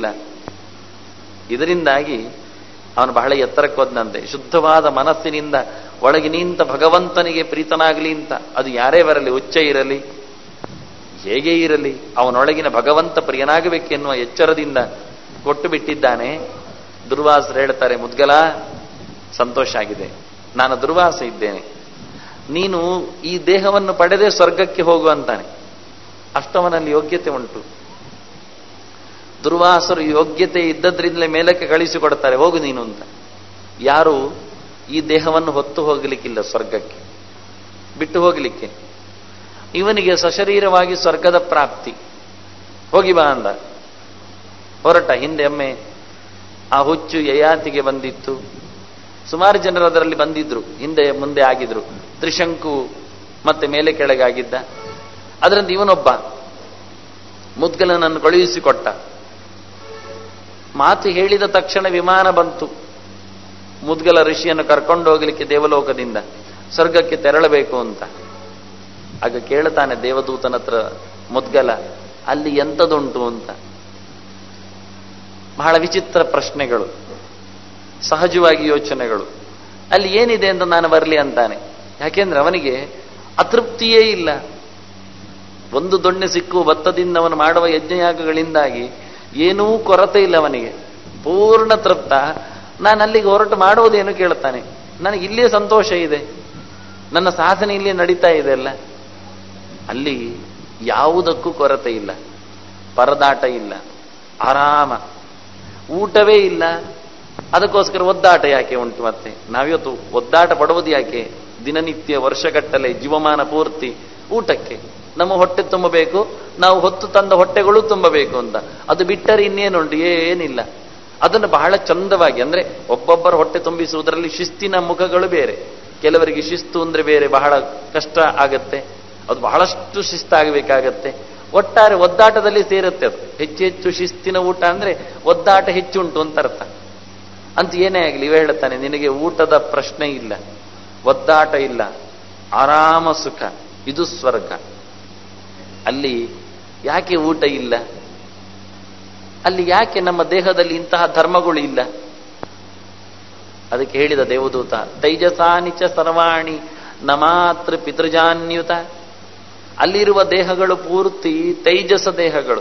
[SPEAKER 1] ಇದರಿಂದಾಗಿ ಅವನು ಬಹಳ ಎತ್ತರಕ್ಕೆ ಹೋದಂತೆ. ಶುದ್ಧವಾದ ಮನಸ್ಸಿನಿಂದ ಒಳಗೆ ನಿಂತ ಭಗವಂತನಿಗೆ ಪ್ರೀತನಾಗಲಿ ಅಂತ. ಅದು ಯಾರೇ ಬರಲಿ, ಹುಚ್ಚ ಇರಲಿ, ಹೇಗೆ ಇರಲಿ, ಅವನೊಳಗಿನ ಭಗವಂತ ಪ್ರಿಯನಾಗಬೇಕೆನ್ನುವ ಎಚ್ಚರದಿಂದ ಕೊಟ್ಟು ಬಿಟ್ಟಿದ್ದಾನೆ. ದುರ್ವಾಸರು ಹೇಳ್ತಾರೆ, ಮುದ್ಗಲ ಸಂತೋಷ ಆಗಿದೆ, ನಾನು ದುರ್ವಾಸ ಇದ್ದೇನೆ, ನೀನು ಈ ದೇಹವನ್ನು ಪಡೆದೇ ಸ್ವರ್ಗಕ್ಕೆ ಹೋಗು ಅಂತಾನೆ. ಅಷ್ಟವನಲ್ಲಿ ಯೋಗ್ಯತೆ ಉಂಟು. ದುರ್ವಾಸರು ಯೋಗ್ಯತೆ ಇದ್ದದ್ರಿಂದಲೇ ಮೇಲಕ್ಕೆ ಕಳಿಸಿಕೊಡ್ತಾರೆ, ಹೋಗು ನೀನು ಅಂತ. ಯಾರು ಈ ದೇಹವನ್ನು ಹೊತ್ತು ಹೋಗಲಿಕ್ಕಿಲ್ಲ ಸ್ವರ್ಗಕ್ಕೆ, ಬಿಟ್ಟು ಹೋಗಲಿಕ್ಕೆ. ಇವನಿಗೆ ಸಶರೀರವಾಗಿ ಸ್ವರ್ಗದ ಪ್ರಾಪ್ತಿ. ಹೋಗಿ ಬಾ ಅಂದ. ಹೊರಟ. ಹಿಂದೆ ಒಮ್ಮೆ ಆ ಹುಚ್ಚು ಯಯಾತಿಗೆ ಬಂದಿತ್ತು. ಸುಮಾರು ಜನರು ಅದರಲ್ಲಿ ಬಂದಿದ್ರು, ಹಿಂದೆ ಮುಂದೆ ಆಗಿದ್ರು. ತ್ರಿಶಂಕು ಮತ್ತೆ ಮೇಲೆ ಕೆಳಗಾಗಿದ್ದ. ಅದರಿಂದ ಇವನೊಬ್ಬ ಮುದ್ಗಲನನ್ನು ಕಳುಹಿಸಿಕೊಟ್ಟ. ಮಾತು ಹೇಳಿದ ತಕ್ಷಣ ವಿಮಾನ ಬಂತು. ಮುದ್ಗಲ ಋಷಿಯನ್ನು ಕರ್ಕೊಂಡು ಹೋಗಲಿಕ್ಕೆ ದೇವಲೋಕದಿಂದ ಸ್ವರ್ಗಕ್ಕೆ ತೆರಳಬೇಕು ಅಂತ. ಆಗ ಕೇಳ್ತಾನೆ ದೇವದೂತನ ಹತ್ರ ಮುದ್ಗಲ, ಅಲ್ಲಿ ಎಂಥದುಂಟು ಅಂತ. ಬಹಳ ವಿಚಿತ್ರ ಪ್ರಶ್ನೆಗಳು, ಸಹಜವಾಗಿ ಯೋಚನೆಗಳು. ಅಲ್ಲಿ ಏನಿದೆ ಅಂತ ನಾನು ಬರಲಿ ಅಂತಾನೆ. ಯಾಕೆಂದ್ರೆ ಅವನಿಗೆ ಅತೃಪ್ತಿಯೇ ಇಲ್ಲ. ಒಂದು ದೊಣ್ಣೆ ಸಿಕ್ಕು ಭತ್ತದಿಂದ ಅವನು ಮಾಡುವ ಯಜ್ಞಯಾಗಗಳಿಂದಾಗಿ ಏನೂ ಕೊರತೆ ಇಲ್ಲ ಅವನಿಗೆ, ಪೂರ್ಣ ತೃಪ್ತ. ನಾನು ಅಲ್ಲಿಗೆ ಹೊರಟು ಮಾಡುವುದೇನು ಕೇಳ್ತಾನೆ. ನನಗೆ ಇಲ್ಲೇ ಸಂತೋಷ ಇದೆ, ನನ್ನ ಸಾಧನೆ ಇಲ್ಲಿ ನಡೀತಾ ಇದೆ ಅಲ್ಲ. ಅಲ್ಲಿ ಯಾವುದಕ್ಕೂ ಕೊರತೆ ಇಲ್ಲ, ಪರದಾಟ ಇಲ್ಲ, ಆರಾಮ. ಊಟವೇ ಇಲ್ಲ, ಅದಕ್ಕೋಸ್ಕರ ಒದ್ದಾಟ ಯಾಕೆ ಉಂಟು? ಮತ್ತೆ ನಾವಿವತ್ತು ಒದ್ದಾಟ ಪಡುವುದು ಯಾಕೆ? ದಿನನಿತ್ಯ ವರ್ಷಗಟ್ಟಲೆ ಜೀವಮಾನ ಪೂರ್ತಿ ಊಟಕ್ಕೆ. ನಮ್ಮ ಹೊಟ್ಟೆ ತುಂಬಬೇಕು, ನಾವು ಹೊತ್ತು ತಂದ ಹೊಟ್ಟೆಗಳು ತುಂಬಬೇಕು ಅಂತ. ಅದು ಬಿಟ್ಟರೆ ಇನ್ನೇನುಂಟು? ಏನಿಲ್ಲ. ಅದನ್ನು ಬಹಳ ಚಂದವಾಗಿ, ಅಂದ್ರೆ ಒಬ್ಬೊಬ್ಬರ ಹೊಟ್ಟೆ ತುಂಬಿಸುವುದರಲ್ಲಿ ಶಿಸ್ತಿನ ಮುಖಗಳು ಬೇರೆ. ಕೆಲವರಿಗೆ ಶಿಸ್ತು ಅಂದ್ರೆ ಬೇರೆ, ಬಹಳ ಕಷ್ಟ ಆಗತ್ತೆ. ಅದು ಬಹಳಷ್ಟು ಶಿಸ್ತಾಗಬೇಕಾಗತ್ತೆ. ಒಟ್ಟಾರೆ ಒದ್ದಾಟದಲ್ಲಿ ಸೇರುತ್ತೆ ಅದು. ಹೆಚ್ಚು ಹೆಚ್ಚು ಶಿಸ್ತಿನ ಊಟ ಅಂದ್ರೆ ಒದ್ದಾಟ ಹೆಚ್ಚುಂಟು ಅಂತ ಅರ್ಥ. ಅಂತ ಏನೇ ಆಗಲಿ ಇವ ಹೇಳ್ತಾನೆ, ನಿನಗೆ ಊಟದ ಪ್ರಶ್ನೆ ಇಲ್ಲ, ಒದ್ದಾಟ ಇಲ್ಲ, ಆರಾಮ ಸುಖ, ಇದು ಸ್ವರ್ಗ. ಅಲ್ಲಿ ಯಾಕೆ ಊಟ ಇಲ್ಲ? ಅಲ್ಲಿ ಯಾಕೆ ನಮ್ಮ ದೇಹದಲ್ಲಿ ಇಂತಹ ಧರ್ಮಗಳು ಇಲ್ಲ? ಅದಕ್ಕೆ ಹೇಳಿದ ದೇವದೂತ, ತೈಜಸಾನಿಚ ಸರ್ವಾಣಿ ನಮಾತ್ರ ಪಿತೃಜಾನ್ಯುತ. ಅಲ್ಲಿರುವ ದೇಹಗಳು ಪೂರ್ತಿ ತೈಜಸ ದೇಹಗಳು.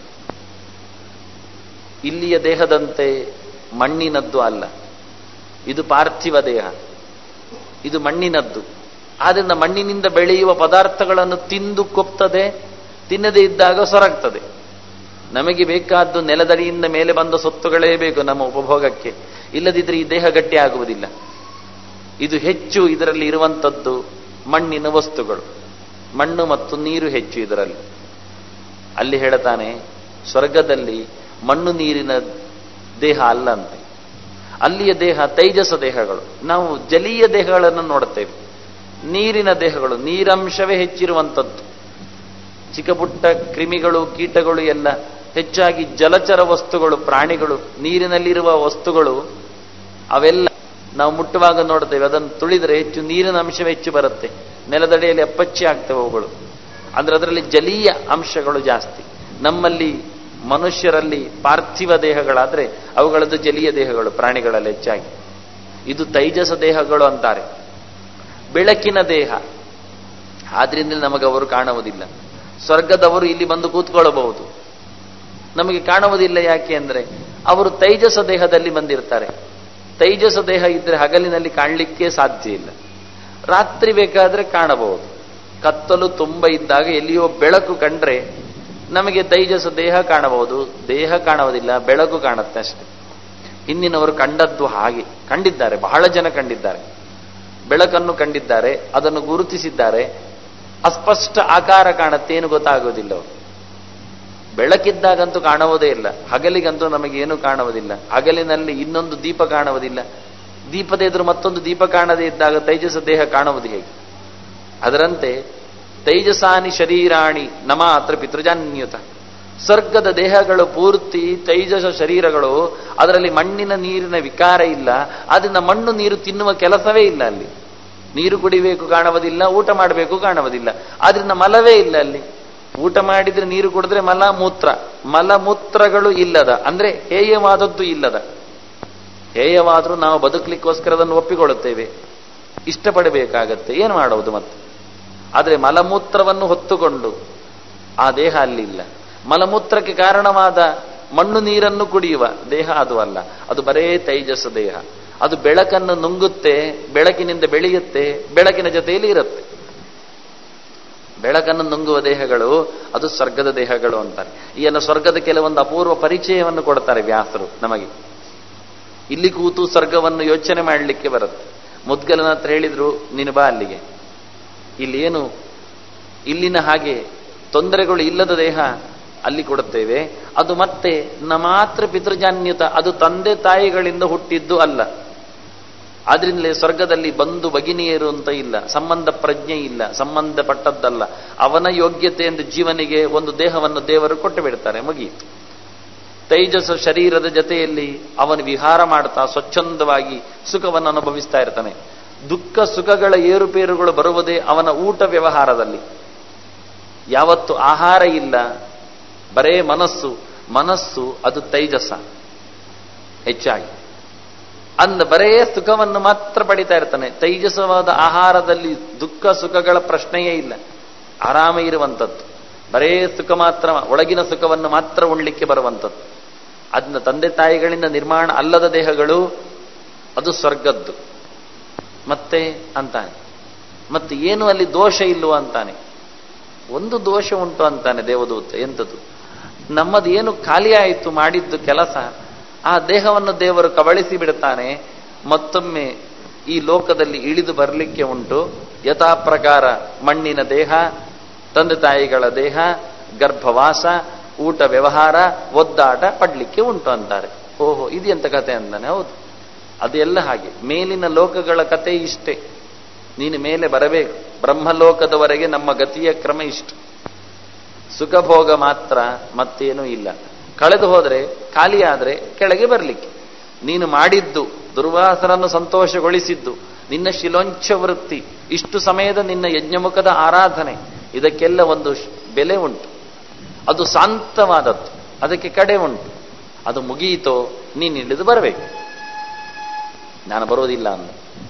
[SPEAKER 1] ಇಲ್ಲಿಯ ದೇಹದಂತೆ ಮಣ್ಣಿನದ್ದು ಅಲ್ಲ. ಇದು ಪಾರ್ಥಿವ ದೇಹ, ಇದು ಮಣ್ಣಿನದ್ದು. ಆದ್ದರಿಂದ ಮಣ್ಣಿನಿಂದ ಬೆಳೆಯುವ ಪದಾರ್ಥಗಳನ್ನು ತಿಂದು ಕೊಪ್ತದೆ, ತಿನ್ನದೇ ಇದ್ದಾಗ ಸೊರಗ್ತದೆ. ನಮಗೆ ಬೇಕಾದ್ದು ನೆಲದಡಿಯಿಂದ ಮೇಲೆ ಬಂದ ಸೊತ್ತುಗಳೇ ಬೇಕು ನಮ್ಮ ಉಪಭೋಗಕ್ಕೆ, ಇಲ್ಲದಿದ್ದರೆ ಈ ದೇಹ ಗಟ್ಟಿ ಆಗುವುದಿಲ್ಲ. ಇದು ಹೆಚ್ಚು ಇದರಲ್ಲಿ ಇರುವಂಥದ್ದು ಮಣ್ಣಿನ ವಸ್ತುಗಳು, ಮಣ್ಣು ಮತ್ತು ನೀರು ಹೆಚ್ಚು ಇದರಲ್ಲಿ. ಅಲ್ಲಿ ಹೇಳ್ತಾನೆ, ಸ್ವರ್ಗದಲ್ಲಿ ಮಣ್ಣು ನೀರಿನ ದೇಹ ಅಲ್ಲಂತೆ. ಅಲ್ಲಿಯ ದೇಹ ತೈಜಸ ದೇಹಗಳು. ನಾವು ಜಲೀಯ ದೇಹಗಳನ್ನು ನೋಡುತ್ತೇವೆ, ನೀರಿನ ದೇಹಗಳು, ನೀರಂಶವೇ ಹೆಚ್ಚಿರುವಂಥದ್ದು. ಚಿಕ್ಕ ಪುಟ್ಟ ಕ್ರಿಮಿಗಳು, ಕೀಟಗಳು ಎಲ್ಲ ಹೆಚ್ಚಾಗಿ ಜಲಚರ ವಸ್ತುಗಳು, ಪ್ರಾಣಿಗಳು, ನೀರಿನಲ್ಲಿರುವ ವಸ್ತುಗಳು ಅವೆಲ್ಲ ನಾವು ಮುಟ್ಟುವಾಗ ನೋಡ್ತೇವೆ. ಅದನ್ನು ತುಳಿದರೆ ಹೆಚ್ಚು ನೀರಿನ ಅಂಶವೇ ಹೆಚ್ಚು ಬರುತ್ತೆ. ನೆಲದಡಿಯಲ್ಲಿ ಅಪ್ಪಚ್ಚಿ ಆಗ್ತವೆ ಅವುಗಳು. ಅಂದ್ರೆ ಅದರಲ್ಲಿ ಜಲೀಯ ಅಂಶಗಳು ಜಾಸ್ತಿ. ನಮ್ಮಲ್ಲಿ ಮನುಷ್ಯರಲ್ಲಿ ಪಾರ್ಥಿವ ದೇಹಗಳಾದ್ರೆ ಅವುಗಳದ್ದು ಜಲೀಯ ದೇಹಗಳು, ಪ್ರಾಣಿಗಳಲ್ಲಿ ಹೆಚ್ಚಾಗಿ. ಇದು ತೈಜಸ ದೇಹಗಳು ಅಂತಾರೆ. ಬೆಳಕಿನ ದೇಹ,
[SPEAKER 2] ಆದ್ರಿಂದ ನಮಗೆ ಅವರು ಕಾಣುವುದಿಲ್ಲ. ಸ್ವರ್ಗದವರು ಇಲ್ಲಿ ಬಂದು ಕೂತ್ಕೊಳ್ಳಬಹುದು, ನಮಗೆ ಕಾಣುವುದಿಲ್ಲ. ಯಾಕೆ ಅಂದ್ರೆ ಅವರು ತೈಜಸ ದೇಹದಲ್ಲಿ ಬಂದಿರ್ತಾರೆ. ತೈಜಸ ದೇಹ ಇದ್ರೆ ಹಗಲಿನಲ್ಲಿ ಕಾಣಲಿಕ್ಕೆ ಸಾಧ್ಯ ಇಲ್ಲ. ರಾತ್ರಿ ಬೇಕಾದ್ರೆ ಕಾಣಬಹುದು. ಕತ್ತಲು ತುಂಬ ಇದ್ದಾಗ ಎಲ್ಲಿಯೋ ಬೆಳಕು ಕಂಡ್ರೆ ನಮಗೆ ತೈಜಸ ದೇಹ ಕಾಣಬಹುದು, ದೇಹ ಕಾಣುವುದಿಲ್ಲ, ಬೆಳಕು ಕಾಣುತ್ತೆ ಅಷ್ಟೆ. ಹಿಂದಿನವರು ಕಂಡದ್ದು ಹಾಗೆ ಕಂಡಿದ್ದಾರೆ, ಬಹಳ ಜನ ಕಂಡಿದ್ದಾರೆ. ಬೆಳಕನ್ನು ಕಂಡಿದ್ದಾರೆ, ಅದನ್ನು ಗುರುತಿಸಿದ್ದಾರೆ. ಅಸ್ಪಷ್ಟ ಆಕಾರ ಕಾಣುತ್ತೆ, ಏನು ಗೊತ್ತಾಗೋದಿಲ್ಲ. ಅವರು ಬೆಳಕಿದ್ದಾಗಂತೂ ಕಾಣುವುದೇ ಇಲ್ಲ, ಹಗಲಿಗಂತೂ ನಮಗೇನು ಕಾಣುವುದಿಲ್ಲ. ಹಗಲಿನಲ್ಲಿ ಇನ್ನೊಂದು ದೀಪ ಕಾಣುವುದಿಲ್ಲ, ದೀಪದ ಎದುರು ಮತ್ತೊಂದು ದೀಪ ಕಾಣದೇ ಇದ್ದಾಗ ತೈಜಸ ದೇಹ ಕಾಣುವುದು ಹೇಗೆ? ಅದರಂತೆ ತೈಜಸಾನಿ ಶರೀರಾಣಿ ನಮ ಅತ್ರ ಪಿತೃಜಾನ್ಯುತ. ಸ್ವರ್ಗದ ದೇಹಗಳು ಪೂರ್ತಿ ತೈಜಸ ಶರೀರಗಳು, ಅದರಲ್ಲಿ ಮಣ್ಣಿನ ನೀರಿನ ವಿಕಾರ ಇಲ್ಲ. ಅದರಿಂದ ಮಣ್ಣು ನೀರು ತಿನ್ನುವ ಕೆಲಸವೇ ಇಲ್ಲ. ಅಲ್ಲಿ ನೀರು ಕುಡಿಬೇಕು ಕಾಣುವುದಿಲ್ಲ, ಊಟ ಮಾಡಬೇಕು ಕಾಣುವುದಿಲ್ಲ. ಆದ್ರಿಂದ ಮಲವೇ ಇಲ್ಲ ಅಲ್ಲಿ. ಊಟ ಮಾಡಿದ್ರೆ ನೀರು ಕುಡಿದ್ರೆ ಮಲ ಮೂತ್ರ, ಮಲಮೂತ್ರಗಳು ಇಲ್ಲದ ಅಂದ್ರೆ ಹೇಯವಾದದ್ದು ಇಲ್ಲದ. ಹೇಯವಾದ್ರೂ ನಾವು ಬದುಕಲಿಕ್ಕೋಸ್ಕರ ಅದನ್ನು ಒಪ್ಪಿಕೊಳ್ಳುತ್ತೇವೆ, ಇಷ್ಟಪಡಬೇಕಾಗತ್ತೆ, ಏನು ಮಾಡುವುದು ಮತ್ತೆ. ಆದರೆ ಮಲಮೂತ್ರವನ್ನು ಹೊತ್ತುಕೊಂಡು ಆ ದೇಹ ಅಲ್ಲಿಲ್ಲ. ಮಲಮೂತ್ರಕ್ಕೆ ಕಾರಣವಾದ ಮಣ್ಣು ನೀರನ್ನು ಕುಡಿಯುವ ದೇಹ ಅದು ಅಲ್ಲ, ಅದು ಬರೇ ತೈಜಸ್ಸು ದೇಹ. ಅದು ಬೆಳಕನ್ನು ನುಂಗುತ್ತೆ, ಬೆಳಕಿನಿಂದ ಬೆಳೆಯುತ್ತೆ, ಬೆಳಕಿನ ಜೊತೆಯಲ್ಲಿ ಇರುತ್ತೆ. ಬೆಳಕನ್ನು ನುಂಗುವ ದೇಹಗಳು ಅದು ಸ್ವರ್ಗದ ದೇಹಗಳು ಅಂತಾರೆ. ಈ ಎಲ್ಲ ಸ್ವರ್ಗದ ಕೆಲವೊಂದು ಅಪೂರ್ವ ಪರಿಚಯವನ್ನು ಕೊಡ್ತಾರೆ ವ್ಯಾಸರು ನಮಗೆ. ಇಲ್ಲಿ ಕೂತು ಸ್ವರ್ಗವನ್ನು ಯೋಚನೆ ಮಾಡಲಿಕ್ಕೆ ಬರುತ್ತೆ. ಮುದ್ಗಲನ ಹತ್ರ ಹೇಳಿದ್ರು, ನೀನು ಬಾ ಅಲ್ಲಿಗೆ. ಇಲ್ಲಿ ಏನು ಇಲ್ಲಿನ ಹಾಗೆ ತೊಂದರೆಗಳು ಇಲ್ಲದ ದೇಹ ಅಲ್ಲಿ ಕೊಡುತ್ತೇವೆ. ಅದು ಮತ್ತೆ ನ ಮಾತ್ರ ಪಿತೃಜಾನ್ಯತ, ಅದು ತಂದೆ ತಾಯಿಗಳಿಂದ ಹುಟ್ಟಿದ್ದು ಅಲ್ಲ. ಆದ್ರಿಂದಲೇ ಸ್ವರ್ಗದಲ್ಲಿ ಬಂಧು ಭಗಿನಿಯರು ಅಂತ ಇಲ್ಲ, ಸಂಬಂಧ ಪ್ರಜ್ಞೆ ಇಲ್ಲ, ಸಂಬಂಧಪಟ್ಟದ್ದಲ್ಲ. ಅವನ ಯೋಗ್ಯತೆ ಎಂದು ಜೀವನಿಗೆ ಒಂದು ದೇಹವನ್ನು ದೇವರು ಕೊಟ್ಟು ಬಿಡ್ತಾರೆ, ಮುಗಿಯಿತು. ತೈಜಸ ಶರೀರದ ಜೊತೆಯಲ್ಲಿ ಅವನು ವಿಹಾರ ಮಾಡ್ತಾ ಸ್ವಚ್ಛಂದವಾಗಿ ಸುಖವನ್ನು ಅನುಭವಿಸ್ತಾ ಇರ್ತಾನೆ. ದುಃಖ ಸುಖಗಳ ಏರುಪೇರುಗಳು ಬರುವುದೇ ಅವನ ಊಟ ವ್ಯವಹಾರದಲ್ಲಿ. ಯಾವತ್ತು ಆಹಾರ ಇಲ್ಲ, ಬರೇ ಮನಸ್ಸು. ಮನಸ್ಸು ಅದು ತೈಜಸ ಹೆಚ್ಚಾಗಿ, ಅಂದ ಬರೇ ಸುಖವನ್ನು ಮಾತ್ರ ಪಡಿತಾ ಇರ್ತಾನೆ. ತೈಜಸವಾದ ಆಹಾರದಲ್ಲಿ ದುಃಖ ಸುಖಗಳ ಪ್ರಶ್ನೆಯೇ ಇಲ್ಲ, ಆರಾಮ ಇರುವಂಥದ್ದು. ಬರೇ ಸುಖ ಮಾತ್ರ, ಒಳಗಿನ ಸುಖವನ್ನು ಮಾತ್ರ ಉಣ್ಲಿಕ್ಕೆ ಬರುವಂಥದ್ದು. ಅದನ್ನ ತಂದೆ ತಾಯಿಗಳಿಂದ ನಿರ್ಮಾಣ ಅಲ್ಲದ ದೇಹಗಳು ಅದು ಸ್ವರ್ಗದ್ದು. ಮತ್ತೆ ಅಂತಾನೆ, ಮತ್ತೆ ಏನು ಅಲ್ಲಿ ದೋಷ ಇಲ್ಲವ ಅಂತಾನೆ. ಒಂದು ದೋಷ ಉಂಟು ಅಂತಾನೆ ದೇವದೂತ. ಎಂಥದ್ದು? ನಮ್ಮದು ಏನು ಖಾಲಿ ಆಯಿತು ಮಾಡಿದ್ದು ಕೆಲಸ, ಆ ದೇಹವನ್ನು ದೇವರು ಕಬಳಿಸಿ ಬಿಡುತ್ತಾನೆ. ಮತ್ತೊಮ್ಮೆ ಈ ಲೋಕದಲ್ಲಿ ಇಳಿದು ಬರಲಿಕ್ಕೆ ಉಂಟು. ಯಥಾ ಪ್ರಕಾರ ಮಣ್ಣಿನ ದೇಹ, ತಂದೆ ತಾಯಿಗಳ ದೇಹ, ಗರ್ಭವಾಸ, ಊಟ ವ್ಯವಹಾರ, ಒದ್ದಾಟ ಪಡ್ಲಿಕ್ಕೆ ಉಂಟು ಅಂತಾರೆ. ಓಹೋ, ಇದು ಎಂತ ಕತೆ ಅಂತಾನೆ. ಹೌದು, ಅದೆಲ್ಲ ಹಾಗೆ. ಮೇಲಿನ ಲೋಕಗಳ ಕತೆ ಇಷ್ಟೇ. ನೀನು ಮೇಲೆ ಬರಬೇಕು. ಬ್ರಹ್ಮಲೋಕದವರೆಗೆ ನಮ್ಮ ಗತಿಯ ಕ್ರಮ ಇಷ್ಟು. ಸುಖಭೋಗ ಮಾತ್ರ, ಮತ್ತೇನೂ ಇಲ್ಲ. ಕಳೆದು ಹೋದ್ರೆ, ಖಾಲಿಯಾದ್ರೆ ಕೆಳಗೆ ಬರಲಿಕ್ಕೆ. ನೀನು ಮಾಡಿದ್ದು, ದುರ್ವಾಸರನ್ನು ಸಂತೋಷಗೊಳಿಸಿದ್ದು, ನಿನ್ನ ಶಿಲೋಂಚ ವೃತ್ತಿ, ಇಷ್ಟು ಸಮಯದ ನಿನ್ನ ಯಜ್ಞಮುಖದ ಆರಾಧನೆ, ಇದಕ್ಕೆಲ್ಲ ಒಂದು ಬೆಲೆ ಉಂಟು. ಅದು ಶಾಂತವಾದದ್ದು, ಅದಕ್ಕೆ ಕಡೆ ಉಂಟು. ಅದು ಮುಗಿಯಿತೋ ನೀನು ಇಳಿದು ಬರಬೇಕು. ನಾನು ಬರೋದಿಲ್ಲ ಅಂದ.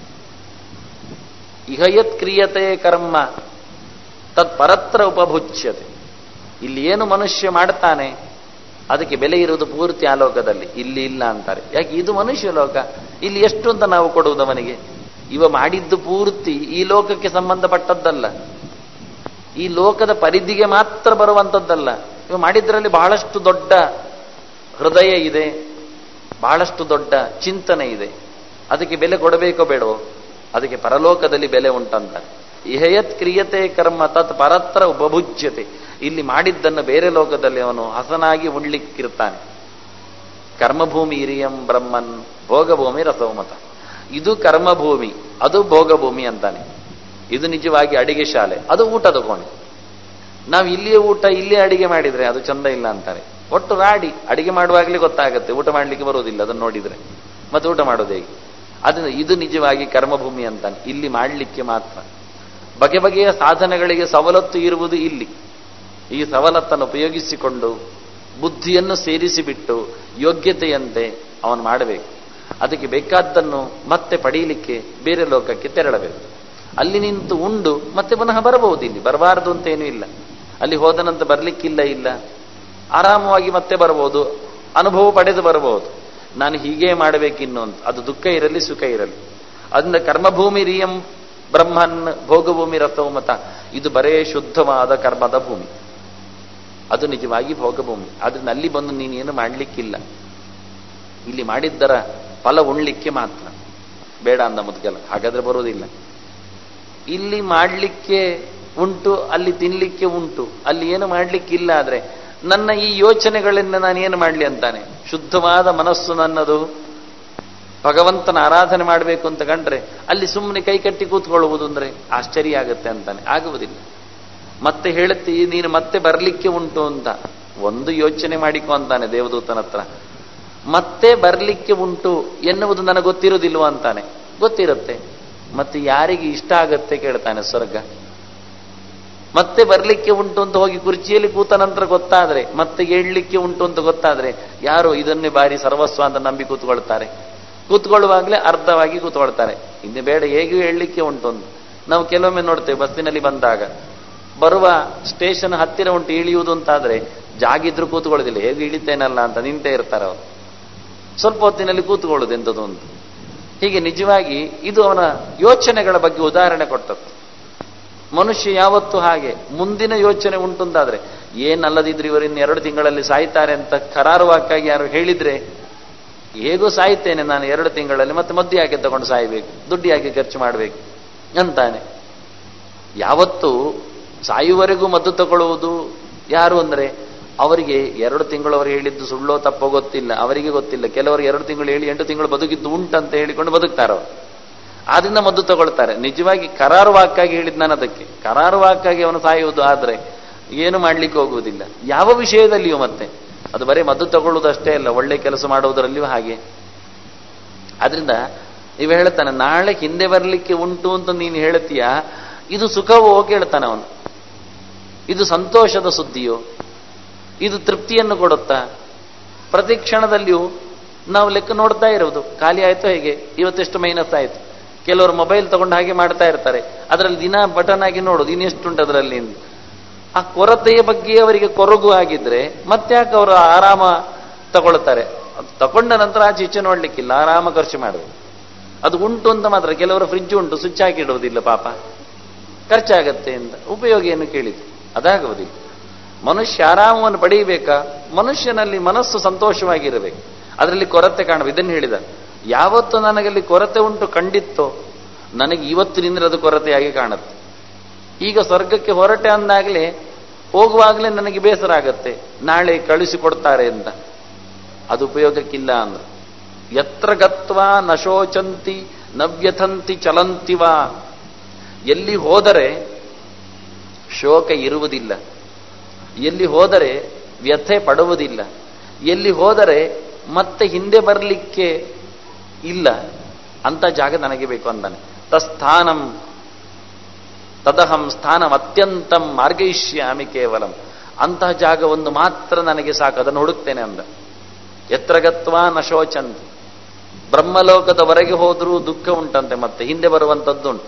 [SPEAKER 2] ಇಹಯತ್ ಕ್ರಿಯತೆ ಕರ್ಮ ತತ್ ಪರತ್ರ ಉಪಭುಜ್ಯತೆ. ಇಲ್ಲಿ ಏನು ಮನುಷ್ಯ ಮಾಡ್ತಾನೆ ಅದಕ್ಕೆ ಬೆಲೆ ಇರುವುದು ಪೂರ್ತಿ ಆ ಲೋಕದಲ್ಲಿ, ಇಲ್ಲಿ ಇಲ್ಲ ಅಂತಾರೆ. ಯಾಕೆ? ಇದು ಮನುಷ್ಯ ಲೋಕ, ಇಲ್ಲಿ ಎಷ್ಟು ಅಂತ ನಾವು ಕೊಡುವುದು ಅವನಿಗೆ? ಇವ ಮಾಡಿದ್ದು ಪೂರ್ತಿ ಈ ಲೋಕಕ್ಕೆ ಸಂಬಂಧಪಟ್ಟದ್ದಲ್ಲ, ಈ ಲೋಕದ ಪರಿಧಿಗೆ ಮಾತ್ರ ಬರುವಂಥದ್ದಲ್ಲ. ಇವ ಮಾಡಿದ್ರಲ್ಲಿ ಬಹಳಷ್ಟು ದೊಡ್ಡ ಹೃದಯ ಇದೆ, ಬಹಳಷ್ಟು ದೊಡ್ಡ ಚಿಂತನೆ ಇದೆ. ಅದಕ್ಕೆ ಬೆಲೆ ಕೊಡಬೇಕೋ ಬೇಡವೋ? ಅದಕ್ಕೆ ಪರಲೋಕದಲ್ಲಿ ಬೆಲೆ ಉಂಟಂತ. ಇಹಯತ್ ಕ್ರಿಯತೆ ಕರ್ಮ ತತ್ ಪರತ್ರ ಉಪಭುಜ್ಯತೆ. ಇಲ್ಲಿ ಮಾಡಿದ್ದನ್ನು ಬೇರೆ ಲೋಕದಲ್ಲಿ ಅವನು ಹಸನಾಗಿ ಉಣ್ಲಿಕ್ಕಿರ್ತಾನೆ. ಕರ್ಮಭೂಮಿ ಹಿರಿಯಂ ಬ್ರಹ್ಮನ್ ಭೋಗಭೂಮಿ ರಸೋಮತ. ಇದು ಕರ್ಮಭೂಮಿ, ಅದು ಭೋಗಭೂಮಿ ಅಂತಾನೆ. ಇದು ನಿಜವಾಗಿ ಅಡಿಗೆ ಶಾಲೆ, ಅದು ಊಟದ ಕೋಣೆ. ನಾವು ಇಲ್ಲಿಯೇ ಊಟ ಇಲ್ಲೇ ಅಡಿಗೆ ಮಾಡಿದ್ರೆ ಅದು ಚಂದ ಇಲ್ಲ ಅಂತಾರೆ. ಒಟ್ಟು ರಾಡಿ ಅಡಿಗೆ ಮಾಡುವಾಗಲೇ ಗೊತ್ತಾಗುತ್ತೆ, ಊಟ ಮಾಡ್ಲಿಕ್ಕೆ ಬರೋದಿಲ್ಲ ಅದನ್ನು ನೋಡಿದ್ರೆ. ಮತ್ತೆ ಊಟ ಮಾಡೋದು ಹೇಗೆ? ಅದನ್ನು ಇದು ನಿಜವಾಗಿ ಕರ್ಮಭೂಮಿ ಅಂತಾನೆ. ಇಲ್ಲಿ ಮಾಡಲಿಕ್ಕೆ ಮಾತ್ರ. ಬಗೆ ಬಗೆಯ ಸಾಧನಗಳಿಗೆ ಸವಲತ್ತು ಇರುವುದು ಇಲ್ಲಿ. ಈ ಸವಲತ್ತನ್ನು ಉಪಯೋಗಿಸಿಕೊಂಡು ಬುದ್ಧಿಯನ್ನು ಸೇರಿಸಿಬಿಟ್ಟು ಯೋಗ್ಯತೆಯಂತೆ ಅವನು ಮಾಡಬೇಕು. ಅದಕ್ಕೆ ಬೇಕಾದ್ದನ್ನು ಮತ್ತೆ ಪಡೆಯಲಿಕ್ಕೆ ಬೇರೆ ಲೋಕಕ್ಕೆ ತೆರಳಬೇಕು. ಅಲ್ಲಿ ನಿಂತು ಉಂಡು ಮತ್ತೆ ಪುನಃ ಬರಬಹುದು. ಇಲ್ಲಿ ಬರಬಾರದು ಅಂತ ಏನೂ ಇಲ್ಲ. ಅಲ್ಲಿ ಹೋದನಂತ ಬರ್ಲಿಕ್ಕಿಲ್ಲ ಇಲ್ಲ, ಆರಾಮವಾಗಿ ಮತ್ತೆ ಬರಬಹುದು, ಅನುಭವ ಪಡೆದು ಬರಬಹುದು. ನಾನು ಹೀಗೇ ಮಾಡಬೇಕಿನ್ನು ಅಂತ. ಅದು ದುಃಖ ಇರಲಿ ಸುಖ ಇರಲಿ. ಅದರಿಂದ ಕರ್ಮಭೂಮಿ ರಿಯಂ ಬ್ರಹ್ಮನ್ ಭೋಗಭೂಮಿ ರಥೋಮತ. ಇದು ಬರೇ ಶುದ್ಧವಾದ ಕರ್ಮದ ಭೂಮಿ, ಅದು ನಿಜವಾಗಿ ಭೋಗಭೂಮಿ. ಅದನ್ನ ಅಲ್ಲಿ ಬಂದು ನೀನೇನು ಮಾಡಲಿಕ್ಕಿಲ್ಲ. ಇಲ್ಲಿ ಮಾಡಿದ್ದರ ಫಲ ಉಣ್ಲಿಕ್ಕೆ ಮಾತ್ರ. ಬೇಡ ಅಂದ ಮುದ್ಗಲ. ಹಾಗಾದ್ರೆ ಬರೋದಿಲ್ಲ. ಇಲ್ಲಿ ಮಾಡಲಿಕ್ಕೆ ಉಂಟು, ಅಲ್ಲಿ ತಿನ್ಲಿಕ್ಕೆ ಉಂಟು, ಅಲ್ಲಿ ಏನು ಮಾಡ್ಲಿಕ್ಕಿಲ್ಲ. ಆದ್ರೆ ನನ್ನ ಈ ಯೋಚನೆಗಳಿಂದ ನಾನು ಏನು ಮಾಡಲಿ ಅಂತಾನೆ. ಶುದ್ಧವಾದ ಮನಸ್ಸು ನನ್ನದು, ಭಗವಂತನ ಆರಾಧನೆ ಮಾಡಬೇಕು ಅಂತ ಕಂಡ್ರೆ ಅಲ್ಲಿ ಸುಮ್ಮನೆ ಕೈ ಕಟ್ಟಿ ಕೂತ್ಕೊಳ್ಳುವುದು ಅಂದ್ರೆ ಆಶ್ಚರ್ಯ ಆಗುತ್ತೆ ಅಂತಾನೆ. ಆಗುವುದಿಲ್ಲ. ಮತ್ತೆ ಹೇಳುತ್ತಿ ನೀನು ಮತ್ತೆ ಬರ್ಲಿಕ್ಕೆ ಉಂಟು ಅಂತ ಒಂದು ಯೋಚನೆ ಮಾಡಿಕೊ ಅಂತಾನೆ ದೇವದೂತನ ಹತ್ರ. ಮತ್ತೆ ಬರ್ಲಿಕ್ಕೆ ಉಂಟು ಎನ್ನುವುದು ನನಗೆ ಗೊತ್ತಿರುವುದಿಲ್ವ ಅಂತಾನೆ. ಗೊತ್ತಿರುತ್ತೆ. ಮತ್ತೆ ಯಾರಿಗೆ ಇಷ್ಟ ಆಗತ್ತೆ ಕೇಳ್ತಾನೆ ಸ್ವರ್ಗ. ಮತ್ತೆ ಬರ್ಲಿಕ್ಕೆ ಉಂಟು ಅಂತ ಹೋಗಿ ಕುರ್ಚಿಯಲ್ಲಿ ಕೂತ ನಂತರ ಗೊತ್ತಾದ್ರೆ, ಮತ್ತೆ ಏಳ್ಲಿಕ್ಕೆ ಉಂಟು ಅಂತ ಗೊತ್ತಾದ್ರೆ ಯಾರು ಇದನ್ನೇ ಬಾರಿ ಸರ್ವಸ್ವ ಅಂತ ನಂಬಿ ಕೂತ್ಕೊಳ್ತಾರೆ. ಕೂತ್ಕೊಳ್ಳುವಾಗಲೇ ಅರ್ಧವಾಗಿ ಕೂತ್ಕೊಳ್ತಾರೆ. ಇನ್ನು ಬೇಡ, ಹೇಗೂ ಹೇಳಲಿಕ್ಕೆ ಉಂಟು ಅಂತ. ನಾವು ಕೆಲವೊಮ್ಮೆ ನೋಡ್ತೇವೆ ಬಸ್ಸಿನಲ್ಲಿ ಬಂದಾಗ, ಬರುವ ಸ್ಟೇಷನ್ ಹತ್ತಿರ ಉಂಟು ಇಳಿಯುವುದು ಅಂತಾದ್ರೆ ಜಾಗಿದ್ರು ಕೂತ್ಕೊಳ್ಳೋದಿಲ್ಲ, ಹೇಗೆ ಇಳಿತೇನಲ್ಲ ಅಂತ ನಿಂತೇ ಇರ್ತಾರೆ ಅವರು. ಸ್ವಲ್ಪ ಹೊತ್ತಿನಲ್ಲಿ ಕೂತ್ಕೊಳ್ಳೋದು ಎಂಥದ್ದು ಅಂತ. ಹೀಗೆ ನಿಜವಾಗಿ ಇದು ಅವನ ಯೋಚನೆಗಳ ಬಗ್ಗೆ ಉದಾಹರಣೆ ಕೊಟ್ಟದ್ದು. ಮನುಷ್ಯ ಯಾವತ್ತೂ ಹಾಗೆ ಮುಂದಿನ ಯೋಚನೆ ಉಂಟು ಅಂತಾದ್ರೆ, ಏನಲ್ಲದಿದ್ರು ಇವರು ಇನ್ನು ಎರಡು ತಿಂಗಳಲ್ಲಿ ಸಾಯ್ತಾರೆ ಅಂತ ಕರಾರುವಾಕ್ಕಾಗಿ ಯಾರು ಹೇಳಿದ್ರೆ, ಹೇಗೂ ಸಾಯ್ತೇನೆ ನಾನು ಎರಡು ತಿಂಗಳಲ್ಲಿ, ಮತ್ತೆ ಮದ್ದು ಯಾಕೆ ತಗೊಂಡು ಸಾಯ್ಬೇಕು, ದುಡ್ಡು ಯಾಕೆ ಖರ್ಚು ಮಾಡಬೇಕು ಅಂತಾನೆ. ಯಾವತ್ತೂ ಸಾಯುವವರೆಗೂ ಮದ್ದು ತಗೊಳ್ಳುವುದು ಯಾರು ಅಂದ್ರೆ ಅವರಿಗೆ ಎರಡು ತಿಂಗಳು ಅವರು ಹೇಳಿದ್ದು ಸುಳ್ಳೋ ತಪ್ಪೋ ಗೊತ್ತಿಲ್ಲ, ಅವರಿಗೆ ಗೊತ್ತಿಲ್ಲ. ಕೆಲವರು ಎರಡು ತಿಂಗಳು ಹೇಳಿ ಎಂಟು ತಿಂಗಳು ಬದುಕಿದ್ದು ಉಂಟಂತ ಹೇಳಿಕೊಂಡು ಬದುಕ್ತಾರೋ, ಆದ್ರಿಂದ ಮದ್ದು ತಗೊಳ್ತಾರೆ. ನಿಜವಾಗಿ ಕರಾರು ವಾಕ್ಕಾಗಿ ಹೇಳಿದ್ ನಾನು ಅದಕ್ಕೆ. ಕರಾರು ವಾಕ್ಕಾಗಿ ಅವನು ಸಾಯುವುದು ಆದ್ರೆ ಏನು ಮಾಡ್ಲಿಕ್ಕೆ ಹೋಗುವುದಿಲ್ಲ ಯಾವ ವಿಷಯದಲ್ಲಿಯೂ. ಮತ್ತೆ ಅದು ಬರೀ ಮದ್ದು ತಗೊಳ್ಳುವುದಷ್ಟೇ ಅಲ್ಲ, ಒಳ್ಳೆ ಕೆಲಸ ಮಾಡುವುದರಲ್ಲಿಯೂ ಹಾಗೆ. ಆದ್ರಿಂದ ಇವ ಹೇಳ್ತಾನೆ, ನಾಳೆ ಹಿಂದೆ ಬರಲಿಕ್ಕೆ ಉಂಟು ಅಂತ ನೀನು ಹೇಳ್ತೀಯ, ಇದು ಸುಖವೋ ಕೇಳ್ತಾನೆ ಅವನು. ಇದು ಸಂತೋಷದ ಸುದ್ದಿಯೋ, ಇದು ತೃಪ್ತಿಯನ್ನು ಕೊಡುತ್ತಾ? ಪ್ರತಿ ಕ್ಷಣದಲ್ಲಿಯೂ ನಾವು ಲೆಕ್ಕ ನೋಡ್ತಾ ಇರೋದು, ಖಾಲಿ ಆಯ್ತು ಹೇಗೆ, ಇವತ್ತೆಷ್ಟು ಮೈನಸ್ ಆಯ್ತು. ಕೆಲವರು ಮೊಬೈಲ್ ತಗೊಂಡು ಹಾಗೆ ಮಾಡ್ತಾ ಇರ್ತಾರೆ, ಅದರಲ್ಲಿ ದಿನ ಬಟನ್ ಆಗಿ ನೋಡೋದು ಇನ್ನೆಷ್ಟುಂಟು ಅದರಲ್ಲಿ. ಆ ಕೊರತೆಯ ಬಗ್ಗೆ ಅವರಿಗೆ ಕೊರಗು ಆಗಿದ್ರೆ ಮತ್ತೆ ಯಾಕೆ ಅವರು ಆರಾಮ ತಗೊಳ್ತಾರೆ? ತಗೊಂಡ ನಂತರ ಆಚೆ ಈಚೆ ನೋಡ್ಲಿಕ್ಕಿಲ್ಲ, ಆರಾಮ ಖರ್ಚು ಮಾಡಬೇಕು. ಅದು ಉಂಟು ಅಂತ ಮಾತ್ರ. ಕೆಲವರು ಫ್ರಿಡ್ಜ್ ಉಂಟು, ಸ್ವಿಚ್ ಹಾಕಿಡುವುದಿಲ್ಲ, ಪಾಪ ಖರ್ಚಾಗತ್ತೆ ಅಂತ. ಉಪಯೋಗ ಏನು ಕೇಳಿತು? ಅದಾಗುವುದಿಲ್ಲ. ಮನುಷ್ಯ ಆರಾಮವನ್ನು ಪಡೆಯಬೇಕಾ? ಮನುಷ್ಯನಲ್ಲಿ ಮನಸ್ಸು ಸಂತೋಷವಾಗಿರಬೇಕು, ಅದರಲ್ಲಿ ಕೊರತೆ ಕಾಣಬೇಕು. ಇದನ್ನು ಹೇಳಿದ, ಯಾವತ್ತು ನನಗಲ್ಲಿ ಕೊರತೆ ಉಂಟು ಕಂಡಿತ್ತೋ ನನಗೆ ಇವತ್ತಿನಿಂದ ಅದು ಕೊರತೆಯಾಗಿ ಕಾಣುತ್ತೆ. ಈಗ ಸ್ವರ್ಗಕ್ಕೆ ಹೊರಟೆ ಅಂದಾಗಲೇ ಹೋಗುವಾಗಲೇ ನನಗೆ ಬೇಸರ ಆಗತ್ತೆ, ನಾಳೆ ಕಳಿಸಿಕೊಡ್ತಾರೆ ಅಂತ. ಅದು ಉಪಯೋಗಕ್ಕಿಲ್ಲ ಅಂದ್ರು. ಯತ್ರ ಗತ್ವಾ ನಶೋಚಂತಿ ನವ್ಯಥಂತಿ ಚಲಂತಿವಾ. ಎಲ್ಲಿ ಹೋದರೆ ಶೋಕ ಇರುವುದಿಲ್ಲ, ಎಲ್ಲಿ ಹೋದರೆ ವ್ಯಥೆ ಪಡುವುದಿಲ್ಲ, ಎಲ್ಲಿ ಹೋದರೆ ಮತ್ತೆ ಹಿಂದೆ ಬರಲಿಕ್ಕೆ ಇಲ್ಲ, ಅಂತ ಜಾಗ ನನಗೆ ಬೇಕು ಅಂದಾನೆ. ತಸ್ಥಾನಂ ತದಹಂ ಸ್ಥಾನಂ ಅತ್ಯಂತಂ ಮಾರ್ಗಯಿಷ್ಯಾಮಿ ಕೇವಲಂ. ಅಂತಹ ಜಾಗ ಒಂದು ಮಾತ್ರ ನನಗೆ ಸಾಕು, ಅದನ್ನು ಹುಡುಕ್ತೇನೆ ಅಂದ. ಯತ್ರ ಗತ್ವಾ ನಶೋಚಂತಿ. ಬ್ರಹ್ಮಲೋಕದವರೆಗೆ ಹೋದರೂ ದುಃಖ ಉಂಟಂತೆ, ಮತ್ತೆ ಹಿಂದೆ ಬರುವಂಥದ್ದುಂಟು,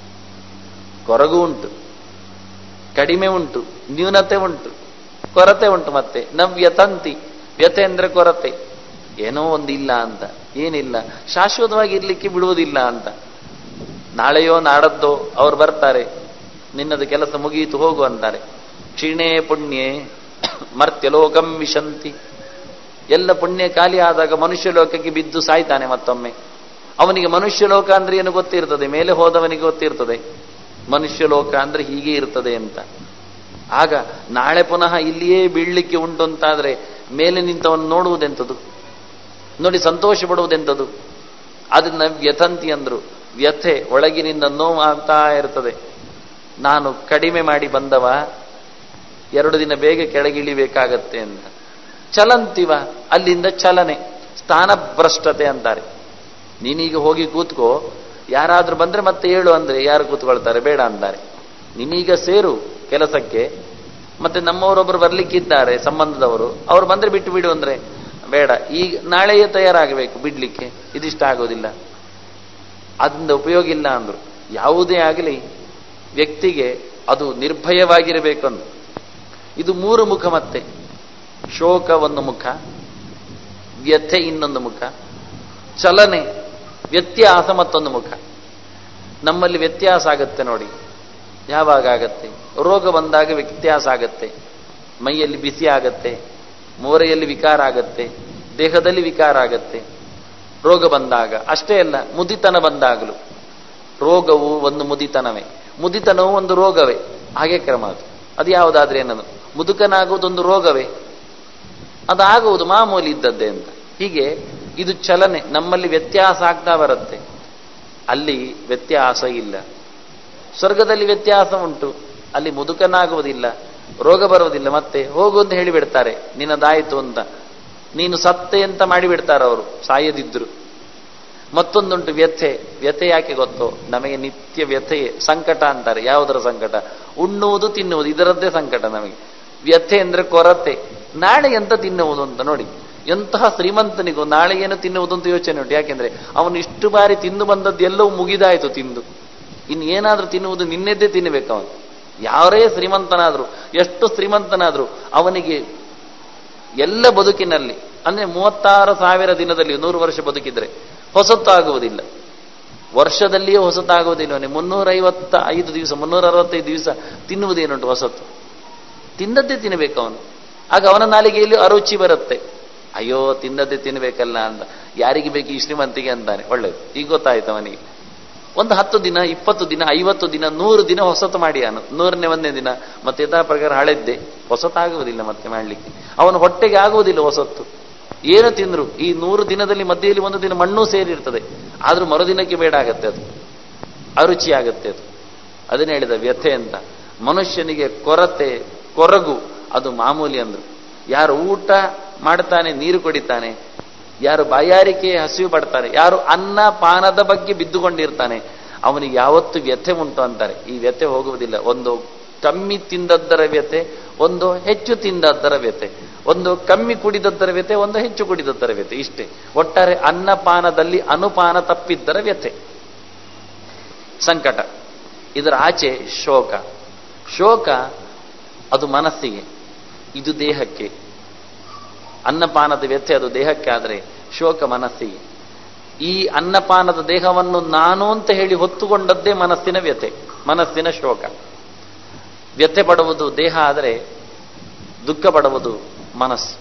[SPEAKER 2] ಕೊರಗು ಉಂಟು, ಕಡಿಮೆ ಉಂಟು, ನ್ಯೂನತೆ ಉಂಟು, ಕೊರತೆ ಉಂಟು. ಮತ್ತೆ ನವ್ಯತಂತಿ, ವ್ಯತೆ ಅಂದ್ರೆ ಕೊರತೆ, ಏನೋ ಒಂದಿಲ್ಲ ಅಂತ. ಏನಿಲ್ಲ, ಶಾಶ್ವತವಾಗಿ ಇರ್ಲಿಕ್ಕೆ ಬಿಡುವುದಿಲ್ಲ ಅಂತ. ನಾಳೆಯೋ ನಾಡದ್ದೋ ಅವ್ರು ಬರ್ತಾರೆ, ನಿನ್ನದು ಕೆಲಸ ಮುಗಿಯಿತು ಹೋಗು ಅಂತಾರೆ. ಕ್ಷೀಣೇ ಪುಣ್ಯೇ ಮರ್ತ್ಯಲೋಕಂ ವಿಶಂತಿ. ಎಲ್ಲ ಪುಣ್ಯ ಖಾಲಿ ಆದಾಗ ಮನುಷ್ಯ ಲೋಕಕ್ಕೆ ಬಿದ್ದು ಸಾಯ್ತಾನೆ ಮತ್ತೊಮ್ಮೆ. ಅವನಿಗೆ ಮನುಷ್ಯ ಲೋಕ ಅಂದ್ರೆ ಏನು ಗೊತ್ತಿರ್ತದೆ, ಮೇಲೆ ಹೋದವನಿಗೆ ಗೊತ್ತಿರ್ತದೆ ಮನುಷ್ಯ ಲೋಕ ಅಂದ್ರೆ ಹೀಗೆ ಇರ್ತದೆ ಅಂತ. ಆಗ ನಾಳೆ ಪುನಃ ಇಲ್ಲಿಯೇ ಬೀಳ್ಲಿಕ್ಕೆ ಉಂಟು ಅಂತಾದ್ರೆ ಮೇಲೆ ನಿಂತವನು ನೋಡುವುದೆಂಥದ್ದು, ನೋಡಿ ಸಂತೋಷ ಪಡುವುದೆಂಥದ್ದು. ಅದನ್ನ ವ್ಯಥಂತಿ ಅಂದ್ರು. ವ್ಯಥೆ ಒಳಗಿನಿಂದ ನೋವು ಆಗ್ತಾ ಇರ್ತದೆ. ನಾನು ಕಡಿಮೆ ಮಾಡಿ ಬಂದವ, ಎರಡು ದಿನ ಬೇಗ ಕೆಳಗಿಳಿಬೇಕಾಗತ್ತೆ ಅಂತ. ಚಲಂತಿವ, ಅಲ್ಲಿಂದ ಚಲನೆ, ಸ್ಥಾನಭ್ರಷ್ಟತೆ ಅಂತಾರೆ. ನೀನೀಗ ಹೋಗಿ ಕೂತ್ಕೋ, ಯಾರಾದ್ರೂ ಬಂದ್ರೆ ಮತ್ತೆ ಹೇಳು ಅಂದ್ರೆ ಯಾರು ಕೂತ್ಕೊಳ್ತಾರೆ? ಬೇಡ ಅಂತಾರೆ. ನೀನೀಗ ಸೇರು ಕೆಲಸಕ್ಕೆ, ಮತ್ತೆ ನಮ್ಮವರೊಬ್ಬರು ಬರ್ಲಿಕ್ಕಿದ್ದಾರೆ ಸಂಬಂಧದವರು, ಅವ್ರು ಬಂದ್ರೆ ಬಿಟ್ಟು ಬಿಡು ಅಂದ್ರೆ ಬೇಡ, ಈಗ ನಾಳೆಯೇ ತಯಾರಾಗಬೇಕು ಬಿಡ್ಲಿಕ್ಕೆ, ಇದಿಷ್ಟ ಆಗೋದಿಲ್ಲ, ಅದರಿಂದ ಉಪಯೋಗ ಇಲ್ಲ ಅಂದ್ರು. ಯಾವುದೇ ಆಗಲಿ ವ್ಯಕ್ತಿಗೆ ಅದು ನಿರ್ಭಯವಾಗಿರಬೇಕಂದು. ಇದು ಮೂರು ಮುಖ. ಮತ್ತೆ ಶೋಕ ಒಂದು ಮುಖ, ವ್ಯಥೆ ಇನ್ನೊಂದು ಮುಖ, ಚಲನೆ ವ್ಯತ್ಯಾಸ ಮತ್ತೊಂದು ಮುಖ. ನಮ್ಮಲ್ಲಿ ವ್ಯತ್ಯಾಸ ಆಗತ್ತೆ ನೋಡಿ. ಯಾವಾಗ ಆಗತ್ತೆ? ರೋಗ ಬಂದಾಗ ವ್ಯತ್ಯಾಸ ಆಗತ್ತೆ. ಮೈಯಲ್ಲಿ ಬಿಸಿ ಆಗತ್ತೆ, ಮೋರೆಯಲ್ಲಿ ವಿಕಾರ ಆಗತ್ತೆ, ದೇಹದಲ್ಲಿ ವಿಕಾರ ಆಗತ್ತೆ ರೋಗ ಬಂದಾಗ. ಅಷ್ಟೇ ಅಲ್ಲ, ಮುದಿತನ ಬಂದಾಗಲೂ ರೋಗವು ಒಂದು ಮುದಿತನವೇ, ಮುದಿತನವು ಒಂದು ರೋಗವೇ. ಹಾಗೆ ಕ್ರಮ ಅದು. ಅದು ಯಾವುದಾದ್ರೆ ಏನದು? ಮುದುಕನಾಗುವುದೊಂದು ರೋಗವೇ, ಅದಾಗುವುದು ಮಾಮೂಲಿ ಇದ್ದದ್ದೇ ಅಂತ. ಹೀಗೆ ಇದು ಚಲನೆ ನಮ್ಮಲ್ಲಿ ವ್ಯತ್ಯಾಸ ಆಗ್ತಾ ಬರುತ್ತೆ. ಅಲ್ಲಿ ವ್ಯತ್ಯಾಸ ಇಲ್ಲ. ಸ್ವರ್ಗದಲ್ಲಿ ವ್ಯತ್ಯಾಸ ಉಂಟು. ಅಲ್ಲಿ ಮುದುಕನಾಗುವುದಿಲ್ಲ, ರೋಗ ಬರುವುದಿಲ್ಲ. ಮತ್ತೆ ಹೋಗು ಅಂತ ಹೇಳಿಬಿಡ್ತಾರೆ, ನಿನ್ನದಾಯಿತು ಅಂತ. ನೀನು ಸತ್ತೆ ಅಂತ ಮಾಡಿಬಿಡ್ತಾರೆ ಅವರು, ಸಾಯದಿದ್ರು. ಮತ್ತೊಂದುಂಟು ವ್ಯಥೆ. ವ್ಯಥೆ ಯಾಕೆ ಗೊತ್ತೋ? ನಮಗೆ ನಿತ್ಯ ವ್ಯಥೆಯೇ ಸಂಕಟ ಅಂತಾರೆ. ಯಾವುದರ ಸಂಕಟ? ಉಣ್ಣುವುದು ತಿನ್ನುವುದು, ಇದರದ್ದೇ ಸಂಕಟ ನಮಗೆ. ವ್ಯಥೆ ಅಂದ್ರೆ ಕೊರತೆ. ನಾಳೆ ಎಂತ ತಿನ್ನುವುದು ಅಂತ ನೋಡಿ. ಎಂತಹ ಶ್ರೀಮಂತನಿಗೂ ನಾಳೆ ಏನು ತಿನ್ನುವುದು ಅಂತ ಯೋಚನೆ ಉಂಟು. ಯಾಕೆಂದ್ರೆ ಅವನು ಇಷ್ಟು ಬಾರಿ ತಿಂದು ಬಂದದ್ದು ಎಲ್ಲವೂ ಮುಗಿದಾಯಿತು ತಿಂದು. ಇನ್ನು ಏನಾದ್ರೂ ತಿನ್ನುವುದು ನಿನ್ನೆದ್ದೇ ತಿನ್ನಬೇಕು ಅವನು. ಯಾರೇ ಶ್ರೀಮಂತನಾದ್ರು, ಎಷ್ಟು ಶ್ರೀಮಂತನಾದ್ರು, ಅವನಿಗೆ ಎಲ್ಲ ಬದುಕಿನಲ್ಲಿ ಅಂದ್ರೆ ಮೂವತ್ತಾರು ಸಾವಿರ ದಿನದಲ್ಲಿ ನೂರು ವರ್ಷ ಬದುಕಿದ್ರೆ ಹೊಸತ್ತು ಆಗುವುದಿಲ್ಲ. ವರ್ಷದಲ್ಲಿಯೇ ಹೊಸತಾಗುವುದಿಲ್ಲ. ಮುನ್ನೂರ ಐವತ್ತ ಐದು ದಿವಸ ಮುನ್ನೂರ ಅರವತ್ತೈದು ದಿವಸ ತಿನ್ನುವುದೇನುಂಟು ಹೊಸತ್ತು? ತಿಂದದ್ದೇ ತಿನ್ನಬೇಕು ಅವನು. ಆಗ ಅವನ ನಾಲಿಗೆಯಲ್ಲಿ ಅರುಚಿ ಬರುತ್ತೆ. ಅಯ್ಯೋ ತಿಂದದ್ದೇ ತಿನ್ನಬೇಕಲ್ಲ ಅಂತ. ಯಾರಿಗೆ ಬೇಕು ಈ ಶ್ರೀಮಂತಿಗೆ ಅಂತಾನೆ. ಒಳ್ಳೇದು, ಈಗ ಗೊತ್ತಾಯ್ತು ಅವನಿಗೆ. ಒಂದು ಹತ್ತು ದಿನ, ಇಪ್ಪತ್ತು ದಿನ, ಐವತ್ತು ದಿನ, ನೂರು ದಿನ ಹೊಸತು ಮಾಡಿ ಅವನು. ನೂರನೇ ಒಂದನೇ ದಿನ ಮತ್ತೆ ಯಥಾ ಪ್ರಕಾರ ಹಳೆದ್ದೆ ಹೊಸತಾಗುವುದಿಲ್ಲ ಮತ್ತೆ ಮಾಡಲಿಕ್ಕೆ. ಅವನ ಹೊಟ್ಟೆಗೆ ಆಗುವುದಿಲ್ಲ ಹೊಸತ್ತು. ಏನು ತಿಂದ್ರು ಈ ನೂರು ದಿನದಲ್ಲಿ ಮಧ್ಯೆಯಲ್ಲಿ ಒಂದು ದಿನ ಮಣ್ಣು ಸೇರಿರ್ತದೆ. ಆದ್ರೂ ಮರುದಿನಕ್ಕೆ ಬೇಡ ಆಗತ್ತೆ, ಅದು ಅರುಚಿ ಆಗತ್ತೆ. ಅದು ಅದನ್ನ ಹೇಳಿದ ವ್ಯಥೆ ಅಂತ. ಮನುಷ್ಯನಿಗೆ ಕೊರತೆ, ಕೊರಗು ಅದು ಮಾಮೂಲಿ ಅಂದ್ರು. ಯಾರು ಊಟ ಮಾಡ್ತಾನೆ, ನೀರು ಕುಡಿತಾನೆ, ಯಾರು ಬಾಯಾರಿಕೆ ಹಸಿವು ಪಡ್ತಾನೆ, ಯಾರು ಅನ್ನ ಪಾನದ ಬಗ್ಗೆ ಬಿದ್ದುಕೊಂಡಿರ್ತಾನೆ, ಅವನಿಗೆ ಯಾವತ್ತು ವ್ಯಥೆ ಉಂಟು ಅಂತಾರೆ. ಈ ವ್ಯಥೆ ಹೋಗುವುದಿಲ್ಲ. ಒಂದು ಕಮ್ಮಿ ತಿಂದದ್ದರ ವ್ಯಥೆ, ಒಂದು ಹೆಚ್ಚು ತಿಂದದ್ದರ ವ್ಯಥೆ, ಒಂದು ಕಮ್ಮಿ ಕುಡಿದದ್ದರ ವ್ಯಥೆ, ಒಂದು ಹೆಚ್ಚು ಕುಡಿದದ್ದರ ವ್ಯಥೆ. ಇಷ್ಟೇ. ಒಟ್ಟಾರೆ ಅನ್ನಪಾನದಲ್ಲಿ ಅನುಪಾನ ತಪ್ಪಿದ್ದರ ವ್ಯಥೆ, ಸಂಕಟ. ಇದರ ಆಚೆ ಶೋಕ. ಶೋಕ ಅದು ಮನಸ್ಸಿಗೆ, ಇದು ದೇಹಕ್ಕೆ. ಅನ್ನಪಾನದ ವ್ಯಥೆ ಅದು ದೇಹಕ್ಕೆ, ಆದರೆ ಶೋಕ ಮನಸ್ಸಿಗೆ. ಈ ಅನ್ನಪಾನದ ದೇಹವನ್ನು ನಾನು ಅಂತ ಹೇಳಿ ಹೊತ್ತುಕೊಂಡದ್ದೇ ಮನಸ್ಸಿನ ವ್ಯಥೆ, ಮನಸ್ಸಿನ ಶೋಕ. ವ್ಯಥೆ ಪಡುವುದು ದೇಹ, ಆದರೆ ದುಃಖ ಪಡುವುದು ಮನಸ್ಸು.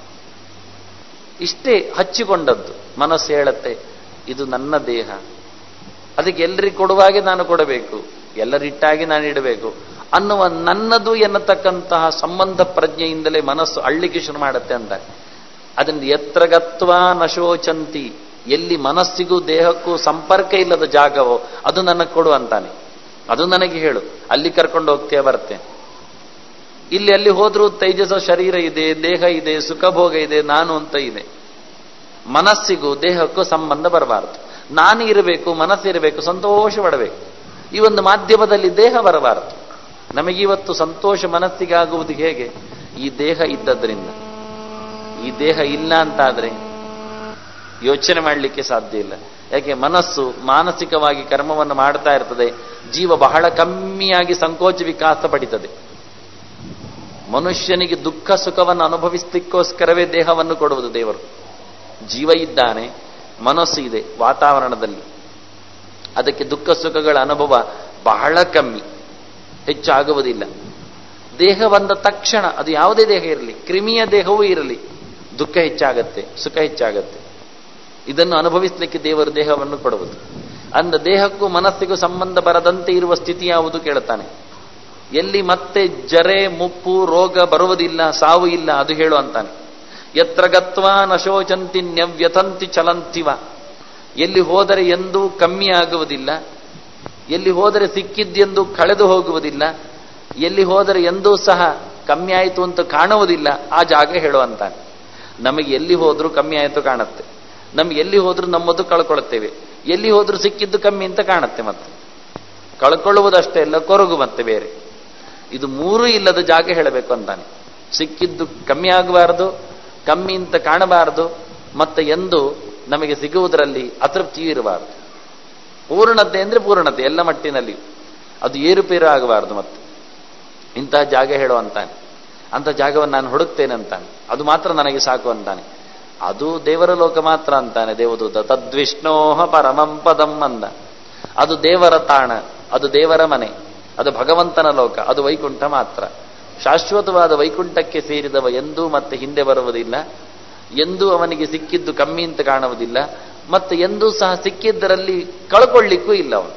[SPEAKER 2] ಇಷ್ಟೇ ಹಚ್ಚಿಕೊಂಡದ್ದು. ಮನಸ್ಸು ಹೇಳುತ್ತೆ ಇದು ನನ್ನ ದೇಹ, ಅದಕ್ಕೆ ಎಲ್ಲರಿಗೆ ಕೊಡುವಾಗೆ ನಾನು ಕೊಡಬೇಕು, ಎಲ್ಲರಿಟ್ಟಾಗಿ ನಾನು ಇಡಬೇಕು ಅನ್ನುವ ನನ್ನದು ಎನ್ನತಕ್ಕಂತಹ ಸಂಬಂಧ ಪ್ರಜ್ಞೆಯಿಂದಲೇ ಮನಸ್ಸು ಅಳ್ಳಿಕೆ ಶುರು ಮಾಡುತ್ತೆ ಅಂತ. ಅದರಿಂದ ಎತ್ರಗತ್ವ ನಶೋಚಂತಿ, ಎಲ್ಲಿ ಮನಸ್ಸಿಗೂ ದೇಹಕ್ಕೂ ಸಂಪರ್ಕ ಇಲ್ಲದ ಜಾಗವೋ ಅದು ನನಗೆ ಕೊಡು ಅಂತಾನೆ. ಅದು ನನಗೆ ಹೇಳು, ಅಲ್ಲಿ ಕರ್ಕೊಂಡು ಹೋಗ್ತೇ ಬರ್ತೇನೆ. ಇಲ್ಲಿ ಅಲ್ಲಿ ಹೋದ್ರೂ ತೈಜಸ ಶರೀರ ಇದೆ, ದೇಹ ಇದೆ, ಸುಖಭೋಗ ಇದೆ, ನಾನು ಅಂತ ಇದೆ. ಮನಸ್ಸಿಗೂ ದೇಹಕ್ಕೂ ಸಂಬಂಧ ಬರಬಾರದು. ನಾನು ಇರಬೇಕು, ಮನಸ್ಸಿರಬೇಕು, ಸಂತೋಷ ಪಡಬೇಕು. ಈ ಒಂದು ಮಾಧ್ಯಮದಲ್ಲಿ ದೇಹ ಬರಬಾರದು. ನಮಗಿವತ್ತು ಸಂತೋಷ ಮನಸ್ಸಿಗೆ ಆಗುವುದು ಹೇಗೆ? ಈ ದೇಹ ಇದ್ದದ್ರಿಂದ. ಈ ದೇಹ ಇಲ್ಲ ಅಂತಾದ್ರೆ ಯೋಚನೆ ಮಾಡಲಿಕ್ಕೆ ಸಾಧ್ಯ ಇಲ್ಲ. ಯಾಕೆ? ಮನಸ್ಸು ಮಾನಸಿಕವಾಗಿ ಕರ್ಮವನ್ನು ಮಾಡ್ತಾ ಇರ್ತದೆ. ಜೀವ ಬಹಳ ಕಮ್ಮಿಯಾಗಿ ಸಂಕೋಚ ವಿಕಾಸ ಪಡಿತದೆ. ಮನುಷ್ಯನಿಗೆ ದುಃಖ ಸುಖವನ್ನು ಅನುಭವಿಸಲಿಕ್ಕೋಸ್ಕರವೇ ದೇಹವನ್ನು ಕೊಡುವುದು ದೇವರು. ಜೀವ ಇದ್ದಾನೆ, ಮನಸ್ಸು ಇದೆ ವಾತಾವರಣದಲ್ಲಿ, ಅದಕ್ಕೆ ದುಃಖ ಸುಖಗಳ ಅನುಭವ ಬಹಳ ಕಮ್ಮಿ, ಹೆಚ್ಚಾಗುವುದಿಲ್ಲ. ದೇಹ ಬಂದ ತಕ್ಷಣ, ಅದು ಯಾವುದೇ ದೇಹ ಇರಲಿ, ಕ್ರಿಮಿಯ ದೇಹವೂ ಇರಲಿ, ದುಃಖ ಹೆಚ್ಚಾಗತ್ತೆ, ಸುಖ ಹೆಚ್ಚಾಗತ್ತೆ. ಇದನ್ನು ಅನುಭವಿಸಲಿಕ್ಕೆ ದೇವರು ದೇಹವನ್ನು ಕೊಡುವುದು. ಅಂದ ದೇಹಕ್ಕೂ ಮನಸ್ಸಿಗೂ ಸಂಬಂಧ ಬರದಂತೆ ಇರುವ ಸ್ಥಿತಿ ಯಾವುದು ಕೇಳುತ್ತಾನೆ. ಎಲ್ಲಿ ಮತ್ತೆ ಜರೆ, ಮುಪ್ಪು, ರೋಗ ಬರುವುದಿಲ್ಲ, ಸಾವು ಇಲ್ಲ, ಅದು ಹೇಳು ಅಂತಾನೆ. ಯತ್ರ ಗತ್ವಾ ನಶೋಚಂತಿ ನ್ಯವ್ಯತಂತಿ ಚಲಂತಿವ. ಎಲ್ಲಿ ಹೋದರೆ ಎಂದೂ ಕಮ್ಮಿ ಆಗುವುದಿಲ್ಲ, ಎಲ್ಲಿ ಹೋದರೆ ಸಿಕ್ಕಿದ್ದೆಂದೂ ಕಳೆದು ಹೋಗುವುದಿಲ್ಲ, ಎಲ್ಲಿ ಹೋದರೆ ಎಂದೂ ಸಹ ಕಮ್ಮಿ ಆಯಿತು ಅಂತ ಕಾಣುವುದಿಲ್ಲ, ಆ ಜಾಗ ಹೇಳು ಅಂತಾನೆ. ನಮಗೆ ಎಲ್ಲಿ ಹೋದ್ರೂ ಕಮ್ಮಿ ಆಯಿತು ಕಾಣುತ್ತೆ, ನಮ್ಗೆ ಎಲ್ಲಿ ಹೋದ್ರೂ ನಮ್ಮದು ಕಳ್ಕೊಳ್ತೇವೆ, ಎಲ್ಲಿ ಹೋದ್ರೂ ಸಿಕ್ಕಿದ್ದು ಕಮ್ಮಿ ಅಂತ ಕಾಣುತ್ತೆ. ಮತ್ತೆ ಕಳ್ಕೊಳ್ಳುವುದಷ್ಟೇ ಇಲ್ಲ, ಕೊರಗು ಮತ್ತೆ ಬೇರೆ. ಇದು ಮೂರೂ ಇಲ್ಲದ ಜಾಗ ಹೇಳಬೇಕು ಅಂತಾನೆ. ಸಿಕ್ಕಿದ್ದು ಕಮ್ಮಿ ಆಗಬಾರದು, ಕಮ್ಮಿ ಅಂತ ಕಾಣಬಾರದು, ಮತ್ತೆ ಎಂದು ನಮಗೆ ಸಿಗುವುದರಲ್ಲಿ ಅತೃಪ್ತಿಯೂ ಇರಬಾರದು. ಪೂರ್ಣತೆ ಅಂದ್ರೆ ಪೂರ್ಣತೆ ಎಲ್ಲ ಮಟ್ಟಿನಲ್ಲಿ, ಅದು ಏರುಪೇರು ಆಗಬಾರದು. ಮತ್ತೆ ಇಂತಹ ಜಾಗ ಹೇಳೋ ಅಂತಾನೆ, ಅಂಥ ಜಾಗವನ್ನು ನಾನು ಹುಡುಕ್ತೇನೆ ಅಂತಾನೆ, ಅದು ಮಾತ್ರ ನನಗೆ ಸಾಕು ಅಂತಾನೆ. ಅದು ದೇವರ ಲೋಕ ಮಾತ್ರ ಅಂತಾನೆ ದೇವದೂತ. ತದ್ವಿಷ್ಣೋಹ ಪರಮಂ ಪದಂ ಅಂದ. ಅದು ದೇವರ ತಾಣ, ಅದು ದೇವರ ಮನೆ, ಅದು ಭಗವಂತನ ಲೋಕ, ಅದು ವೈಕುಂಠ ಮಾತ್ರ. ಶಾಶ್ವತವಾದ ವೈಕುಂಠಕ್ಕೆ ಸೇರಿದವ ಎಂದೂ ಮತ್ತೆ ಹಿಂದೆ ಬರುವುದಿಲ್ಲ, ಎಂದೂ ಅವನಿಗೆ ಸಿಕ್ಕಿದ್ದು ಕಮ್ಮಿ ಅಂತ ಕಾಣುವುದಿಲ್ಲ, ಮತ್ತೆ ಎಂದೂ ಸಹ ಸಿಕ್ಕಿದ್ದರಲ್ಲಿ ಕಳ್ಕೊಳ್ಳಿಕ್ಕೂ ಇಲ್ಲ ಅವನು.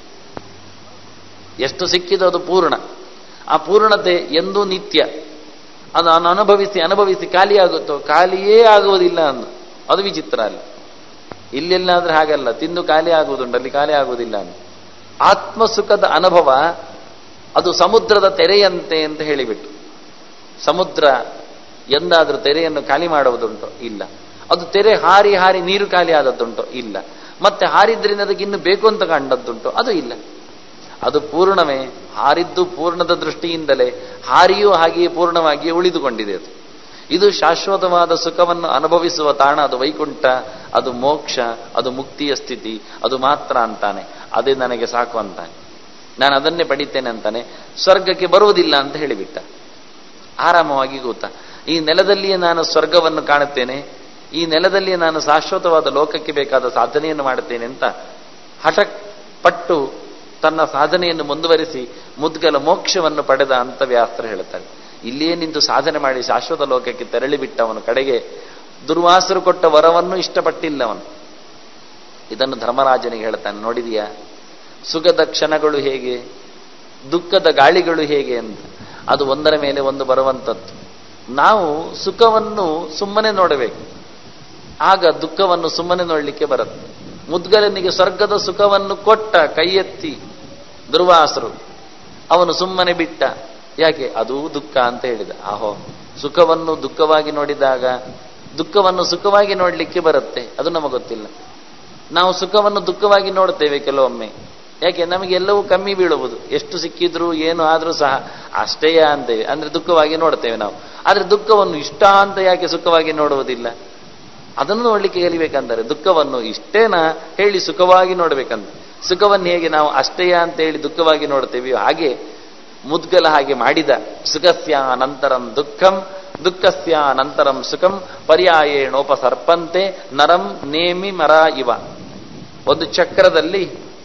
[SPEAKER 2] ಎಷ್ಟು ಸಿಕ್ಕಿದ್ದು ಅದು ಪೂರ್ಣ. ಆ ಪೂರ್ಣತೆ ಎಂದೂ ನಿತ್ಯ. ಅದು ಅನುಭವಿಸಿ ಅನುಭವಿಸಿ ಖಾಲಿಯಾಗುತ್ತೋ, ಖಾಲಿಯೇ ಆಗುವುದಿಲ್ಲ ಅಂದು. ಅದು ವಿಚಿತ್ರ. ಅಲ್ಲಿ ಇಲ್ಲೆಲ್ಲಾದ್ರೆ ಹಾಗಲ್ಲ, ತಿಂದು ಖಾಲಿ ಆಗುವುದುಂಟು, ಅಲ್ಲಿ ಖಾಲಿ ಆಗುವುದಿಲ್ಲ ಅಂತ. ಆತ್ಮಸುಖದ ಅನುಭವ ಅದು ಸಮುದ್ರದ ತೆರೆಯಂತೆ ಅಂತ ಹೇಳಿಬಿಟ್ಟು. ಸಮುದ್ರ ಎಂದಾದ್ರೂ ತೆರೆಯನ್ನು ಖಾಲಿ ಮಾಡುವುದುಂಟೋ? ಇಲ್ಲ. ಅದು ತೆರೆ ಹಾರಿ ಹಾರಿ ನೀರು ಖಾಲಿ ಆದದ್ದುಂಟೋ? ಇಲ್ಲ. ಮತ್ತೆ ಹಾರಿದ್ರಿಂದ ಅದಕ್ಕೆ ಇನ್ನು ಬೇಕು ಅಂತ ಕಂಡದ್ದುಂಟೋ? ಅದು ಇಲ್ಲ. ಅದು ಪೂರ್ಣವೇ. ಹಾರಿದ್ದು ಪೂರ್ಣದ ದೃಷ್ಟಿಯಿಂದಲೇ, ಹಾರಿಯೂ ಹಾಗೆಯೇ ಪೂರ್ಣವಾಗಿಯೇ ಉಳಿದುಕೊಂಡಿದೆ. ಅದು ಇದು ಶಾಶ್ವತವಾದ ಸುಖವನ್ನು ಅನುಭವಿಸುವ ತಾಣ. ಅದು ವೈಕುಂಠ, ಅದು ಮೋಕ್ಷ, ಅದು ಮುಕ್ತಿಯ ಸ್ಥಿತಿ, ಅದು ಮಾತ್ರ ಅಂತಾನೆ. ಅದೇ ನನಗೆ ಸಾಕು ಅಂತಾನೆ. ನಾನು ಅದನ್ನೇ ಪಡಿತೇನೆ ಅಂತಾನೆ. ಸ್ವರ್ಗಕ್ಕೆ ಬರುವುದಿಲ್ಲ ಅಂತ ಹೇಳಿಬಿಟ್ಟ. ಆರಾಮವಾಗಿ ಕೂತ. ಈ ನೆಲದಲ್ಲಿಯೇ ನಾನು ಸ್ವರ್ಗವನ್ನು ಕಾಣುತ್ತೇನೆ, ಈ ನೆಲದಲ್ಲಿಯೇ ನಾನು ಶಾಶ್ವತವಾದ ಲೋಕಕ್ಕೆ ಬೇಕಾದ ಸಾಧನೆಯನ್ನು ಮಾಡುತ್ತೇನೆ ಅಂತ ಹಠಪಟ್ಟು ತನ್ನ ಸಾಧನೆಯನ್ನು ಮುಂದುವರಿಸಿ ಮುದ್ಗಲ ಮೋಕ್ಷವನ್ನು ಪಡೆದ ಅಂತ ವ್ಯಾಸರು ಹೇಳುತ್ತಾರೆ. ಇಲ್ಲಿಯೇ ನಿಂತು ಸಾಧನೆ ಮಾಡಿ ಶಾಶ್ವತ ಲೋಕಕ್ಕೆ ತೆರಳಿಬಿಟ್ಟವನು ಕಡೆಗೆ ದುರ್ವಾಸರು ಕೊಟ್ಟ ವರವನ್ನು ಇಷ್ಟಪಟ್ಟಿಲ್ಲವನು. ಇದನ್ನು ಧರ್ಮರಾಜನಿಗೆ ಹೇಳ್ತಾನೆ. ನೋಡಿದೀಯಾ ಸುಖದ ಕ್ಷಣಗಳು ಹೇಗೆ, ದುಃಖದ ಗಾಳಿಗಳು ಹೇಗೆ ಅಂತ. ಅದು ಒಂದರ ಮೇಲೆ ಒಂದು ಬರುವಂಥದ್ದು. ನಾವು ಸುಖವನ್ನು ಸುಮ್ಮನೆ ನೋಡಬೇಕು, ಆಗ ದುಃಖವನ್ನು ಸುಮ್ಮನೆ ನೋಡಲಿಕ್ಕೆ ಬರುತ್ತೆ. ಮುದ್ಗಲನಿಗೆ ಸ್ವರ್ಗದ ಸುಖವನ್ನು ಕೊಟ್ಟ ಕೈ ಎತ್ತಿ ದುರ್ವಾಸರು, ಅವನು ಸುಮ್ಮನೆ ಬಿಟ್ಟ. ಯಾಕೆ? ಅದು ದುಃಖ ಅಂತ ಹೇಳಿದ. ಆಹೋ, ಸುಖವನ್ನು ದುಃಖವಾಗಿ ನೋಡಿದಾಗ ದುಃಖವನ್ನು ಸುಖವಾಗಿ ನೋಡಲಿಕ್ಕೆ ಬರುತ್ತೆ. ಅದು ನಮಗೆ ಗೊತ್ತಿಲ್ಲ. ನಾವು ಸುಖವನ್ನು ದುಃಖವಾಗಿ ನೋಡ್ತೇವೆ ಕೆಲವೊಮ್ಮೆ. ಯಾಕೆ? ನಮಗೆ ಎಲ್ಲವೂ ಕಮ್ಮಿ ಬೀಳುವುದು. ಎಷ್ಟು ಸಿಕ್ಕಿದ್ರು ಏನು ಆದ್ರೂ ಸಹ ಅಷ್ಟೇಯ ಅಂತೇವೆ, ಅಂದ್ರೆ ದುಃಖವಾಗಿ ನೋಡ್ತೇವೆ ನಾವು. ಆದ್ರೆ ದುಃಖವನ್ನು ಇಷ್ಟ ಅಂತ ಯಾಕೆ ಸುಖವಾಗಿ ನೋಡುವುದಿಲ್ಲ? ಅದನ್ನು ನೋಡ್ಲಿಕ್ಕೆ ಕಲಿಬೇಕಂತಾರೆ. ದುಃಖವನ್ನು ಇಷ್ಟೇನಾ ಹೇಳಿ ಸುಖವಾಗಿ ನೋಡ್ಬೇಕಂತ. ಸುಖವನ್ನು ಹೇಗೆ ನಾವು ಅಷ್ಟೇಯ ಅಂತ ಹೇಳಿ ದುಃಖವಾಗಿ ನೋಡ್ತೇವೆಯೋ ಹಾಗೆ ಮುದ್ಗಲ ಹಾಗೆ ಮಾಡಿದ. ಸುಖಸ್ಯ ಅನಂತರಂ ದುಃಖಂ ದುಃಖಸ್ಯ ಅನಂತರಂ ಸುಖಂ ಪರ್ಯಾಯೇಣೋಪಸರ್ಪಂತೆ ನರಂ ನೇಮಿ ಮರ ಇವ. ಒಂದು ಚಕ್ರದಲ್ಲಿ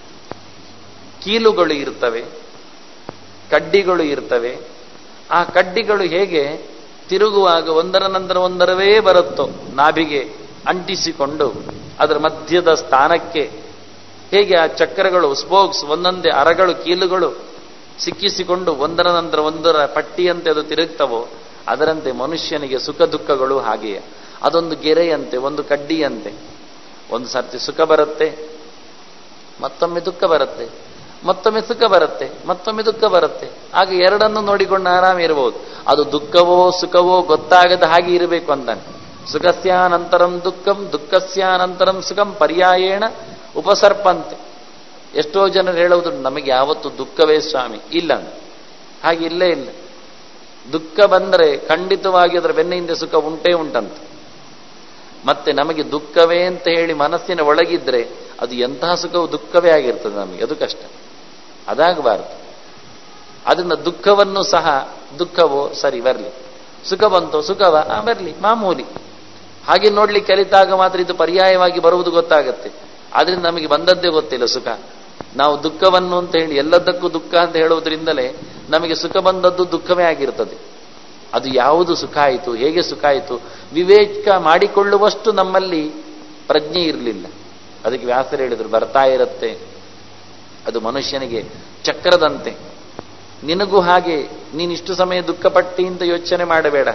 [SPEAKER 2] ಕೀಲುಗಳು ಇರ್ತವೆ, ಕಡ್ಡಿಗಳು ಇರ್ತವೆ. ಆ ಕಡ್ಡಿಗಳು ಹೇಗೆ ತಿರುಗುವಾಗ ಒಂದರ ನಂತರ ಒಂದರವೇ ಬರುತ್ತೋ, ನಾಭಿಗೆ ಅಂಟಿಸಿಕೊಂಡು ಅದರ ಮಧ್ಯದ ಸ್ಥಾನಕ್ಕೆ ಹೇಗೆ ಆ ಚಕ್ರಗಳು ಸ್ಪೋಕ್ಸ್ ಒಂದೊಂದೇ ಅರಗಳು ಕೀಲುಗಳು ಸಿಕ್ಕಿಸಿಕೊಂಡು ಒಂದರ ನಂತರ ಒಂದರ ಪಟ್ಟಿಯಂತೆ ಅದು ತಿರುಗ್ತವೋ, ಅದರಂತೆ ಮನುಷ್ಯನಿಗೆ ಸುಖ ದುಃಖಗಳು ಹಾಗೆಯೇ. ಅದೊಂದು ಗೆರೆಯಂತೆ, ಒಂದು ಕಡ್ಡಿಯಂತೆ. ಒಂದು ಸರ್ತಿ ಸುಖ ಬರುತ್ತೆ, ಮತ್ತೊಮ್ಮೆ ದುಃಖ ಬರುತ್ತೆ, ಮತ್ತೊಮ್ಮೆ ಸುಖ ಬರುತ್ತೆ, ಮತ್ತೊಮ್ಮೆ ದುಃಖ ಬರುತ್ತೆ. ಆಗ ಎರಡನ್ನು ನೋಡಿಕೊಂಡು ಆರಾಮ ಇರಬಹುದು. ಅದು ದುಃಖವೋ ಸುಖವೋ ಗೊತ್ತಾಗದ ಹಾಗೆ ಇರಬೇಕು ಅಂತಾನೆ. ಸುಖಸ್ಯಾನಂತರಂ ದುಃಖಂ ದುಃಖಸ್ಯಾನಂತರಂ ಸುಖಂ ಪರ್ಯಾಯೇಣ ಉಪಸರ್ಪಂತೆ. ಎಷ್ಟೋ ಜನರು ಹೇಳುವುದು ನಮಗೆ ಯಾವತ್ತು ದುಃಖವೇ ಸ್ವಾಮಿ, ಇಲ್ಲ ಹಾಗೆ ಇಲ್ಲೇ ಇಲ್ಲ. ದುಃಖ ಬಂದರೆ ಖಂಡಿತವಾಗಿ ಅದರ ಬೆನ್ನ ಹಿಂದೆ ಸುಖ ಉಂಟೇ ಉಂಟಂತ. ಮತ್ತೆ ನಮಗೆ ದುಃಖವೇ ಅಂತ ಹೇಳಿ ಮನಸ್ಸಿನ ಒಳಗಿದ್ರೆ ಅದು ಎಂತಹ ಸುಖವು ದುಃಖವೇ ಆಗಿರ್ತದೆ ನಮಗೆ. ಅದು ಕಷ್ಟ, ಅದಾಗಬಾರದು. ಅದನ್ನ ದುಃಖವನ್ನು ಸಹ ದುಃಖವೋ ಸರಿ ಬರಲಿ, ಸುಖ ಬಂತೋ ಸುಖವ ಬರಲಿ, ಮಾಮೂಲಿ ಹಾಗೆ ನೋಡ್ಲಿಕ್ಕೆ ಕಲಿತಾಗ ಮಾತ್ರ ಇದು ಪರ್ಯಾಯವಾಗಿ ಬರುವುದು ಗೊತ್ತಾಗತ್ತೆ. ಆದ್ರಿಂದ ನಮಗೆ ಬಂದದ್ದೇ ಗೊತ್ತಿಲ್ಲ ಸುಖ. ನಾವು ದುಃಖವನ್ನು ಅಂತ ಹೇಳಿ ಎಲ್ಲದಕ್ಕೂ ದುಃಖ ಅಂತ ಹೇಳುವುದರಿಂದಲೇ ನಮಗೆ ಸುಖ ಬಂದದ್ದು ದುಃಖವೇ ಆಗಿರ್ತದೆ. ಅದು ಯಾವುದು ಸುಖ ಆಯಿತು, ಹೇಗೆ ಸುಖ ಆಯಿತು ವಿವೇಕ ಮಾಡಿಕೊಳ್ಳುವಷ್ಟು ನಮ್ಮಲ್ಲಿ ಪ್ರಜ್ಞೆ ಇರಲಿಲ್ಲ. ಅದಕ್ಕೆ ವ್ಯಾಸರು ಹೇಳಿದ್ರು, ಬರ್ತಾ ಇರುತ್ತೆ ಅದು ಮನುಷ್ಯನಿಗೆ ಚಕ್ರದಂತೆ. ನಿನಗೂ ಹಾಗೆ ನೀನಿಷ್ಟು ಸಮಯ ದುಃಖಪಟ್ಟಿ ಅಂತ ಯೋಚನೆ ಮಾಡಬೇಡ.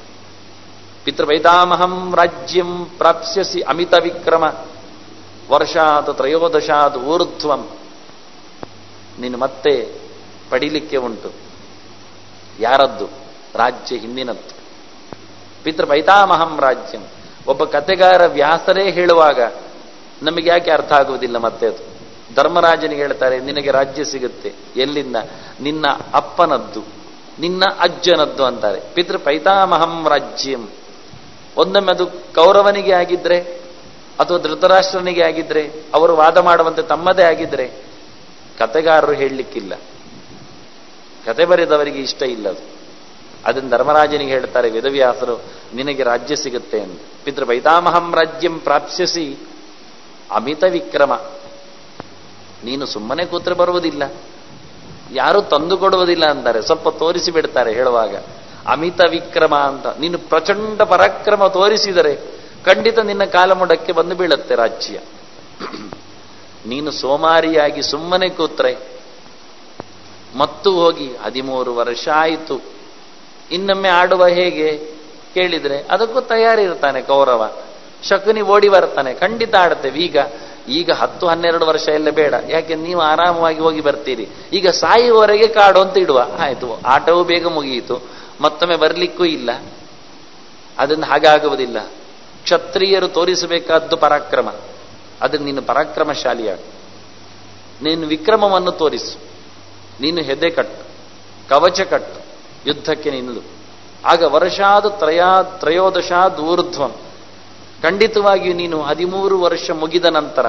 [SPEAKER 2] ಪಿತೃವೈತಾಮಹಂ ರಾಜ್ಯಂ ಪ್ರಾಪ್ಸ್ಯಸಿ ಅಮಿತ ವಿಕ್ರಮ ವರ್ಷಾತ್ ತ್ರಯೋದಶಾತ್ ಊರ್ಧ್ವಂ. ನೀನು ಮತ್ತೆ ಪಡಿಲಿಕ್ಕೆ ಉಂಟು. ಯಾರದ್ದು? ರಾಜ್ಯ ಹಿಂದಿನದ್ದು. ಪಿತೃಪೈತಾಮಹಂ ರಾಜ್ಯಂ. ಒಬ್ಬ ಕತೆಗಾರ ವ್ಯಾಸರೇ ಹೇಳುವಾಗ ನಮಗೆ ಯಾಕೆ ಅರ್ಥ ಆಗುವುದಿಲ್ಲ? ಮತ್ತೆ ಅದು ಧರ್ಮರಾಜನಿಗೆ ಹೇಳ್ತಾರೆ, ನಿನಗೆ ರಾಜ್ಯ ಸಿಗುತ್ತೆ. ಎಲ್ಲಿಂದ? ನಿನ್ನ ಅಪ್ಪನದ್ದು, ನಿನ್ನ ಅಜ್ಜನದ್ದು ಅಂತಾರೆ. ಪಿತೃಪೈತಾಮಹಂ ರಾಜ್ಯಂ. ಒಂದೊಮ್ಮೆ ಅದು ಕೌರವನಿಗೆ ಆಗಿದ್ರೆ ಅಥವಾ ಧೃತರಾಷ್ಟ್ರನಿಗೆ ಆಗಿದ್ರೆ, ಅವರು ವಾದ ಮಾಡುವಂತೆ ತಮ್ಮದೇ ಆಗಿದ್ರೆ ಕತೆಗಾರರು ಹೇಳಲಿಕ್ಕಿಲ್ಲ. ಕತೆ ಬರೆದವರಿಗೆ ಇಷ್ಟ ಇಲ್ಲ ಅದು. ಅದನ್ನು ಧರ್ಮರಾಜನಿಗೆ ಹೇಳ್ತಾರೆ ವೇದವ್ಯಾಸರು, ನಿನಗೆ ರಾಜ್ಯ ಸಿಗುತ್ತೆ ಅಂತ. ಪಿತೃ ಪೈತಾಮಹಂ ರಾಜ್ಯಂ ಪ್ರಾಪ್ಸ್ಯಸಿ ಅಮಿತ ವಿಕ್ರಮ. ನೀನು ಸುಮ್ಮನೆ ಕೂತ್ರೆ ಬರುವುದಿಲ್ಲ, ಯಾರು ತಂದು ಕೊಡುವುದಿಲ್ಲ ಅಂತಾರೆ, ಸ್ವಲ್ಪ ತೋರಿಸಿ ಬಿಡ್ತಾರೆ ಹೇಳುವಾಗ. ಅಮಿತ ವಿಕ್ರಮ ಅಂತ, ನೀನು ಪ್ರಚಂಡ ಪರಾಕ್ರಮ ತೋರಿಸಿದರೆ ಖಂಡಿತ ನಿನ್ನ ಕಾಲಮುಡಕ್ಕೆ ಬಂದು ಬೀಳುತ್ತೆ ರಾಜ್ಯ. ನೀನು ಸೋಮಾರಿಯಾಗಿ ಸುಮ್ಮನೆ ಕೂತ್ರೆ ಮತ್ತು ಹೋಗಿ ಹದಿಮೂರು ವರ್ಷ ಆಯಿತು, ಇನ್ನೊಮ್ಮೆ ಆಡುವ ಹೇಗೆ ಕೇಳಿದ್ರೆ ಅದಕ್ಕೂ ತಯಾರಿ ಇರ್ತಾನೆ ಕೌರವ. ಶಕುನಿ ಓಡಿ ಬರ್ತಾನೆ, ಖಂಡಿತ ಆಡ್ತೇವೆ. ಈಗ ಈಗ ಹತ್ತು ಹನ್ನೆರಡು ವರ್ಷ ಎಲ್ಲ ಬೇಡ, ಯಾಕೆ ನೀವು ಆರಾಮವಾಗಿ ಹೋಗಿ ಬರ್ತೀರಿ. ಈಗ ಸಾಯುವವರೆಗೆ ಕಾಡು ಅಂತ ಇಡುವ, ಆಯ್ತು, ಆಟವೂ ಬೇಗ ಮುಗಿಯಿತು, ಮತ್ತೊಮ್ಮೆ ಬರ್ಲಿಕ್ಕೂ ಇಲ್ಲ. ಅದನ್ನು ಹಾಗಾಗುವುದಿಲ್ಲ. ಕ್ಷತ್ರಿಯರು ತೋರಿಸಬೇಕಾದ್ದು ಪರಾಕ್ರಮ, ಅದನ್ನು ನೀನು ಪರಾಕ್ರಮಶಾಲಿಯಾಗು. ನೀನು ವಿಕ್ರಮವನ್ನು ತೋರಿಸು, ನೀನು ಹೆದೆ ಕಟ್ಟು, ಕವಚ ಕಟ್ಟು, ಯುದ್ಧಕ್ಕೆ ನಿಲ್ಲು. ಆಗ ವರ್ಷಾದ ತ್ರಯಾ ತ್ರಯೋದಶಾದ್ ಊರ್ಧ್ವಂ, ಖಂಡಿತವಾಗಿಯೂ ನೀನು ಹದಿಮೂರು ವರ್ಷ ಮುಗಿದ ನಂತರ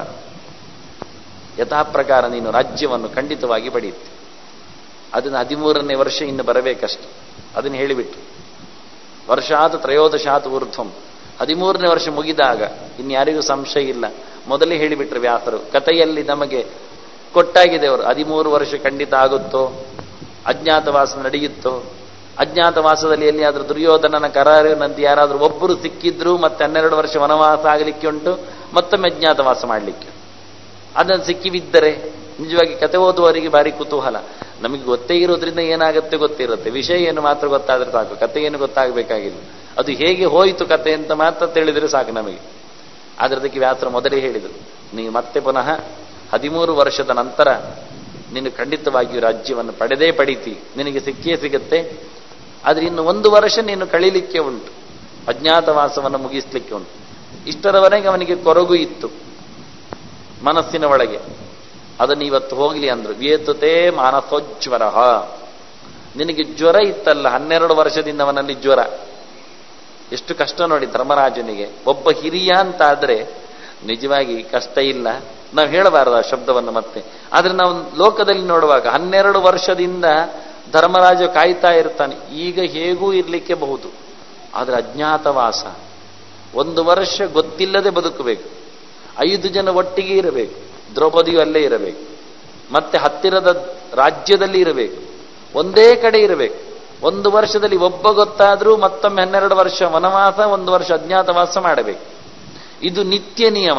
[SPEAKER 2] ಯಥಾಪ್ರಕಾರ ನೀನು ರಾಜ್ಯವನ್ನು ಖಂಡಿತವಾಗಿ ಪಡೆಯುತ್ತೆ. ಅದನ್ನು ಹದಿಮೂರನೇ ವರ್ಷ ಇನ್ನು ಬರಬೇಕಷ್ಟೆ, ಅದನ್ನು ಹೇಳಿಬಿಟ್ಟು ವರ್ಷಾದ ತ್ರಯೋದಶಾತ್ ಊರ್ಧ್ವಂ, ಹದಿಮೂರನೇ ವರ್ಷ ಮುಗಿದಾಗ ಇನ್ಯಾರಿಗೂ ಸಂಶಯ ಇಲ್ಲ. ಮೊದಲೇ ಹೇಳಿಬಿಟ್ರೆ ವ್ಯಾಸರು, ಕಥೆಯಲ್ಲಿ ನಮಗೆ ಕೊಟ್ಟಾಗಿದೆ ಅವರು. ಹದಿಮೂರು ವರ್ಷ ಖಂಡಿತ ಆಗುತ್ತೋ, ಅಜ್ಞಾತವಾಸ ನಡೆಯುತ್ತೋ, ಅಜ್ಞಾತವಾಸದಲ್ಲಿ ಎಲ್ಲಿಯಾದ್ರೂ ದುರ್ಯೋಧನನ ಕರಾರಿನಂತೆ ಯಾರಾದ್ರೂ ಒಬ್ಬರು ಸಿಕ್ಕಿದ್ರು ಮತ್ತೆ ಹನ್ನೆರಡು ವರ್ಷ ವನವಾಸ ಆಗಲಿಕ್ಕೆ ಉಂಟು, ಮತ್ತೊಮ್ಮೆ ಅಜ್ಞಾತವಾಸ ಮಾಡಲಿಕ್ಕೆ. ಅದನ್ನು ಸಿಕ್ಕಿ ಬಿದ್ದರೆ ನಿಜವಾಗಿ ಕತೆ ಓದುವವರಿಗೆ ಭಾರಿ ಕುತೂಹಲ. ನಮಗೆ ಗೊತ್ತೇ ಇರೋದ್ರಿಂದ ಏನಾಗುತ್ತೆ ಗೊತ್ತಿರುತ್ತೆ, ವಿಷಯ ಏನು ಮಾತ್ರ ಗೊತ್ತಾದ್ರೆ ಸಾಕು, ಕತೆ ಏನು ಗೊತ್ತಾಗಬೇಕಾಗಿಲ್ಲ. ಅದು ಹೇಗೆ ಹೋಯಿತು ಕತೆ ಅಂತ ಮಾತ್ರ ತಿಳಿದ್ರೆ ಸಾಕು ನಮಗೆ. ಅದರದಕ್ಕೆ ವ್ಯಾಸರು ಮೊದಲೇ ಹೇಳಿದರು, ನೀವು ಮತ್ತೆ ಪುನಃ ಹದಿಮೂರು ವರ್ಷದ ನಂತರ ನೀನು ಖಂಡಿತವಾಗಿಯೂ ರಾಜ್ಯವನ್ನು ಪಡೆದೇ ಪಡೀತಿ, ನಿನಗೆ ಸಿಕ್ಕೇ ಸಿಗುತ್ತೆ. ಆದರೆ ಇನ್ನು ಒಂದು ವರ್ಷ ನೀನು ಕಳೀಲಿಕ್ಕೆ ಉಂಟು, ಅಜ್ಞಾತವಾಸವನ್ನು ಮುಗಿಸ್ಲಿಕ್ಕೆ ಉಂಟು. ಇಷ್ಟರವರೆಗೆ ಅವನಿಗೆ ಕೊರಗು ಇತ್ತು ಮನಸ್ಸಿನ ಒಳಗೆ, ಅದನ್ನು ಇವತ್ತು ಹೋಗ್ಲಿ ಅಂದ್ರು. ವಿಯೇತುತೇ ಮಾನಸೋಜ್ವರ, ನಿನಗೆ ಜ್ವರ ಇತ್ತಲ್ಲ ಹನ್ನೆರಡು ವರ್ಷದಿಂದ ಅವನಲ್ಲಿ ಜ್ವರ. ಎಷ್ಟು ಕಷ್ಟ ನೋಡಿ ಧರ್ಮರಾಜನಿಗೆ. ಒಬ್ಬ ಹಿರಿಯ ಅಂತ ಆದ್ರೆ ನಿಜವಾಗಿ ಕಷ್ಟ ಇಲ್ಲ, ನಾವು ಹೇಳಬಾರದು ಆ ಶಬ್ದವನ್ನು ಮತ್ತೆ. ಆದ್ರೆ ನಾವು ಲೋಕದಲ್ಲಿ ನೋಡುವಾಗ ಹನ್ನೆರಡು ವರ್ಷದಿಂದ ಧರ್ಮರಾಜ ಕಾಯ್ತಾ ಇರ್ತಾನೆ, ಈಗ ಹೇಗೂ ಇರ್ಲಿಕ್ಕೆ ಬಹುದು. ಆದ್ರೆ ಅಜ್ಞಾತವಾಸ ಒಂದು ವರ್ಷ ಗೊತ್ತಿಲ್ಲದೆ ಬದುಕಬೇಕು, ಐದು ಜನ ಒಟ್ಟಿಗೆ ಇರಬೇಕು, ದ್ರೌಪದಿಯು ಅಲ್ಲೇ ಇರಬೇಕು, ಮತ್ತೆ ಹತ್ತಿರದ ರಾಜ್ಯದಲ್ಲಿ ಇರಬೇಕು, ಒಂದೇ ಕಡೆ ಇರಬೇಕು. ಒಂದು ವರ್ಷದಲ್ಲಿ ಒಬ್ಬ ಗೊತ್ತಾದ್ರೂ ಮತ್ತೊಮ್ಮೆ ಹನ್ನೆರಡು ವರ್ಷ ವನವಾಸ, ಒಂದು ವರ್ಷ ಅಜ್ಞಾತವಾಸ ಮಾಡಬೇಕು. ಇದು ನಿತ್ಯ ನಿಯಮ.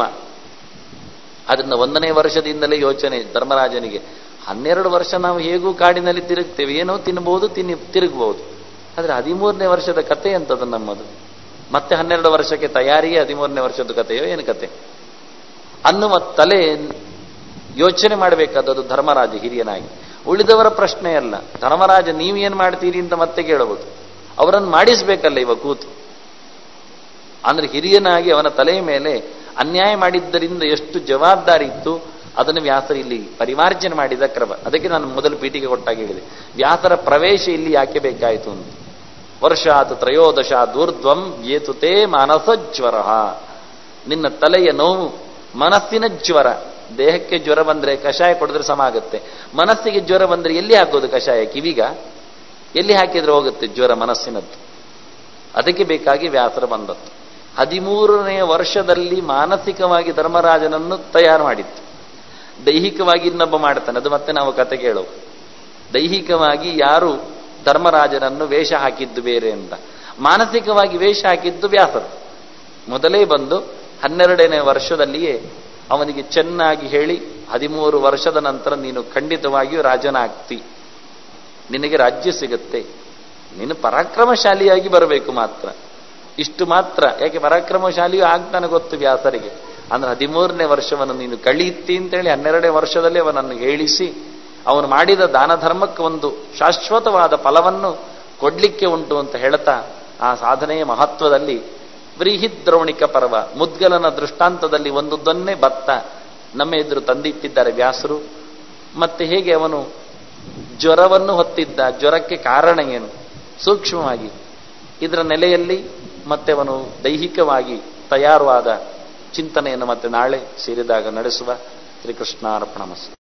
[SPEAKER 2] ಅದನ್ನ ಒಂದನೇ ವರ್ಷದಿಂದಲೇ ಯೋಚನೆ ಧರ್ಮರಾಜನಿಗೆ, ಹನ್ನೆರಡು ವರ್ಷ ನಾವು ಹೇಗೂ ಕಾಡಿನಲ್ಲಿ ತಿರುಗ್ತೇವೆ, ಏನೋ ತಿನ್ನಬಹುದು, ತಿನ್ನಿ ತಿರುಗಬಹುದು. ಆದ್ರೆ ಹದಿಮೂರನೇ ವರ್ಷದ ಕತೆ ಅಂತದ್ದು ನಮ್ಮದು. ಮತ್ತೆ ಹನ್ನೆರಡು ವರ್ಷಕ್ಕೆ ತಯಾರಿಯೇ ಹದಿಮೂರನೇ ವರ್ಷದ ಕಥೆಯೋ ಏನು ಕತೆ ಅನ್ನುವ ತಲೆ ಯೋಚನೆ ಮಾಡಬೇಕಾದದ್ದು ಧರ್ಮರಾಜ ಹಿರಿಯನಾಗಿ. ಉಳಿದವರ ಪ್ರಶ್ನೆ ಅಲ್ಲ. ಧರ್ಮರಾಜ ನೀವೇನ್ ಮಾಡ್ತೀರಿ ಅಂತ ಮತ್ತೆ ಕೇಳಬಹುದು, ಅವರನ್ನು ಮಾಡಿಸ್ಬೇಕಲ್ಲ ಇವ ಕೂತು. ಅಂದ್ರೆ ಹಿರಿಯನಾಗಿ ಅವನ ತಲೆಯ ಮೇಲೆ ಅನ್ಯಾಯ ಮಾಡಿದ್ದರಿಂದ ಎಷ್ಟು ಜವಾಬ್ದಾರಿ ಇತ್ತು ಅದನ್ನು ವ್ಯಾಸರು ಇಲ್ಲಿ ಪರಿಮಾರ್ಜನೆ ಮಾಡಿದ ಕ್ರಮ. ಅದಕ್ಕೆ ನಾನು ಮೊದಲು ಪೀಠಿಗೆ ಕೊಟ್ಟಾಗ ಹೇಳಿದೆ, ವ್ಯಾಸರ ಪ್ರವೇಶ ಇಲ್ಲಿ ಯಾಕೆ ಬೇಕಾಯಿತು ಅಂತ. ವರ್ಷಾತ್ ತ್ರಯೋದಶ ದೂರ್ಧ್ವಂ ಏತುತೇ ಮಾನಸಜ್ವರ, ನಿನ್ನ ತಲೆಯ ನೋವು ಮನಸ್ಸಿನ ಜ್ವರ. ದೇಹಕ್ಕೆ ಜ್ವರ ಬಂದ್ರೆ ಕಷಾಯ ಕೊಡಿದ್ರೆ ಸಮ ಆಗುತ್ತೆ, ಮನಸ್ಸಿಗೆ ಜ್ವರ ಬಂದ್ರೆ ಎಲ್ಲಿ ಹಾಕೋದು ಕಷಾಯ? ಕಿವಿಗ ಎಲ್ಲಿ ಹಾಕಿದ್ರೆ ಹೋಗುತ್ತೆ ಜ್ವರ ಮನಸ್ಸಿನದ್ದು. ಅದಕ್ಕೆ ಬೇಕಾಗಿ ವ್ಯಾಸರ ಬಂದದ್ದು. ಹದಿಮೂರನೆಯ ವರ್ಷದಲ್ಲಿ ಮಾನಸಿಕವಾಗಿ ಧರ್ಮರಾಜನನ್ನು ತಯಾರು ಮಾಡಿತ್ತು. ದೈಹಿಕವಾಗಿ ಇನ್ನೊಬ್ಬ ಮಾಡ್ತಾನೆ, ಅದು ಮತ್ತೆ ನಾವು ಕತೆ ಕೇಳೋ. ದೈಹಿಕವಾಗಿ ಯಾರು ಧರ್ಮರಾಜನನ್ನು ವೇಷ ಹಾಕಿದ್ದು ಬೇರೆ ಅಂತ, ಮಾನಸಿಕವಾಗಿ ವೇಷ ಹಾಕಿದ್ದು ವ್ಯಾಸರು. ಮೊದಲೇ ಬಂದು ಹನ್ನೆರಡನೇ ವರ್ಷದಲ್ಲಿಯೇ ಅವನಿಗೆ ಚೆನ್ನಾಗಿ ಹೇಳಿ, ಹದಿಮೂರು ವರ್ಷದ ನಂತರ ನೀನು ಖಂಡಿತವಾಗಿಯೂ ರಾಜನಾಗ್ತಿ, ನಿನಗೆ ರಾಜ್ಯ ಸಿಗುತ್ತೆ, ನೀನು ಪರಾಕ್ರಮಶಾಲಿಯಾಗಿ ಬರಬೇಕು ಮಾತ್ರ. ಇಷ್ಟು ಮಾತ್ರ. ಯಾಕೆ ಪರಾಕ್ರಮಶಾಲಿಯೂ ಆಗ್ತಾನೆ ಗೊತ್ತು ವ್ಯಾಸರಿಗೆ. ಅಂದ್ರೆ ಹದಿಮೂರನೇ ವರ್ಷವನ್ನು ನೀನು ಕಳೀತಿ ಅಂತೇಳಿ ಹನ್ನೆರಡನೇ ವರ್ಷದಲ್ಲಿ ಅವನನ್ನು ಹೇಳಿಸಿ, ಅವನು ಮಾಡಿದ ದಾನ ಧರ್ಮಕ್ಕೆ ಒಂದು ಶಾಶ್ವತವಾದ ಫಲವನ್ನು ಕೊಡ್ಲಿಕ್ಕೆ ಉಂಟು ಅಂತ ಹೇಳ್ತಾ, ಆ ಸಾಧನೆಯ ಮಹತ್ವದಲ್ಲಿ ವ್ರೀಹಿದ್ರೌಣಿಕ ಪರ್ವ ಮುದ್ಗಲನ ದೃಷ್ಟಾಂತದಲ್ಲಿ ಒಂದೊಂದನ್ನೇ ಭತ್ತ ನಮ್ಮ ಎದುರು ತಂದಿಟ್ಟಿದ್ದಾರೆ ವ್ಯಾಸರು. ಮತ್ತೆ ಹೇಗೆ ಅವನು ಜ್ವರವನ್ನು ಹೊತ್ತಿದ್ದ, ಜ್ವರಕ್ಕೆ ಕಾರಣ ಏನು ಸೂಕ್ಷ್ಮವಾಗಿ ಇದರ ನೆಲೆಯಲ್ಲಿ, ಮತ್ತೆ ಅವನು ದೈಹಿಕವಾಗಿ ತಯಾರು ಆದ ಚಿಂತನೆಯನ್ನು ಮತ್ತೆ ನಾಳೆ ಸೇರಿದಾಗ ನಡೆಸುವ. ಶ್ರೀಕೃಷ್ಣಾರ್ಪಣಮಸ್ತು.